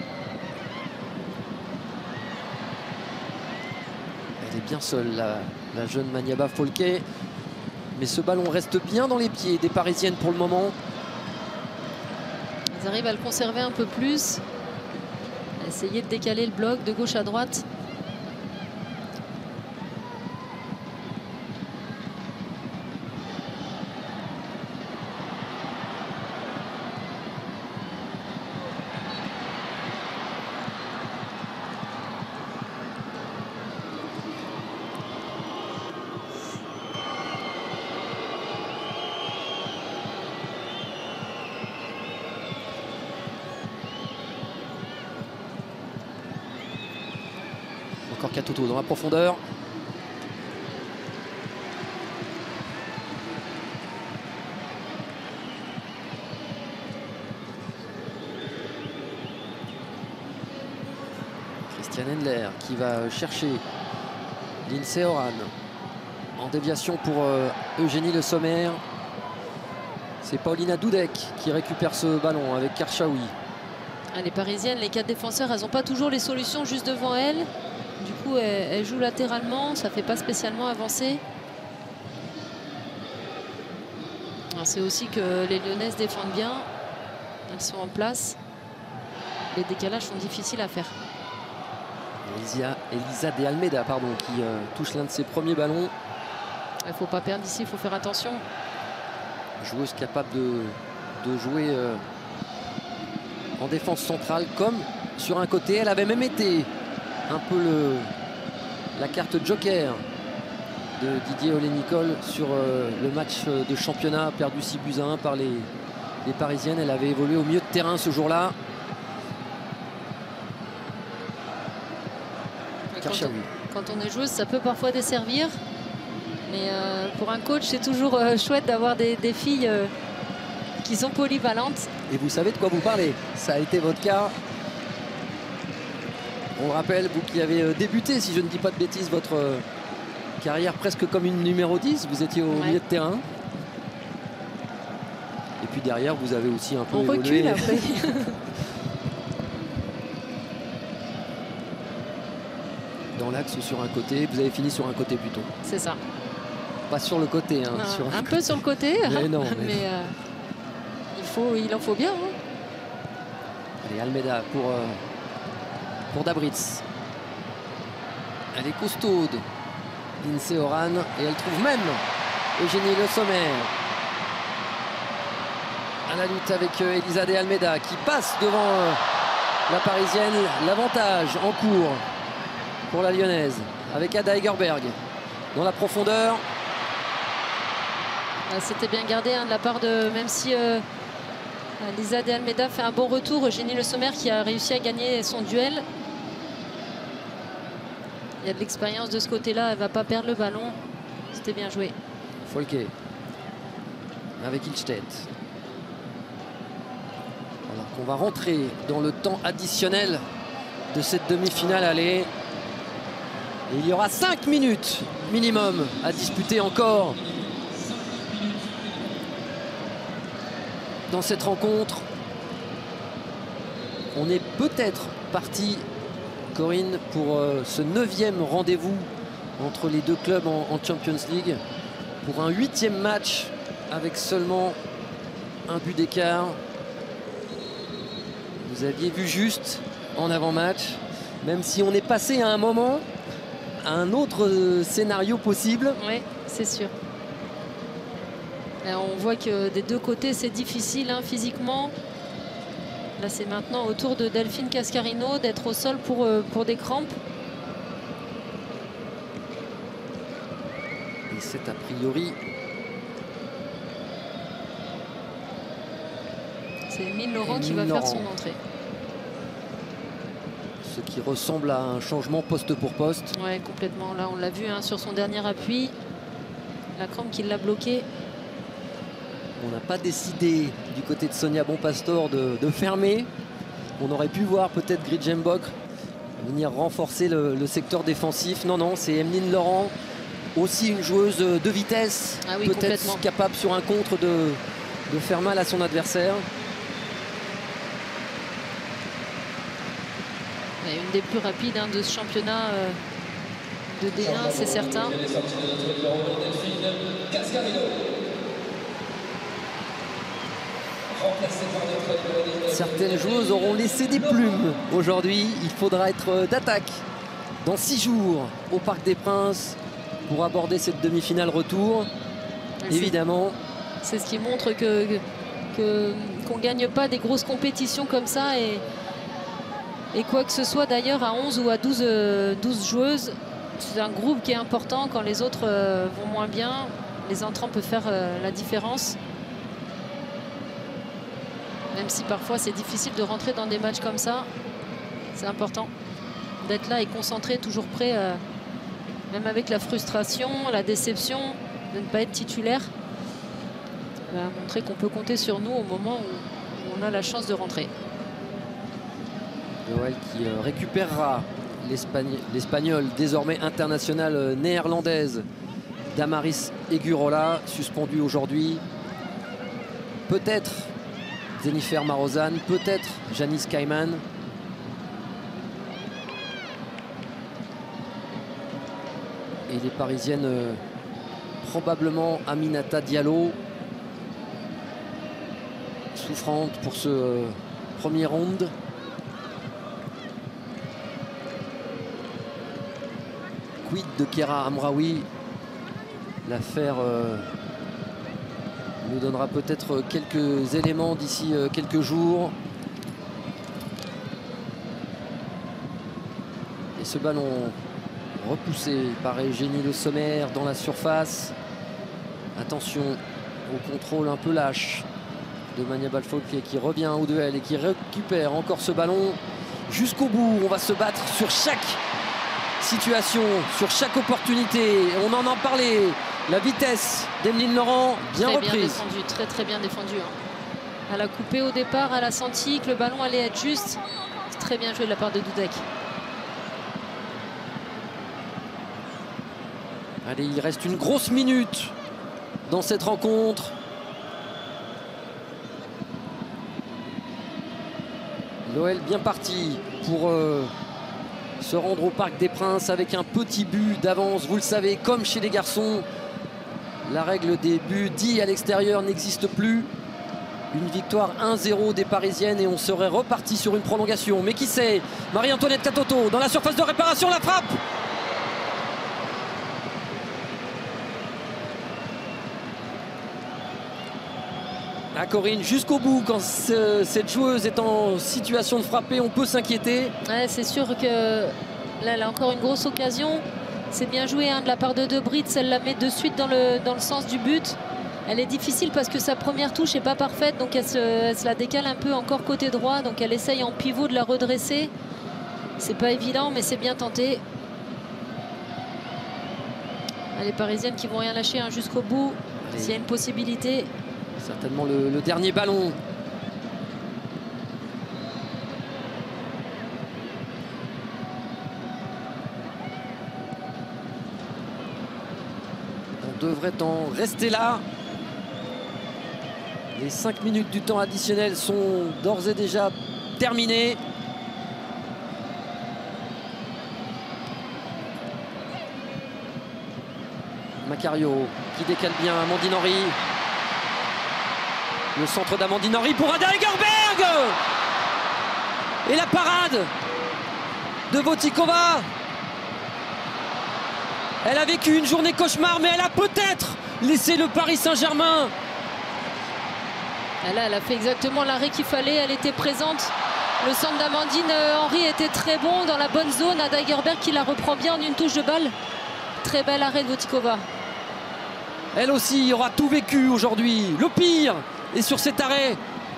Elle est bien seule, la, la jeune Maniaba Folquet. Mais ce ballon reste bien dans les pieds des Parisiennes pour le moment. Elles arrivent à le conserver un peu plus. À essayer de décaler le bloc de gauche à droite. Encore Katoto dans la profondeur. Christiane Endler qui va chercher Lindsay Oran. En déviation pour euh, Eugénie Le Sommer. C'est Paulina Dudek qui récupère ce ballon avec Karchaoui. Ah, les Parisiennes, les quatre défenseurs, elles n'ont pas toujours les solutions juste devant elles. Du coup, elles, elles jouent latéralement. Ça ne fait pas spécialement avancer. C'est aussi que les Lyonnaises défendent bien. Elles sont en place. Les décalages sont difficiles à faire. Elisa, Elisa de Almeida pardon, qui euh, touche l'un de ses premiers ballons. Il ne faut pas perdre ici, il faut faire attention. Joueuse capable de, de jouer euh, en défense centrale comme sur un côté. Elle avait même été un peu le, la carte joker de Didier Olé-Nicole sur euh, le match de championnat perdu six buts à un par les, les Parisiennes. Elle avait évolué au milieu de terrain ce jour-là. Quand, quand on est joueuse, ça peut parfois desservir. Mais euh, pour un coach, c'est toujours euh, chouette d'avoir des, des filles euh, qui sont polyvalentes. Et vous savez de quoi vous parlez. Ça a été votre cas. On le rappelle, vous qui avez euh, débuté, si je ne dis pas de bêtises, votre euh, carrière presque comme une numéro dix. Vous étiez au ouais. milieu de terrain. Et puis derrière, vous avez aussi un peu on évolué. Recule après. Dans l'axe ou sur un côté, vous avez fini sur un côté plutôt. C'est ça. Pas sur le côté. Hein, non, sur un, un peu sur le côté. Mais non. Mais, mais euh, il, faut, il en faut bien. Hein. Allez, Almeida pour, euh, pour Dabritz. Elle est costaude. Lindsay Oran. Et elle trouve même Eugénie Le Sommer. À la lutte avec euh, Elisa de Almeida qui passe devant euh, la Parisienne. L'avantage en cours pour la Lyonnaise avec Ada Egerberg dans la profondeur. C'était bien gardé hein, de la part de, même si euh, Elisa de Almeida fait un bon retour, Eugénie Le Sommer qui a réussi à gagner son duel. Il y a de l'expérience de ce côté-là, elle ne va pas perdre le ballon. C'était bien joué. Folke avec Ilstedt. Alors qu'on va rentrer dans le temps additionnel de cette demi-finale aller. Et il y aura cinq minutes minimum à disputer encore dans cette rencontre. On est peut-être parti, Corinne, pour euh, ce neuvième rendez-vous entre les deux clubs en, en Champions League. Pour un huitième match avec seulement un but d'écart. Vous aviez vu juste en avant-match, même si on est passé à un moment à un autre scénario possible. Oui, c'est sûr. Et on voit que des deux côtés, c'est difficile hein, physiquement. Là, c'est maintenant au tour de Delphine Cascarino d'être au sol pour, euh, pour des crampes. Et c'est a priori... C'est Émile Laurent Émile qui va Laurent. faire son entrée. Ce qui ressemble à un changement poste pour poste. Ouais, complètement. Là, on l'a vu hein, sur son dernier appui. La crampe qui l'a bloqué. On n'a pas décidé du côté de Sonia Bonpastor de, de fermer. On aurait pu voir peut-être Gridjembok venir renforcer le, le secteur défensif. Non, non, c'est Emeline Laurent. Aussi une joueuse de vitesse. Ah oui, peut-être capable sur un contre de, de faire mal à son adversaire. Une des plus rapides hein, de ce championnat euh, de D un, c'est certain. Certaines joueuses auront laissé des plumes aujourd'hui. Il faudra être d'attaque dans six jours au Parc des Princes pour aborder cette demi-finale retour. Évidemment. C'est ce qui montre que que, qu'on ne gagne pas des grosses compétitions comme ça. Et, Et quoi que ce soit d'ailleurs à onze ou à douze, euh, douze joueuses, c'est un groupe qui est important. Quand les autres euh, vont moins bien, les entrants peuvent faire euh, la différence. Même si parfois c'est difficile de rentrer dans des matchs comme ça, c'est important d'être là et concentré, toujours prêt, euh, même avec la frustration, la déception de ne pas être titulaire. Bah, montrer qu'on peut compter sur nous au moment où on a la chance de rentrer. Joël qui euh, récupérera l'Espagnol désormais internationale néerlandaise Damaris Egurola, suspendu aujourd'hui. Peut-être Jennifer Marozan, peut-être Janice Kaiman. Et les Parisiennes, euh, probablement Aminata Diallo, souffrante pour ce euh, premier round. Quid de Kera Amraoui? L'affaire euh, nous donnera peut-être quelques éléments d'ici euh, quelques jours. Et ce ballon repoussé par Eugénie Le Sommer dans la surface. Attention au contrôle un peu lâche de Mania Balfauquier qui revient au duel et qui récupère encore ce ballon jusqu'au bout. On va se battre sur chaque situation, sur chaque opportunité. On en a parlé. La vitesse d'Emeline Laurent, bien très reprise. Bien défendu, très très bien défendu. Hein. Elle a coupé au départ, elle a senti que le ballon allait être juste. Très bien joué de la part de Dudek. Allez, il reste une grosse minute dans cette rencontre. L'O L bien parti pour euh, se rendre au Parc des Princes avec un petit but d'avance. Vous le savez, comme chez les garçons, la règle des buts dits à l'extérieur n'existe plus. Une victoire un zéro des Parisiennes et on serait reparti sur une prolongation. Mais qui sait? Marie-Antoinette Katoto dans la surface de réparation, la frappe. À Corinne, jusqu'au bout, quand ce, cette joueuse est en situation de frapper, on peut s'inquiéter. Ouais, c'est sûr que là, elle a encore une grosse occasion. C'est bien joué hein, de la part de De Bruyne. Elle la met de suite dans le, dans le sens du but. Elle est difficile parce que sa première touche n'est pas parfaite. Donc elle se, elle se la décale un peu encore côté droit. Donc elle essaye en pivot de la redresser. C'est pas évident, mais c'est bien tenté. Les Parisiennes qui vont rien lâcher hein, jusqu'au bout. S'il y a une possibilité. Certainement le, le dernier ballon. On devrait en rester là. Les cinq minutes du temps additionnel sont d'ores et déjà terminées. Macario qui décale bien Amandine Henry. Le centre d'Amandine Henry pour Ada Egerberg. Et la parade de Votikova. Elle a vécu une journée cauchemar, mais elle a peut-être laissé le Paris Saint-Germain. Là, elle a fait exactement l'arrêt qu'il fallait. Elle était présente. Le centre d'Amandine Henry était très bon dans la bonne zone. Ada Egerberg qui la reprend bien en une touche de balle. Très bel arrêt de Votikova. Elle aussi aura tout vécu aujourd'hui. Le pire. Et sur cet arrêt,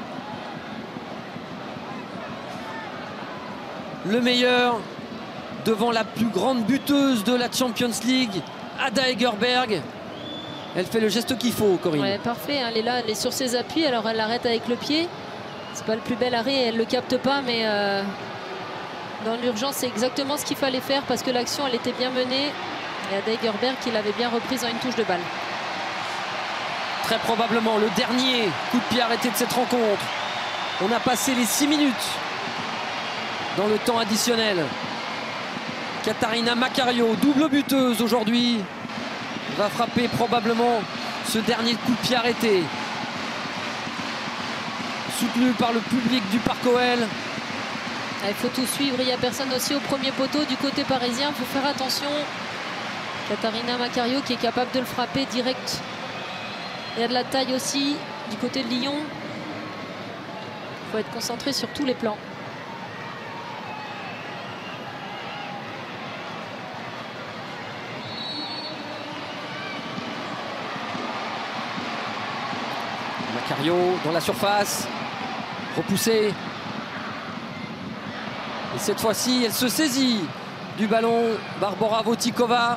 le meilleur devant la plus grande buteuse de la Champions League, Ada Egerberg. Elle fait le geste qu'il faut, Corinne. Ouais, parfait, elle est là, elle est sur ses appuis, alors elle l'arrête avec le pied. C'est pas le plus bel arrêt, elle le capte pas, mais euh, dans l'urgence, c'est exactement ce qu'il fallait faire parce que l'action, elle était bien menée. Et Ada Egerberg qui l'avait bien reprise en une touche de balle. Très probablement le dernier coup de pied arrêté de cette rencontre. On a passé les six minutes dans le temps additionnel. Katarina Macario, double buteuse aujourd'hui, va frapper probablement ce dernier coup de pied arrêté. Soutenu par le public du Parc O L. Il faut tout suivre, il n'y a personne aussi au premier poteau du côté parisien, il faut faire attention. Katarina Macario qui est capable de le frapper direct. Il y a de la taille aussi du côté de Lyon. Il faut être concentré sur tous les plans. Macario dans la surface. Repoussé. Et cette fois-ci, elle se saisit du ballon. Barbora Votikova.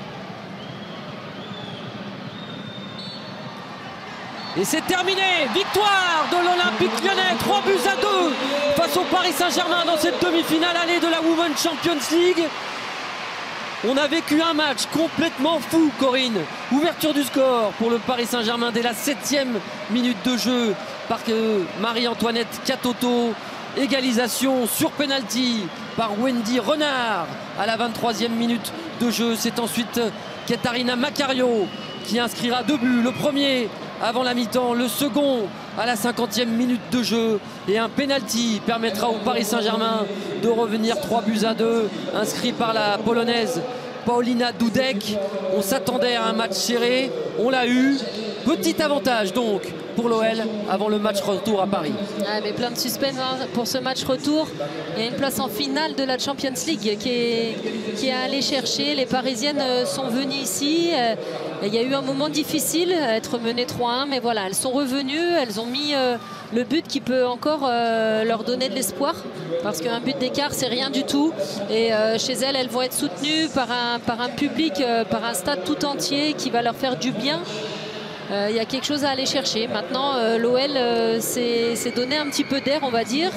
Et c'est terminé. Victoire de l'Olympique Lyonnais. trois buts à deux face au Paris Saint-Germain dans cette demi-finale allée de la Women's Champions League. On a vécu un match complètement fou, Corinne. Ouverture du score pour le Paris Saint-Germain dès la septième minute de jeu par Marie-Antoinette Katoto. Égalisation sur penalty par Wendy Renard à la vingt-troisième minute de jeu. C'est ensuite Katarina Macario qui inscrira deux buts. Le premier avant la mi-temps, le second à la cinquantième minute de jeu. Et un penalty permettra au Paris Saint-Germain de revenir trois buts à deux, inscrit par la Polonaise Paulina Dudek. On s'attendait à un match serré, on l'a eu. Petit avantage donc pour l'O L avant le match retour à Paris. Ah, mais plein de suspense hein, pour ce match retour. Il y a une place en finale de la Champions League qui est, qui est à aller chercher. Les Parisiennes sont venues ici. Il y a eu un moment difficile, être mené trois un, mais voilà, elles sont revenues. Elles ont mis euh, le but qui peut encore euh, leur donner de l'espoir. Parce qu'un but d'écart, c'est rien du tout. Et euh, chez elles, elles vont être soutenues par un, par un public, euh, par un stade tout entier qui va leur faire du bien. Il euh, y a quelque chose à aller chercher. Maintenant, euh, l'O L euh, s'est donné un petit peu d'air, on va dire.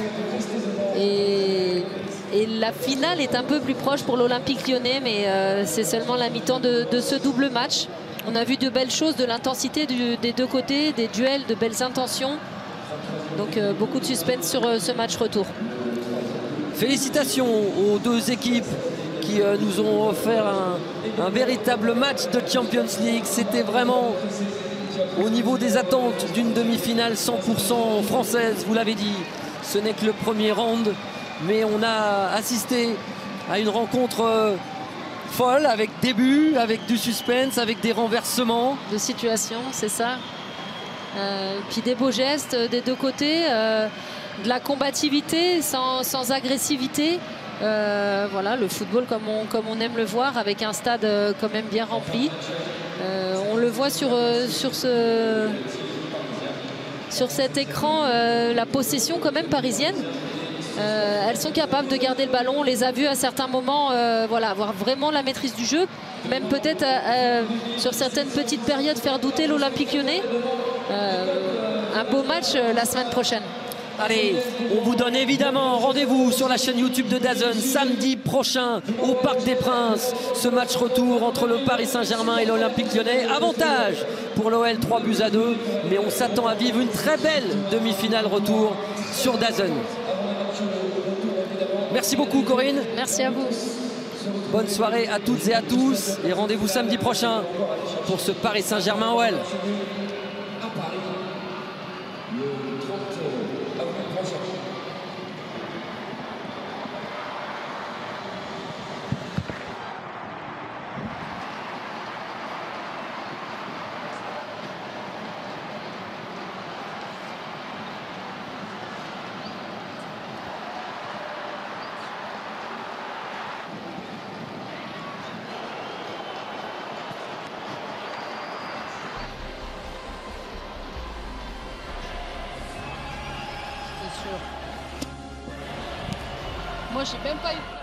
Et, et la finale est un peu plus proche pour l'Olympique lyonnais, mais euh, c'est seulement la mi-temps de, de ce double match. On a vu de belles choses, de l'intensité des deux côtés, des duels, de belles intentions. Donc euh, beaucoup de suspense sur euh, ce match retour. Félicitations aux deux équipes qui euh, nous ont offert un, un véritable match de Champions League. C'était vraiment au niveau des attentes d'une demi-finale cent pour cent française, vous l'avez dit. Ce n'est que le premier round, mais on a assisté à une rencontre euh, folle, avec des buts, avec du suspense, avec des renversements. De situation, c'est ça. Euh, puis des beaux gestes des deux côtés, euh, de la combativité sans, sans agressivité. Euh, voilà, le football comme on, comme on aime le voir, avec un stade euh, quand même bien rempli. Euh, on le voit sur, euh, sur, ce, sur cet écran, euh, la possession quand même parisienne. Euh, elles sont capables de garder le ballon. On les a vues à certains moments euh, voilà, avoir vraiment la maîtrise du jeu. Même peut-être euh, sur certaines petites périodes faire douter l'Olympique lyonnais. Euh, un beau match euh, la semaine prochaine. Allez, on vous donne évidemment rendez-vous sur la chaîne YouTube de DAZN samedi prochain au Parc des Princes. Ce match retour entre le Paris Saint-Germain et l'Olympique lyonnais. Avantage pour l'O L, trois buts à deux. Mais on s'attend à vivre une très belle demi-finale retour sur DAZN. Merci beaucoup Corinne. Merci à vous. Bonne soirée à toutes et à tous. Et rendez-vous samedi prochain pour ce Paris Saint-Germain-O L. Moi, j'ai même pas eu.